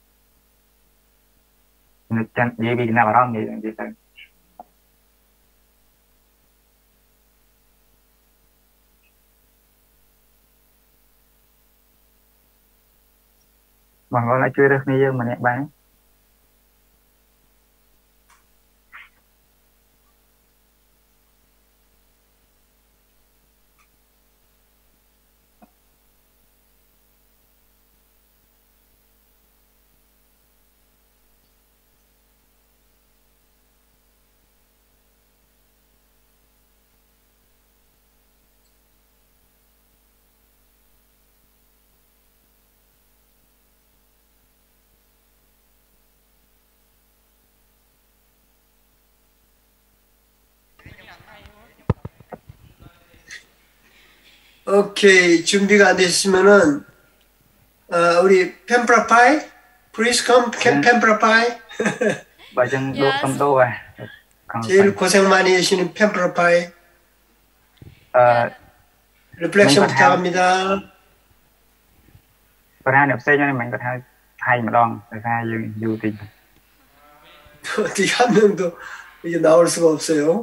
người chân gì vì nào đó gì thôi. Bằng gọi là chưa được như mà nè bạn. 오케이, 준비가 안 되시면은 우리 펜프라파이, please come, 펜프라파이. Bajang do cầm à. 제일 고생 많이 해주시는 펜프라파이. 리플렉션 부탁합니다. Còn hai nệp xe cho nên mình có thể thay một đòn để ra dù tình. 어떻게 한 명도 이제 나올 수가 없어요.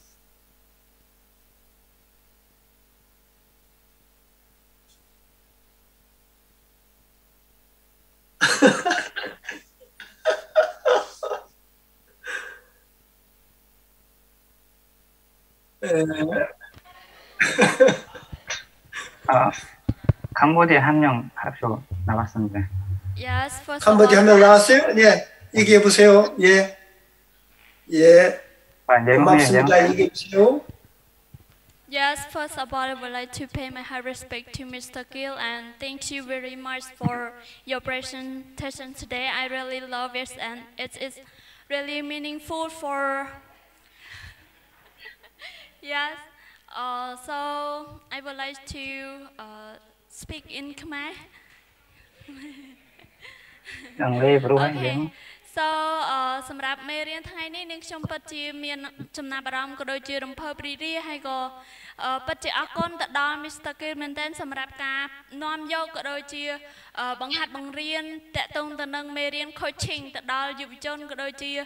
캄보디아 한 명 합쇼 나왔습니다. Yes, first 캄보디아 한 명 나왔어요? 예, 얘기해 보세요. 예, 예. 고맙습니다. 얘기해 보세요. Yes, first of all, I would like to pay my high respect to Mr. Gill and thank you very much for your presentation today. I really love it and it is really meaningful for... Yes, so I would like to speak in Khmer. Okay. So សម្រាប់មេរៀនថ្ងៃនេះនាងខ្ញុំពិតជាមានចំណាប់អារម្មណ៍ក៏ដូចជារំភើបរីករាយហើយក៏ពិតជាអរគុណទៅដល់ Mr. Gill មែនទែនសម្រាប់ការនាំយកក៏ដូចជាបង្ហាត់បង្រៀនតាក់ទងទៅនឹងមេរៀន coaching ទៅដល់យុវជនក៏ដូចជា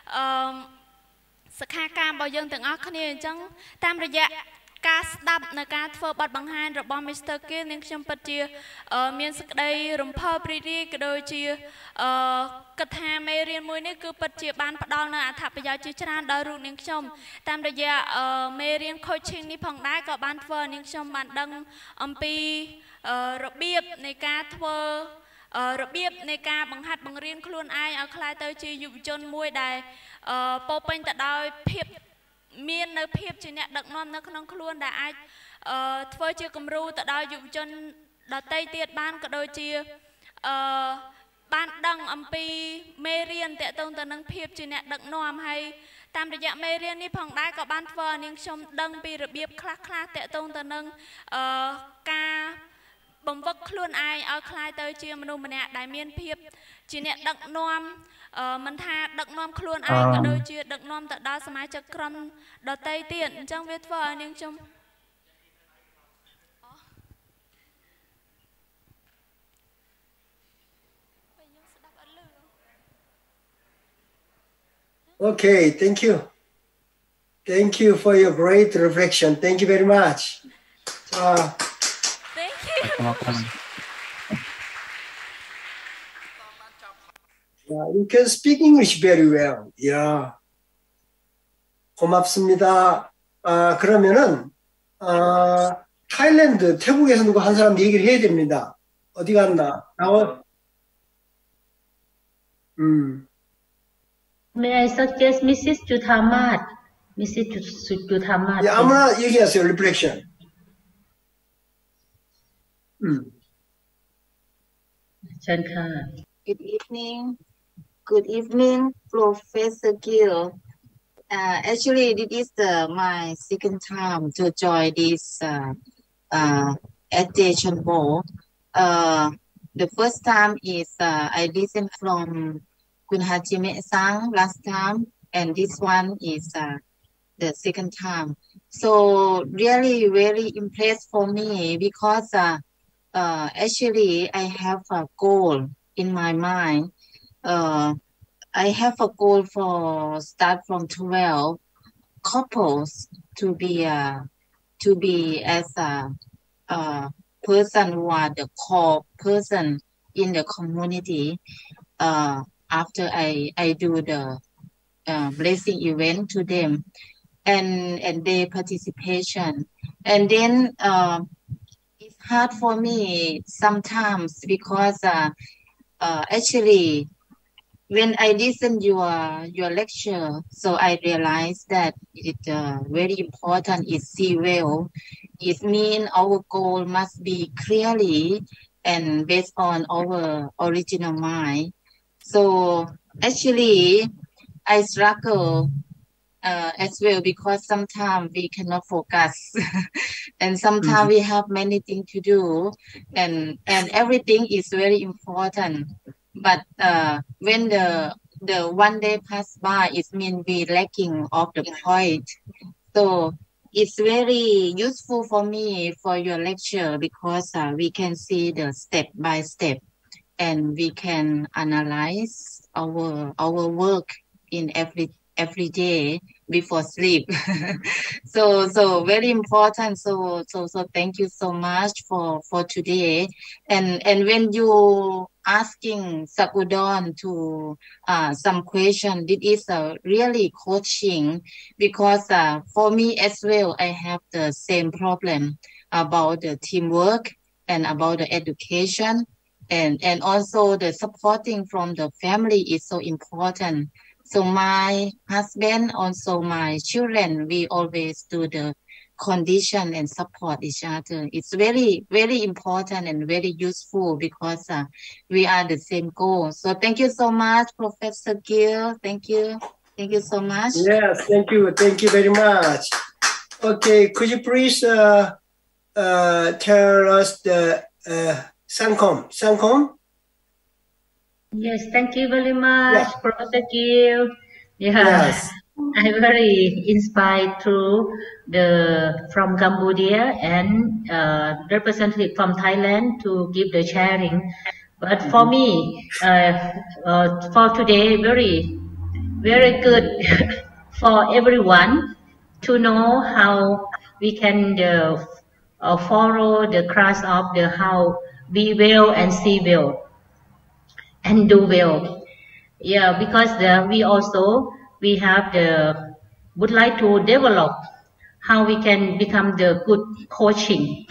សិក្ខាកាមរបស់យើងទាំងអស់គ្នាអញ្ចឹងតាមរយៈការស្ដាប់នៅការធ្វើបទបង្ហាញរបស់ Mr. Gill នាងខ្ញុំពិតជាមានសេចក្តីរំភើបរីករាយក៏ដូចជាគិតថាមេរៀនមួយនេះគឺពិតជាបានផ្ដល់នូវអត្ថប្រយោជន៍ជាច្រើនដល់រូបនាងខ្ញុំតាមរយៈមេរៀន coaching នេះផងដែរក៏បានធ្វើឲ្យនាងខ្ញុំបានដឹងអំពីរបៀបនៃការធ្វើរបៀបនៃការបង្ហាត់បង្រៀនខ្លួនឯងឲ្យក្លាយទៅជាយុវជនមួយដែលពោពេញទៅដោយភាពមាននៅភាពជាអ្នកដឹកនាំនៅក្នុងខ្លួនដែលអាចធ្វើជាគំរូទៅដល់យុវជនដទៃទៀតបានក៏ដូចជាបានដឹងអំពីមេរៀនតាក់ទងទៅនឹងភាពជាអ្នកដឹកនាំហើយតាមរយៈមេរៀននេះផងដែរក៏បានធ្វើឲ្យនាងខ្ញុំដឹងពីរបៀបខ្លះៗតាក់ទងទៅនឹងការបំវឹកខ្លួនឯងឲ្យក្លាយទៅជាមនុស្សម្នាក់ដែលមានភាពជាអ្នកដឹកនាំមិនថាដឹកនាំខ្លួនឯងក៏ដូចជាដឹកនាំទៅដល់សមាជិកក្រុមដទៃទៀតអញ្ចឹងវាធ្វើឲ្យនាងខ្ញុំ Okay, thank you. Thank you for your great reflection. Thank you very much. Thank you. You can speak English very well. Yeah. 고맙습니다. 그러면은 타일랜드, 태국에서 누구 한 사람 얘기를 해야 됩니다. 어디 갔나? May I suggest Mrs. Juthamat? Mrs. Juthamat. 예, 아무나 얘기하세요. Reflection. Good evening. Good evening, Professor Gill. Actually, this is my second time to join this education board. The first time is I listened from Kun Hajime Sang last time, and this one is the second time. So really very impressed for me because actually I have a goal in my mind. I have a goal for start from 12 couples to be as a person who are the core person in the community. After I do the blessing event to them and their participation, and then it's hard for me sometimes because actually when I listen your lecture, so I realized that it very important is see well. It means our goal must be clearly and based on our original mind. So actually, I struggle as well because sometimes we cannot focus, and sometimes we have many things to do, and everything is very important. But when the one day pass by, it means we lacking of the point. So it's very useful for me for your lecture because we can see the step by step, and we can analyze our work in every day before sleep. so very important. So thank you so much for today. And when you asking Sakudon to some question, this is really coaching because for me as well, I have the same problem about the teamwork and about the education, and also the supporting from the family is so important. So my husband, also my children, we always do the condition and support each other. It's very, very important and very useful because we are the same goal. So thank you so much, Professor Gill. Thank you. Thank you so much. Yes, thank you. Thank you very much. Okay, could you please tell us the Sangkom? Yes, thank you very much, Yeah. Professor Gill. Yeah, Yes. I'm very inspired through from Cambodia and representative from Thailand to give the sharing. But for me, for today, very, very good for everyone to know how we can follow the class of the how be well and see well and do well. Yeah, because we have would like to develop how we can become the good coacher.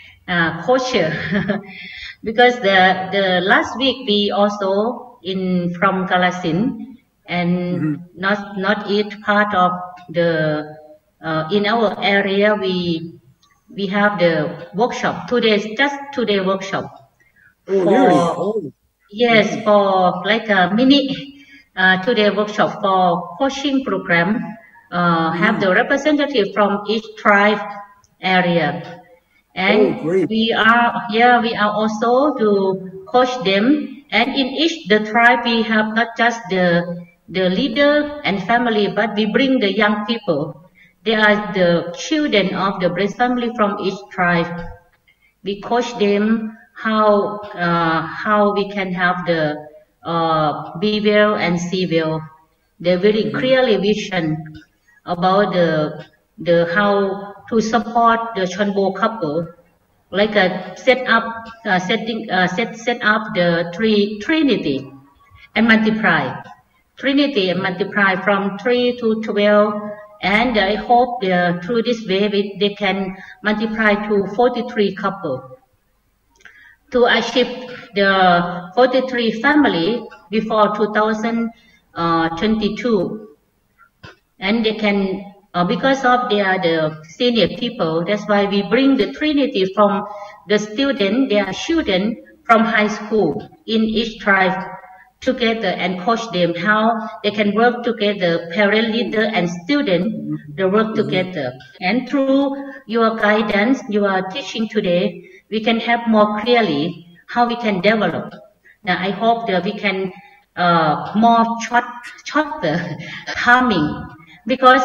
Because the last week we also from Kalasin and not each part of the in our area we have the workshop. Today workshop. Oh, really? Oh. Yes, for like a mini today workshop for coaching program. Have the representative from each tribe area, and we are also to coach them. And in each the tribe we have not just the leader and family, but we bring the young people. They are the children of the blessed family from each tribe. We coach them how we can have the be well and see well. They very clearly vision about the how to support the Chonbo couple, like set up the Trinity and multiply. Trinity and multiply from 3 to 12, and I hope through this way they can multiply to 43 couple. To achieve the 43 family before 2022, and they can because of they are the senior people. That's why we bring the Trinity from the student, their children from high school in each tribe together and coach them how they can work together, parent, leader, and student. They work together, and through your guidance, your teaching today, we can have more clearly how we can develop. Now, I hope that we can more shorter timing, because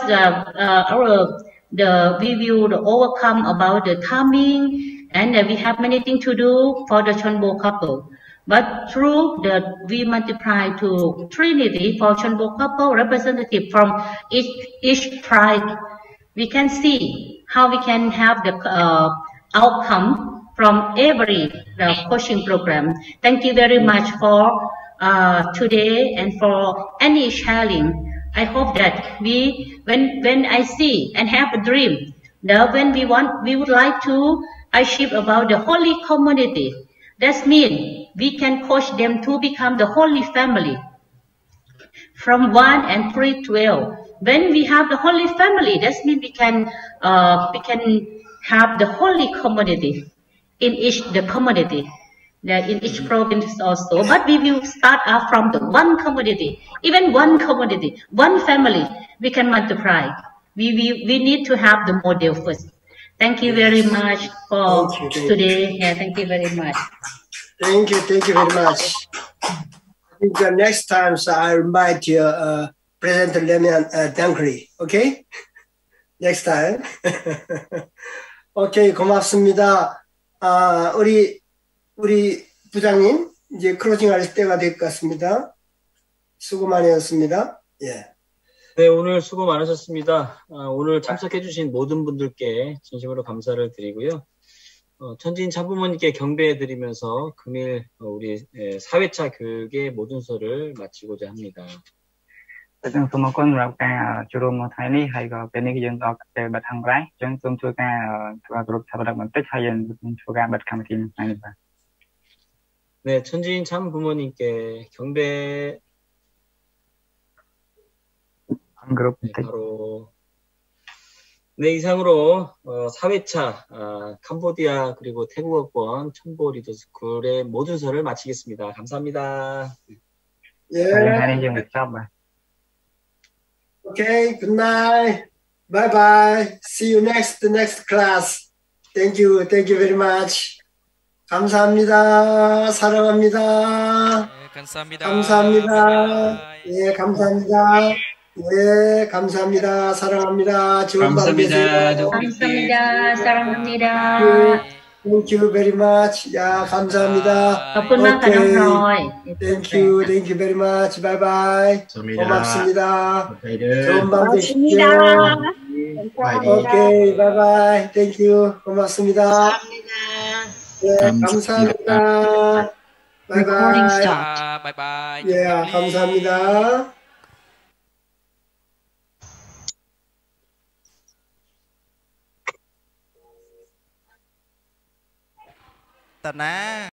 we will overcome about the timing, and we have many things to do for the Chonbo couple. But through we multiply to Trinity for Chonbo couple representative from each tribe, we can see how we can have the outcome from every coaching program. Thank you very much for today and for any sharing. I hope that when I see and have a dream, when we would like to achieve about the holy community. That means we can coach them to become the holy family from 1 and 3 to 12. When we have the holy family, that means we can have the holy community in each community, in each province also. But we will start out from the one community, even one community, one family. We can multiply. We need to have the model first. Thank you very much for today. Yeah, thank you very much. Thank you very much. I think the next time I invite you, President Lemian Dankri. Okay? Next time. Okay, 고맙습니다. 우리 부장님 이제 클로징할 때가 될 것 같습니다. 수고 많이 했습니다. 예. 네, 오늘 수고 많으셨습니다. 오늘 참석해주신 모든 분들께 진심으로 감사를 드리고요. 천진 참부모님께 경배해드리면서 금일 우리 4회차 교육의 모든 수를 마치고자 합니다. សូមអរគុណសម្រាប់ការចូលរួមថ្ងៃនេះហើយក៏ពេលនេះយើងដល់ពេលបិទខាងក្រៅអញ្ចឹងសូមជួយការធ្វើគ្រប់ឆាប់បន្តិចហើយយើងធ្វើការបិទកម្មវិធីថ្ងៃនេះបាទ 네, 천진 참부모님께 경배 바로 네, 이상으로 4회차 캄보디아 그리고 태국어권 첨보 리더스쿨의 모준서를 마치겠습니다. 감사합니다. Yeah. Okay, good night. Bye bye. See you next class. Thank you very much. 감사합니다. 사랑합니다. 네, 감사합니다. 감사합니다. 예, 감사합니다. 예, 감사합니다. 사랑합니다. 좋은 밤 되세요. 감사합니다. 사랑합니다. Thank you very much. 야, 감사합니다. ขอบคุณมากค่ะน้องพลอย Thank you very much. Bye bye. 고맙습니다. 좋은 밤 되십시오. 오케이, bye bye. Thank you. 고맙습니다. 네, 감사합니다. Bye bye. Bye bye. 예, 감사합니다. Tận á.